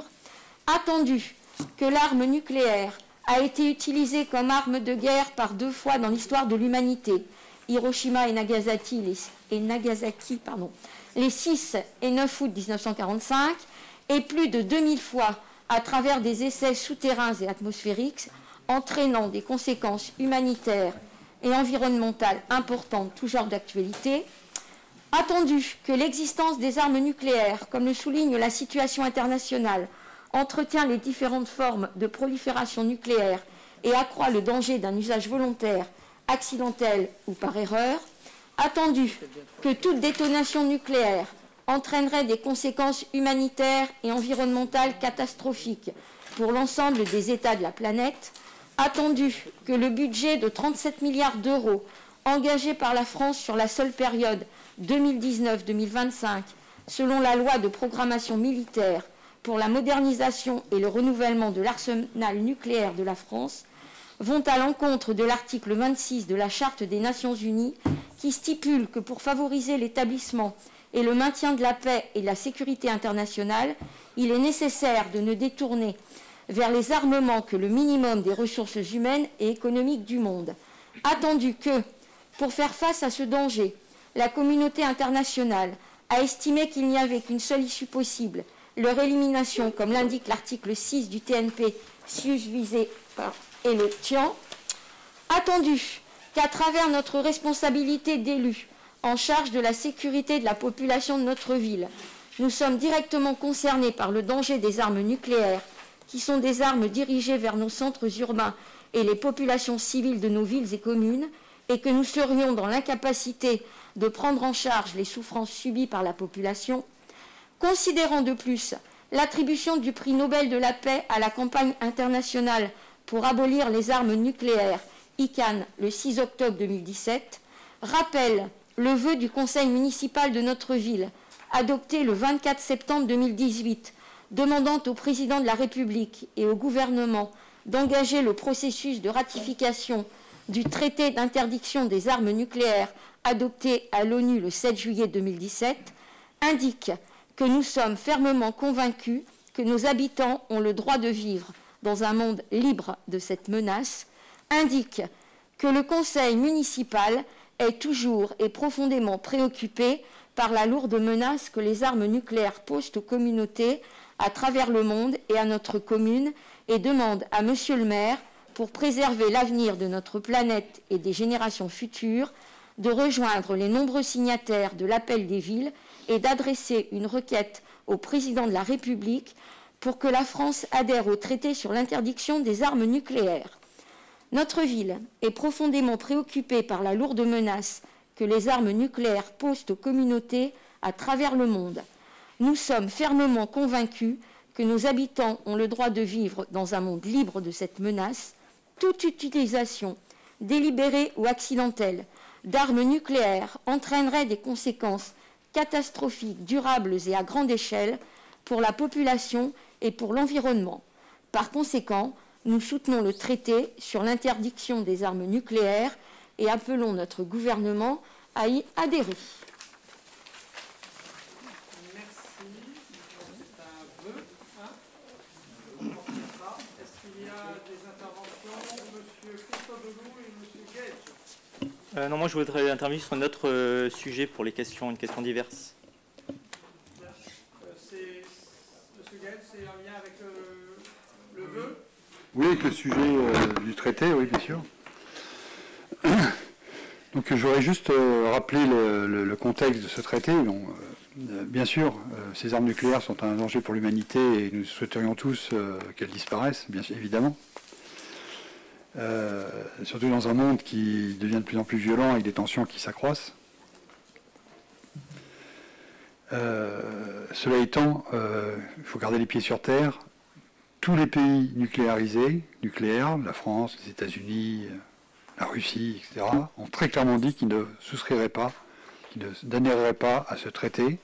attendu que l'arme nucléaire a été utilisée comme arme de guerre par deux fois dans l'histoire de l'humanité, Hiroshima et Nagasaki, les, et Nagasaki pardon, les six et neuf août mille neuf cent quarante-cinq, et plus de deux mille fois à travers des essais souterrains et atmosphériques, entraînant des conséquences humanitaires et environnementales importantes, tout genre d'actualité, attendu que l'existence des armes nucléaires, comme le souligne la situation internationale, entretient les différentes formes de prolifération nucléaire et accroît le danger d'un usage volontaire, accidentel ou par erreur, attendu que toute détonation nucléaire entraînerait des conséquences humanitaires et environnementales catastrophiques pour l'ensemble des États de la planète, attendu que le budget de trente-sept milliards d'euros engagé par la France sur la seule période deux mille dix-neuf deux mille vingt-cinq, selon la loi de programmation militaire pour la modernisation et le renouvellement de l'arsenal nucléaire de la France, vont à l'encontre de l'article vingt-six de la Charte des Nations Unies qui stipule que pour favoriser l'établissement et le maintien de la paix et de la sécurité internationale, il est nécessaire de ne détourner vers les armements que le minimum des ressources humaines et économiques du monde. Attendu que, pour faire face à ce danger, la communauté internationale a estimé qu'il n'y avait qu'une seule issue possible, leur élimination, comme l'indique l'article six du T N P, susvisé et le Tian, attendu qu'à travers notre responsabilité d'élus en charge de la sécurité de la population de notre ville, nous sommes directement concernés par le danger des armes nucléaires, qui sont des armes dirigées vers nos centres urbains et les populations civiles de nos villes et communes, et que nous serions dans l'incapacité de prendre en charge les souffrances subies par la population, considérant de plus l'attribution du prix Nobel de la paix à la campagne internationale pour abolir les armes nucléaires, I C A N, le six octobre deux mille dix-sept, rappelle le vœu du conseil municipal de notre ville, adopté le vingt-quatre septembre deux mille dix-huit, demandant au président de la République et au gouvernement d'engager le processus de ratification du traité d'interdiction des armes nucléaires adopté à l'ONU le sept juillet deux mille dix-sept, indique que nous sommes fermement convaincus que nos habitants ont le droit de vivre dans un monde libre de cette menace, indique que le conseil municipal est toujours et profondément préoccupé par la lourde menace que les armes nucléaires posent aux communautés à travers le monde et à notre commune, et demande à Monsieur le maire, pour préserver l'avenir de notre planète et des générations futures, de rejoindre les nombreux signataires de l'appel des villes et d'adresser une requête au président de la République pour que la France adhère au traité sur l'interdiction des armes nucléaires. Notre ville est profondément préoccupée par la lourde menace que les armes nucléaires posent aux communautés à travers le monde. Nous sommes fermement convaincus que nos habitants ont le droit de vivre dans un monde libre de cette menace. Toute utilisation, délibérée ou accidentelle, d'armes nucléaires entraînerait des conséquences catastrophiques, durables et à grande échelle pour la population et pour l'environnement. Par conséquent, nous soutenons le traité sur l'interdiction des armes nucléaires et appelons notre gouvernement à y adhérer. Euh, non, moi je voudrais intervenir sur un autre euh, sujet pour les questions, une question diverse. Euh, Monsieur Gaël, c'est en lien avec euh, le vœu? Oui, avec le sujet euh, du traité, oui, bien sûr. Donc j'aurais juste euh, rappelé le, le, le contexte de ce traité. Bon, euh, bien sûr, euh, ces armes nucléaires sont un danger pour l'humanité et nous souhaiterions tous euh, qu'elles disparaissent, bien évidemment. Euh, surtout dans un monde qui devient de plus en plus violent avec des tensions qui s'accroissent. Euh, cela étant, euh, il faut garder les pieds sur terre. Tous les pays nucléarisés, nucléaires, la France, les États-Unis, la Russie, et cetera, ont très clairement dit qu'ils ne souscriraient pas, qu'ils n'adhéreraient pas à ce traité.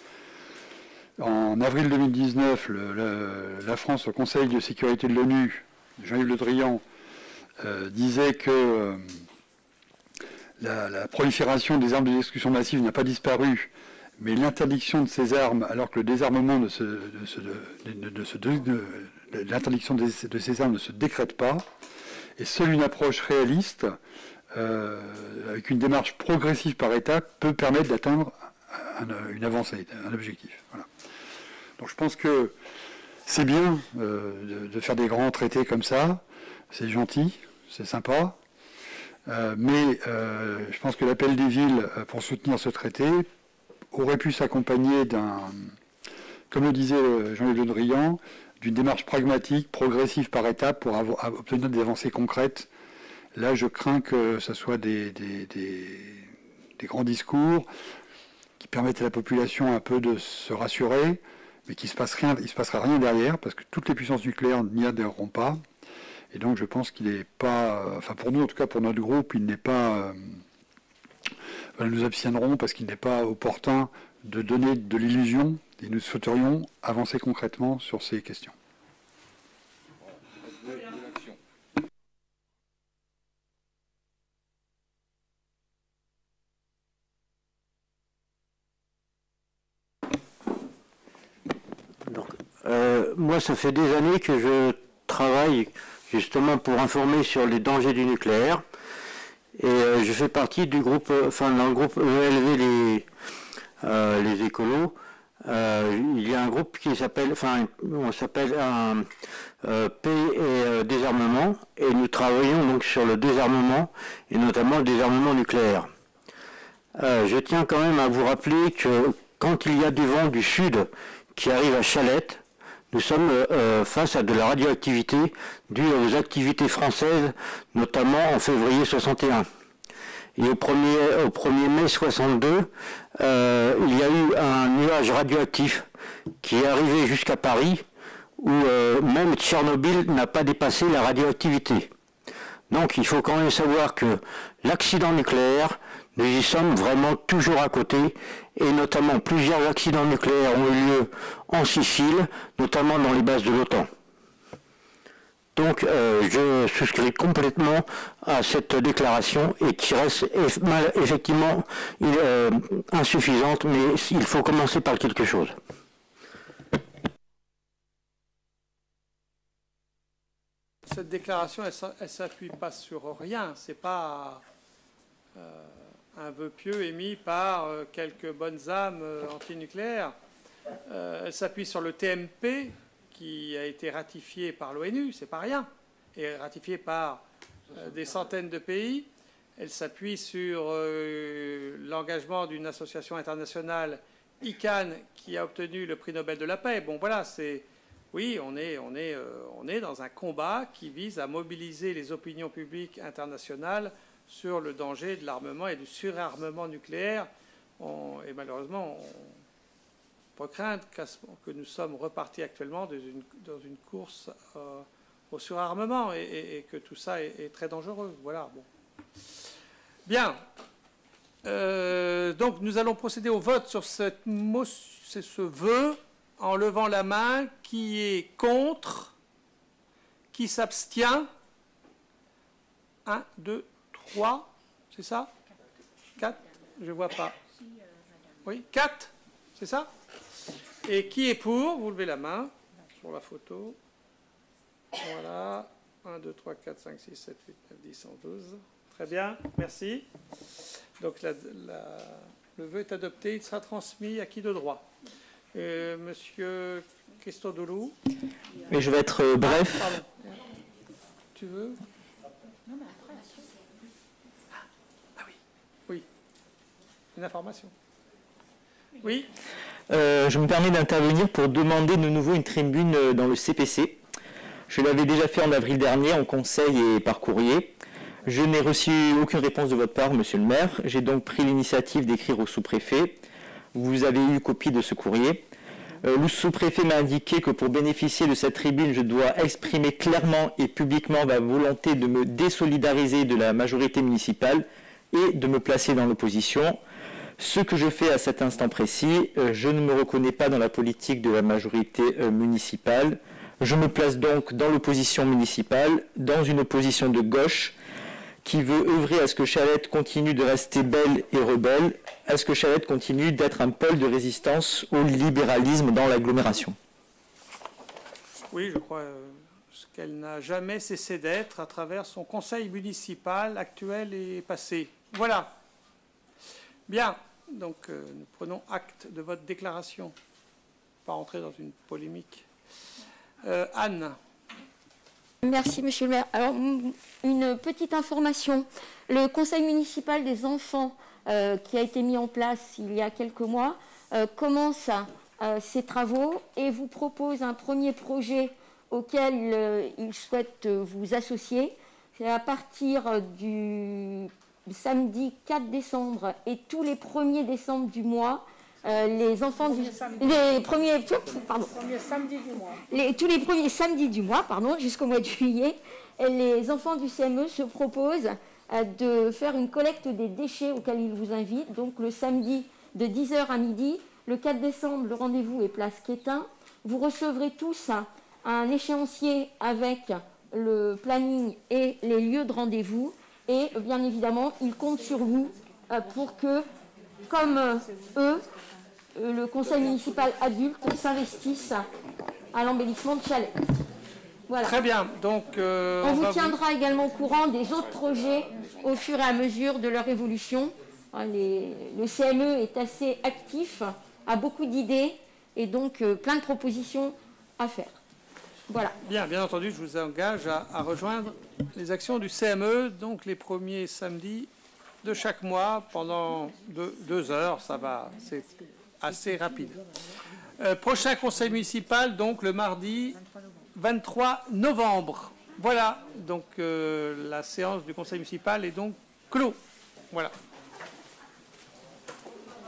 En avril deux mille dix-neuf, le, le, la France, au Conseil de sécurité de l'ONU, Jean-Yves Le Drian, euh, disait que euh, la, la prolifération des armes de destruction massive n'a pas disparu, mais l'interdiction de ces armes, alors que le désarmement de, ce, de, ce, de, de, de, ce, de, de, de l'interdiction de, de ces armes ne se décrète pas, et seule une approche réaliste, euh, avec une démarche progressive par étape, peut permettre d'atteindre un, une avancée, un objectif. Voilà. Donc je pense que c'est bien euh, de, de faire des grands traités comme ça, c'est gentil, c'est sympa, euh, mais euh, je pense que l'appel des villes pour soutenir ce traité aurait pu s'accompagner d'un, comme le disait Jean-Yves Le Drian, d'une démarche pragmatique, progressive par étapes pour avoir, obtenir des avancées concrètes. Là, je crains que ce soit des, des, des, des grands discours qui permettent à la population un peu de se rassurer, mais qu'il ne se passe rien, il se passera rien derrière, parce que toutes les puissances nucléaires n'y adhéreront pas. Et donc je pense qu'il n'est pas, enfin pour nous en tout cas, pour notre groupe, il n'est pas, euh, nous abstiendrons parce qu'il n'est pas opportun de donner de l'illusion, et nous souhaiterions avancer concrètement sur ces questions. Euh, moi, ça fait des années que je travaille justement pour informer sur les dangers du nucléaire. Et euh, je fais partie du groupe, enfin dans le groupe E L V, les, euh, les écolos. Euh, il y a un groupe qui s'appelle, enfin, on s'appelle un euh, paix et euh, désarmement. Et nous travaillons donc sur le désarmement, et notamment le désarmement nucléaire. Euh, je tiens quand même à vous rappeler que quand il y a du vent du sud qui arrive à Chalette, nous sommes euh, face à de la radioactivité due aux activités françaises, notamment en février soixante et un. Et au premier, au premier mai soixante-deux, euh, il y a eu un nuage radioactif qui est arrivé jusqu'à Paris, où euh, même Tchernobyl n'a pas dépassé la radioactivité. Donc il faut quand même savoir que l'accident nucléaire, nous y sommes vraiment toujours à côté, et notamment plusieurs accidents nucléaires ont eu lieu en Sicile, notamment dans les bases de l'OTAN. Donc euh, je souscris complètement à cette déclaration, et qui reste effectivement euh, insuffisante, mais il faut commencer par quelque chose. Cette déclaration, elle ne s'appuie pas sur rien, c'est pas euh, un vœu pieux émis par euh, quelques bonnes âmes euh, antinucléaires. Euh, elle s'appuie sur le T M P qui a été ratifié par l'ONU, c'est pas rien, et ratifié par euh, des centaines de pays. Elle s'appuie sur euh, l'engagement d'une association internationale, I C A N, qui a obtenu le prix Nobel de la paix. Bon, voilà, c'est... Oui, on est, on, est, euh, on est dans un combat qui vise à mobiliser les opinions publiques internationales sur le danger de l'armement et du surarmement nucléaire. On, et malheureusement, on peut craindre que nous sommes repartis actuellement dans une, dans une course euh, au surarmement, et, et, et que tout ça est, est très dangereux. Voilà. Bon. Bien. Euh, donc, nous allons procéder au vote sur cette c'est ce vœu, en levant la main. Qui est contre? Qui s'abstient? un, deux, trois, c'est ça? quatre? Je ne vois pas. Oui, quatre, c'est ça? Et qui est pour? Vous levez la main sur la photo. Voilà. un, deux, trois, quatre, cinq, six, sept, huit, neuf, dix, onze, douze. Très bien, merci. Donc la, la, le vœu est adopté. Il sera transmis à qui de droit? Euh, Monsieur Christodoulou. Mais je vais être euh, bref. Pardon. Tu veux? Ah oui, oui. Une information. Oui. Euh, je me permets d'intervenir pour demander de nouveau une tribune dans le C P C. Je l'avais déjà fait en avril dernier en conseil et par courrier. Je n'ai reçu aucune réponse de votre part, monsieur le maire. J'ai donc pris l'initiative d'écrire au sous-préfet Vous avez eu copie de ce courrier. Euh, le sous-préfet m'a indiqué que pour bénéficier de cette tribune, je dois exprimer clairement et publiquement ma volonté de me désolidariser de la majorité municipale et de me placer dans l'opposition. Ce que je fais à cet instant précis, euh, je ne me reconnais pas dans la politique de la majorité euh, municipale. Je me place donc dans l'opposition municipale, dans une opposition de gauche, qui veut œuvrer à ce que Chalette continue de rester belle et rebelle, à ce que Chalette continue d'être un pôle de résistance au libéralisme dans l'agglomération. Oui, je crois euh, qu'elle n'a jamais cessé d'être à travers son conseil municipal actuel et passé. Voilà. Bien, donc euh, nous prenons acte de votre déclaration. Pas rentrer dans une polémique. Euh, Anne. Merci, monsieur le maire. Alors, une petite information. Le conseil municipal des enfants, euh, qui a été mis en place il y a quelques mois, euh, commence euh, ses travaux et vous propose un premier projet auquel euh, il souhaite vous associer. C'est à partir du samedi quatre décembre et tous les premiers décembre du mois, Euh, les enfants du, les premiers, pardon, Premier samedi du mois. les, tous les premiers samedis du mois, pardon, jusqu'au mois de juillet, et les enfants du C M E se proposent euh, de faire une collecte des déchets auxquels ils vous invitent. Donc le samedi de dix heures à midi, le quatre décembre, le rendez-vous est place Quétin. Vous recevrez tous un, un échéancier avec le planning et les lieux de rendez-vous. Et bien évidemment, ils comptent sur vous euh, pour que, comme euh, eux, le conseil municipal adulte s'investisse à l'embellissement de Chalette. Voilà. Très bien. Donc, euh, on, on vous va tiendra vous... également au courant des autres projets au fur et à mesure de leur évolution. Les, le C M E est assez actif, a beaucoup d'idées et donc euh, plein de propositions à faire. Voilà. Bien, bien entendu, je vous engage à, à rejoindre les actions du C M E, donc les premiers samedis de chaque mois pendant deux, deux heures. Ça va, c'est assez rapide. Euh, prochain conseil municipal, donc le mardi vingt-trois novembre. Voilà, donc euh, la séance du conseil municipal est donc clos. Voilà. Christophe ?